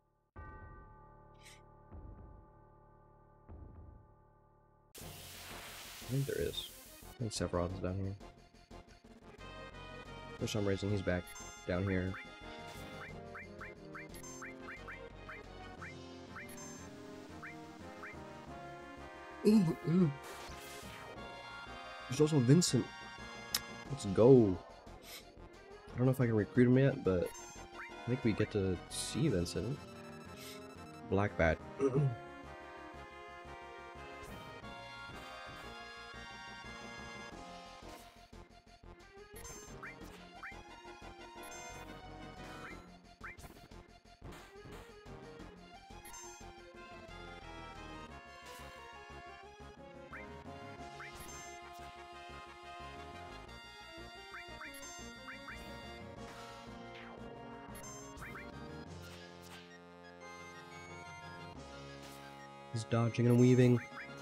I think there is. I think Sephiroth is down here. For some reason, he's back down here. Ooh, ooh. There's also Vincent. Let's go. I don't know if I can recruit him yet, but I think we get to see Vincent. Black Bat. He's dodging and weaving.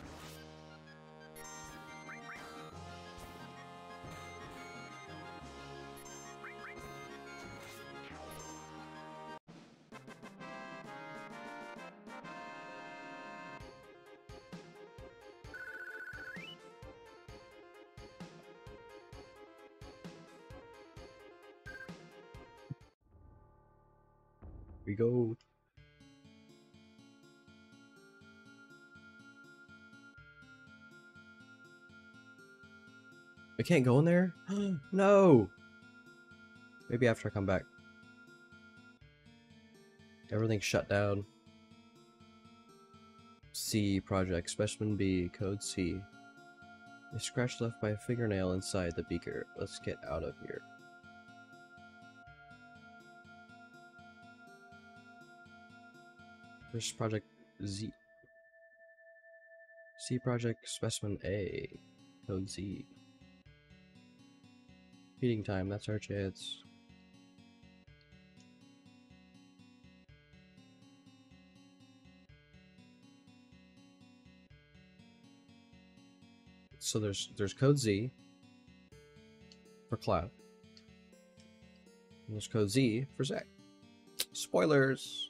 We go. I can't go in there? No! Maybe after I come back. Everything's shut down. C project, specimen B, code C. A scratch left by a fingernail inside the beaker. Let's get out of here. Where's project Z? C project, specimen A, code Z. Feeding time, that's our chance. So there's code Z for Cloud. And there's code Z for Zack. Spoilers!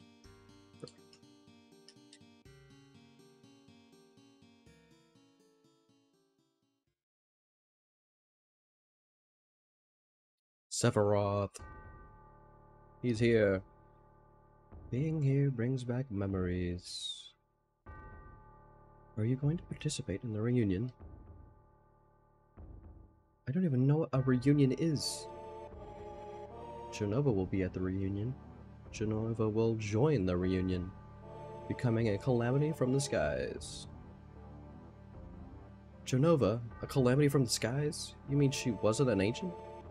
Sephiroth. He's here. Being here brings back memories. Are you going to participate in the reunion? I don't even know what a reunion is. Genova will be at the reunion. Genova will join the reunion, becoming a calamity from the skies. Genova? A calamity from the skies? You mean she wasn't an ancient?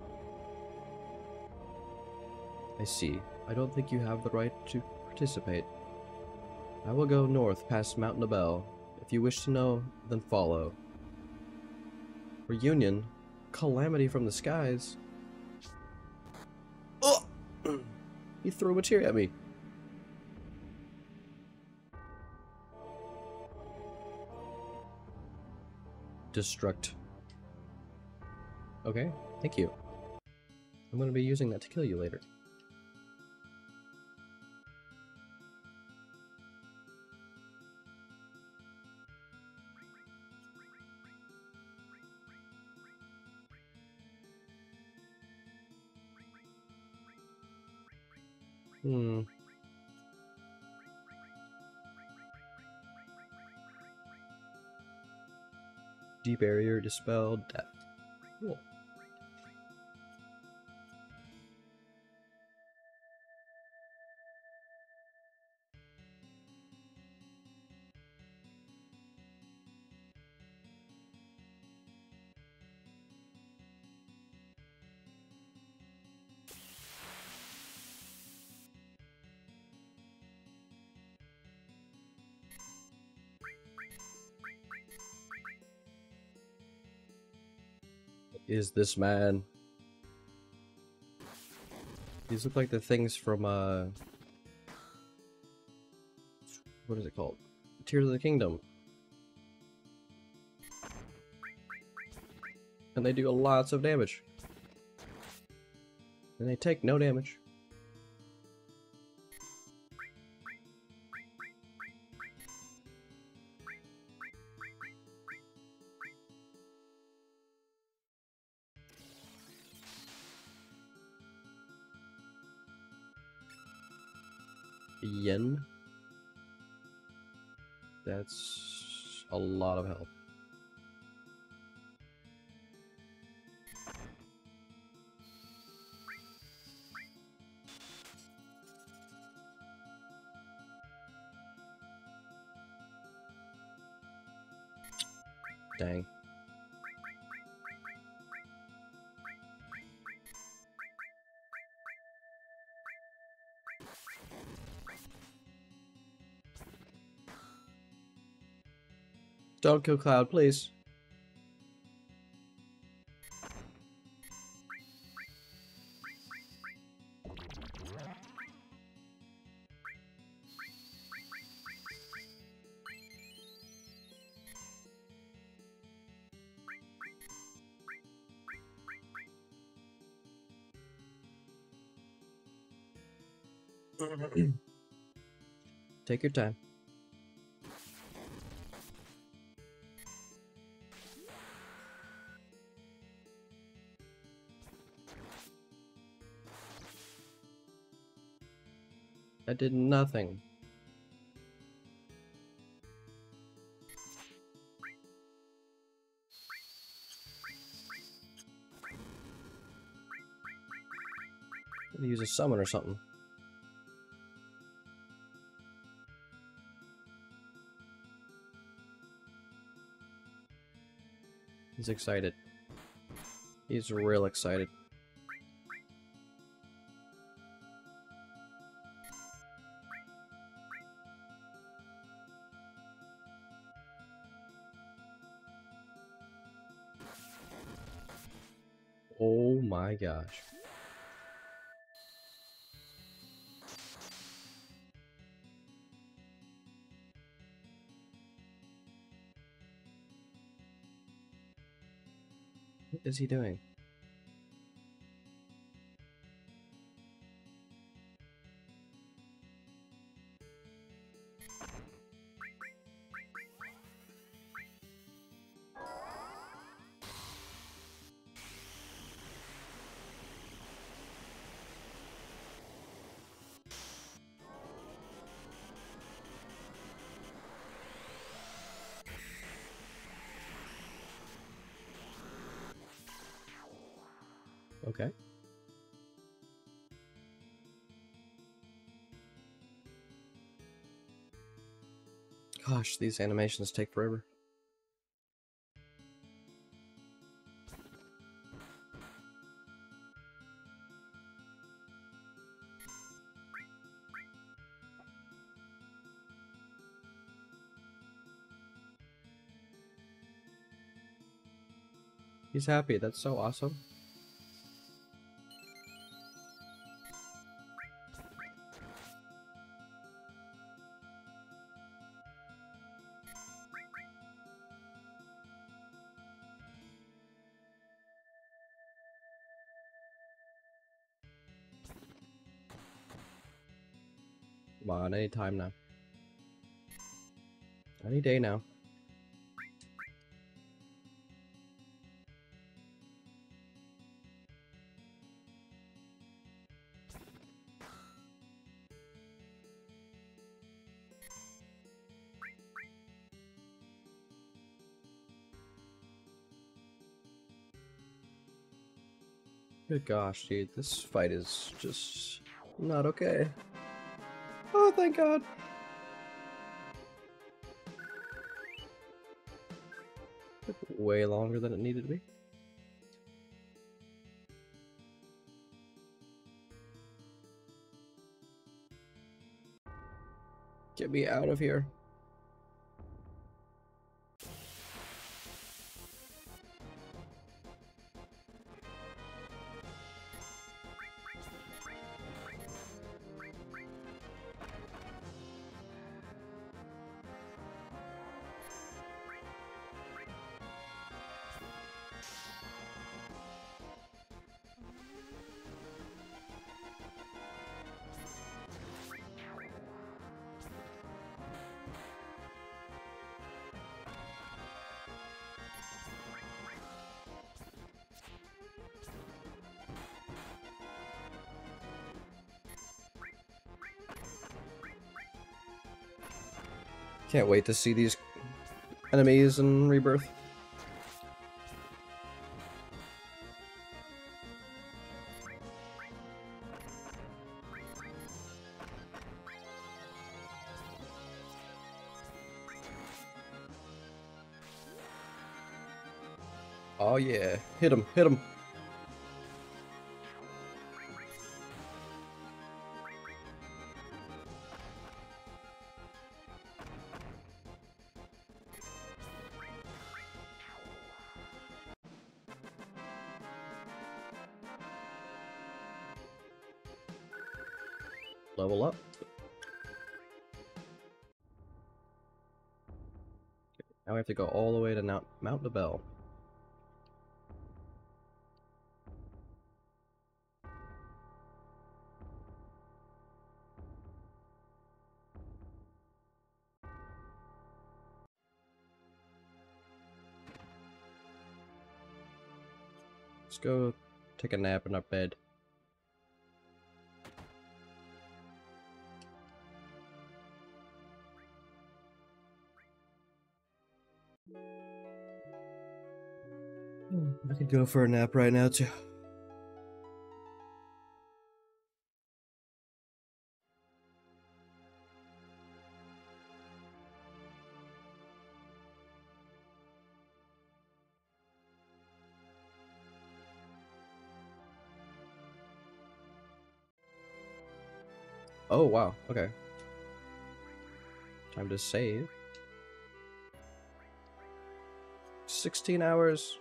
I see. I don't think you have the right to participate. I will go north past Mount Nabel. If you wish to know, then follow. Reunion? Calamity from the skies? Oh! He threw a tear at me. Destruct. Okay, thank you. I'm going to be using that to kill you later. Deep barrier dispelled. Death. Cool. Is this man? These look like the things from what is it called? Tears of the Kingdom. And they do lots of damage. And they take no damage. Yen. That's a lot of help. Dang. Don't kill Cloud, please. Take your time. I did nothing. I'm gonna use a summon or something. He's excited. He's real excited. Oh my gosh. What is he doing? Okay. Gosh, these animations take forever. He's happy. That's so awesome. Come on, any time now. Any day now. Good gosh, dude, this fight is just not okay. Oh, thank God. Took way longer than it needed to be. Get me out of here. Can't wait to see these enemies in Rebirth. Oh yeah, hit him, hit him. Level up. Now we have to go all the way to Mount Nabel. Let's go take a nap in our bed. I could go for a nap right now too. Oh wow, okay. Time to save. 16 hours.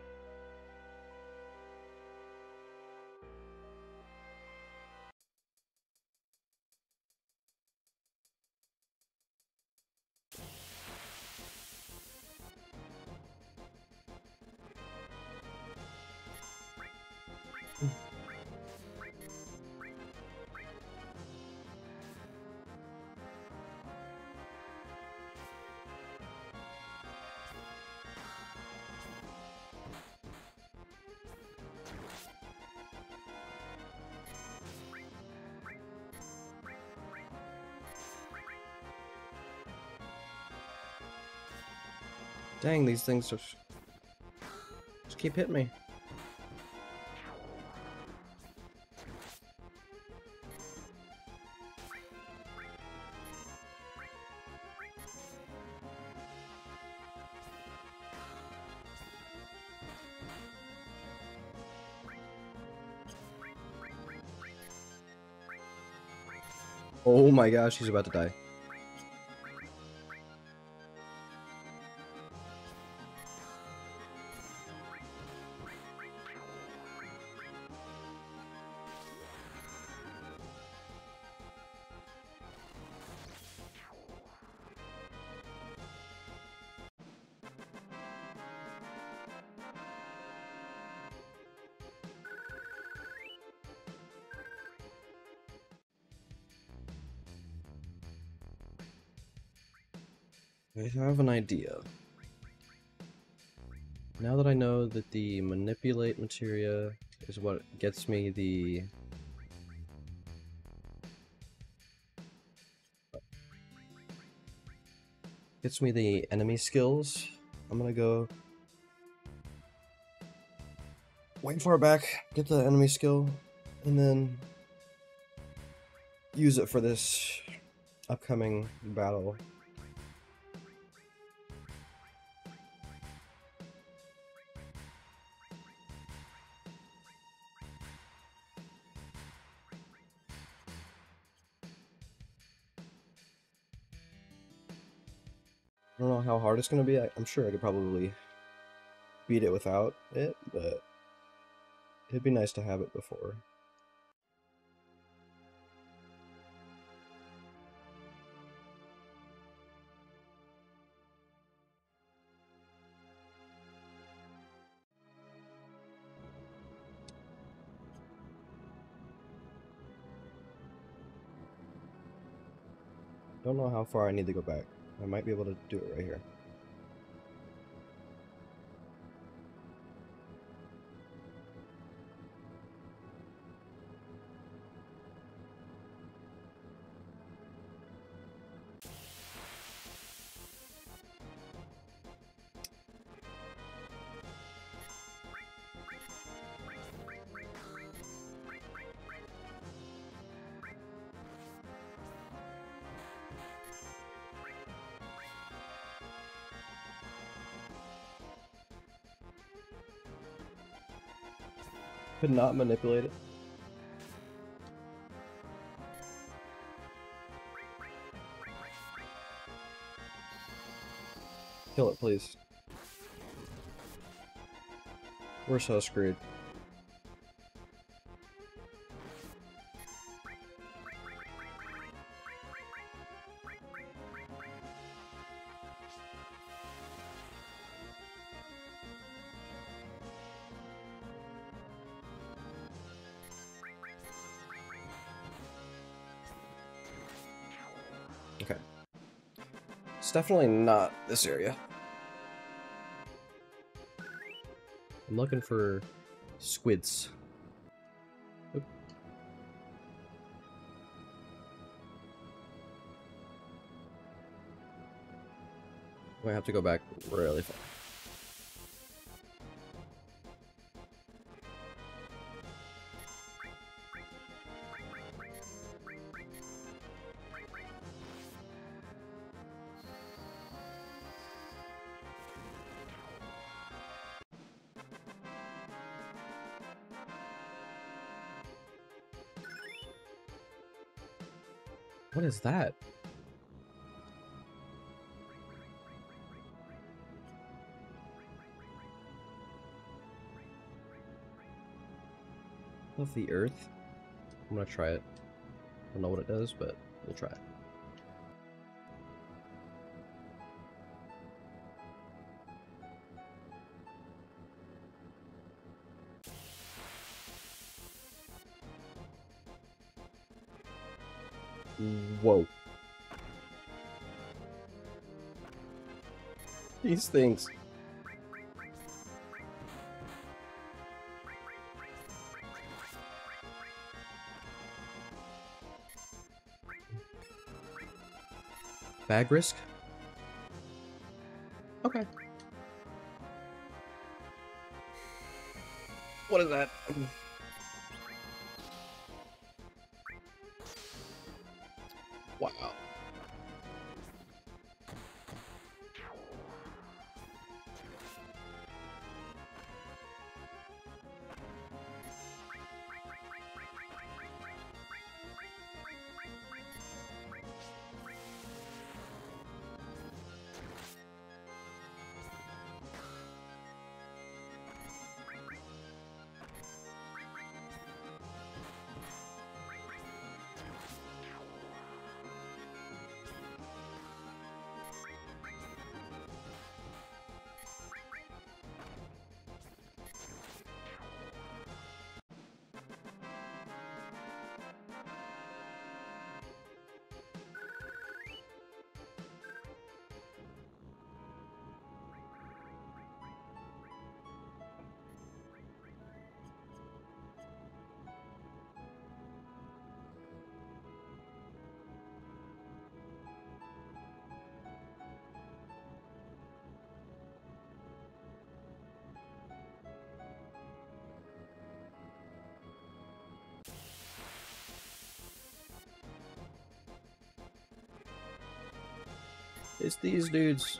Dang, these things just keep hitting me. Oh my gosh, he's about to die. I have an idea. Now that I know that the manipulate materia is what gets me the enemy skills, I'm gonna go wait for it back, get the enemy skill, and then use it for this upcoming battle. I don't know how hard it's gonna be. I'm sure I could probably beat it without it, but it'd be nice to have it before. Don't know how far I need to go back. I might be able to do it right here. Could not manipulate it. Kill it, please. We're so screwed. Okay. It's definitely not this area. I'm looking for Squids. Oop. I have to go back really far. What is that? Of the earth? I'm gonna try it. I don't know what it does, but we'll try it. Whoa. These things. Bag risk? Okay. What is that? Wow. It's these dudes.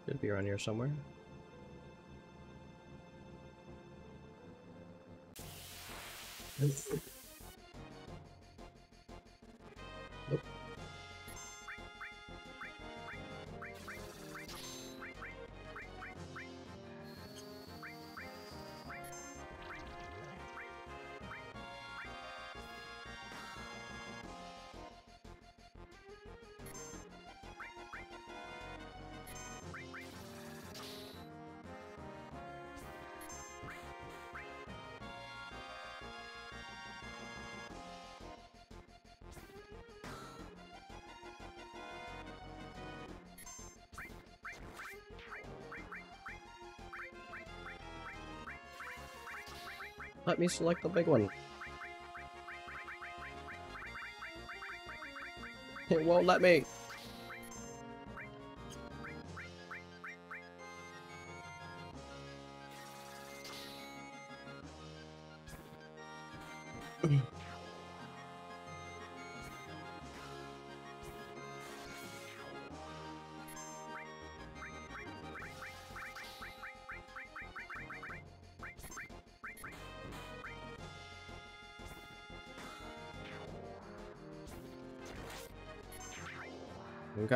Should be around here somewhere. Nope. Let me select the big one. It won't let me. Okay.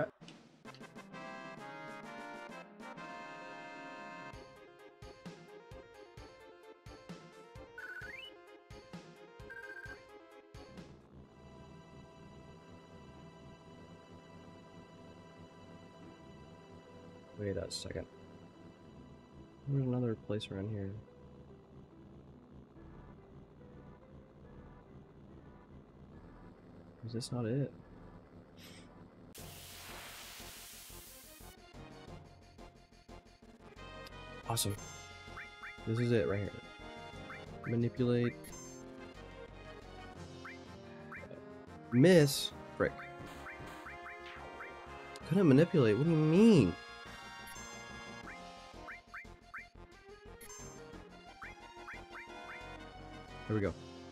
Wait a second. There's another place around here. Is this not it? Awesome. This is it right here. Manipulate. Miss? Frick. Couldn't manipulate? What do you mean? Here we go.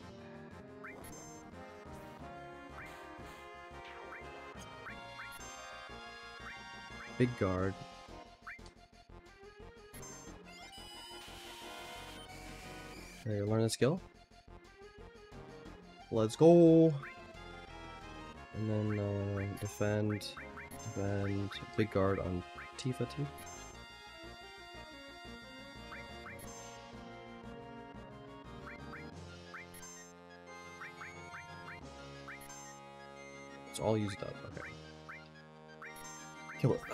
Big guard. Okay, learn the skill. Let's go. And then defend, big guard on Tifa too. It's all used up. Okay. Kill it.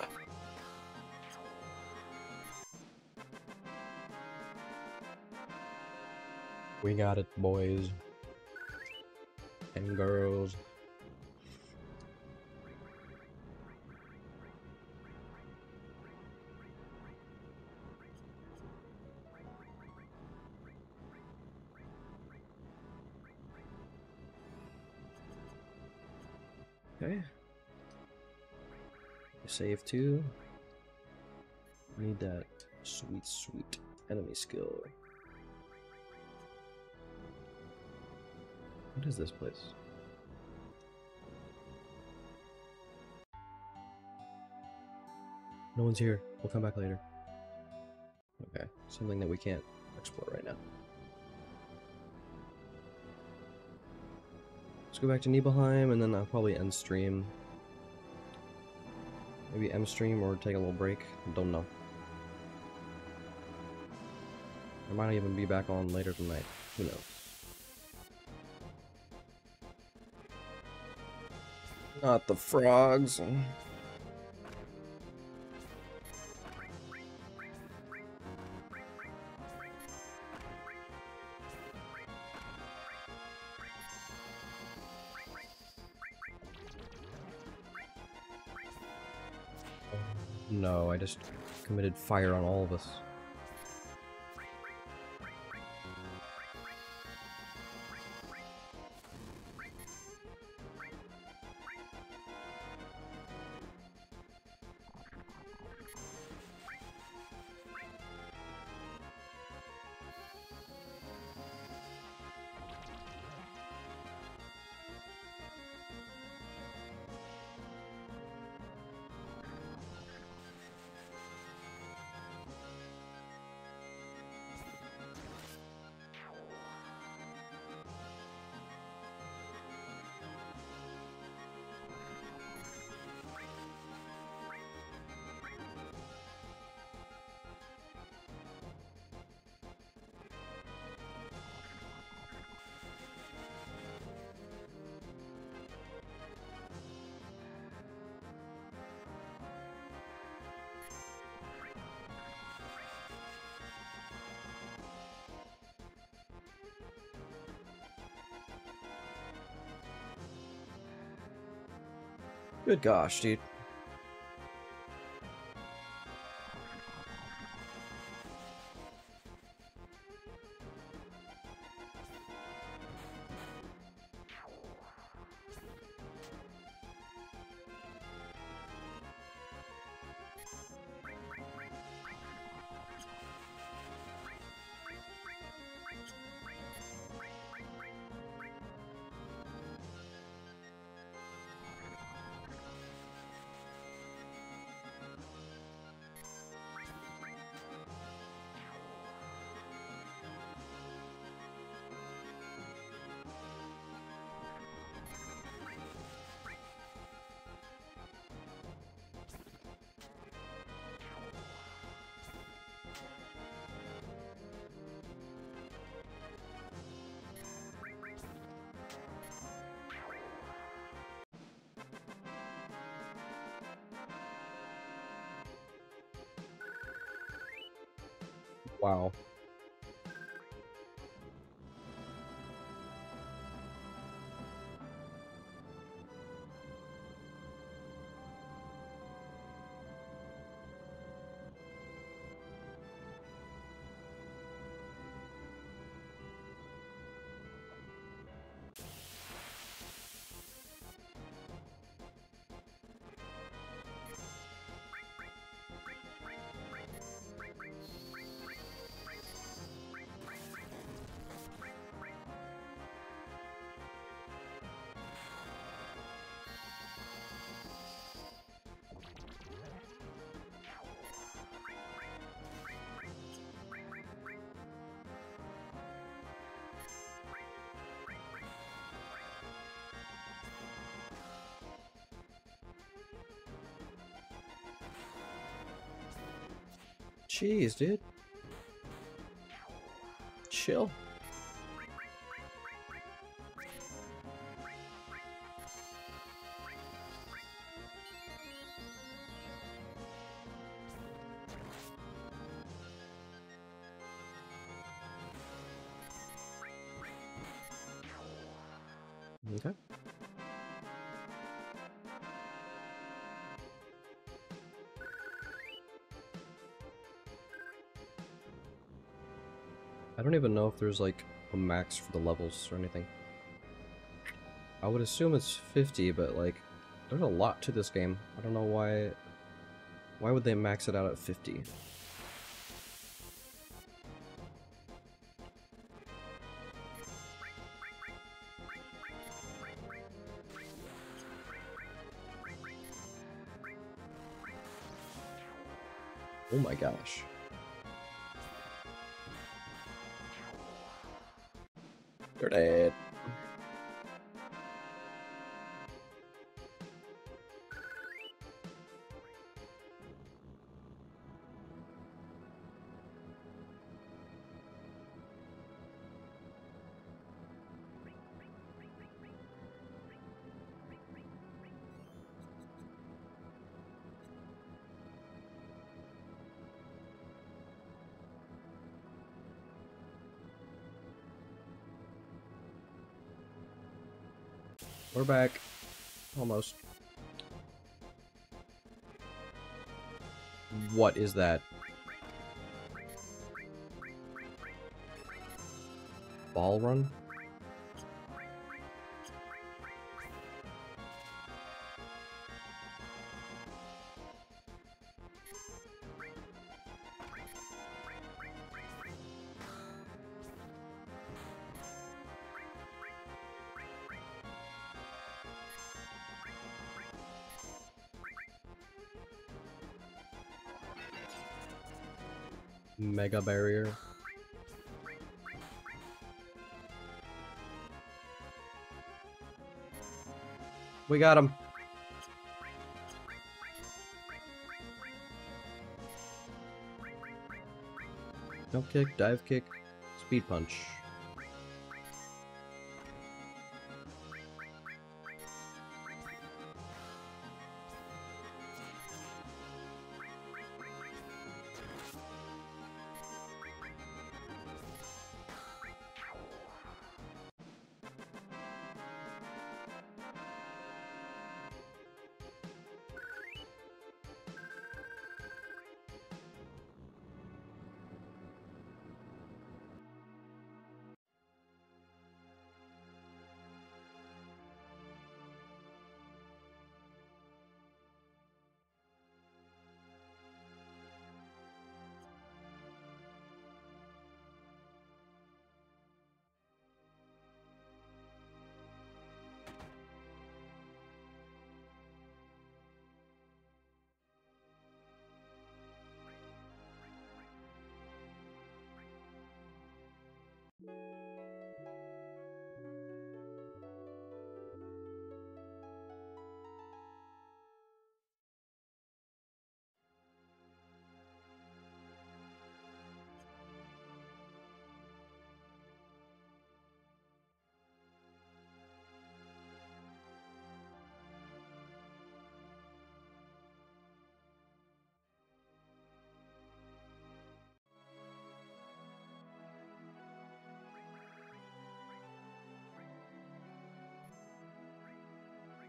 We got it, boys and girls. Okay. Save too. Need that sweet, sweet enemy skill. What is this place? No one's here. We'll come back later. Okay, something that we can't explore right now. Let's go back to Nibelheim and then I'll probably end stream. Maybe end stream or take a little break. Don't know. I might even be back on later tonight. Who knows? Not the frogs. No, I just committed fire on all of us. Good gosh, dude. Wow. Jeez, dude. Chill. Okay. I don't even know if there's like a max for the levels or anything. I would assume it's 50, but like, there's a lot to this game. I don't know why. Why would they max it out at 50? Oh my gosh. They're dead. We're back. Almost. What is that? Ball run? Mega barrier. We got him. Jump kick, dive kick, speed punch.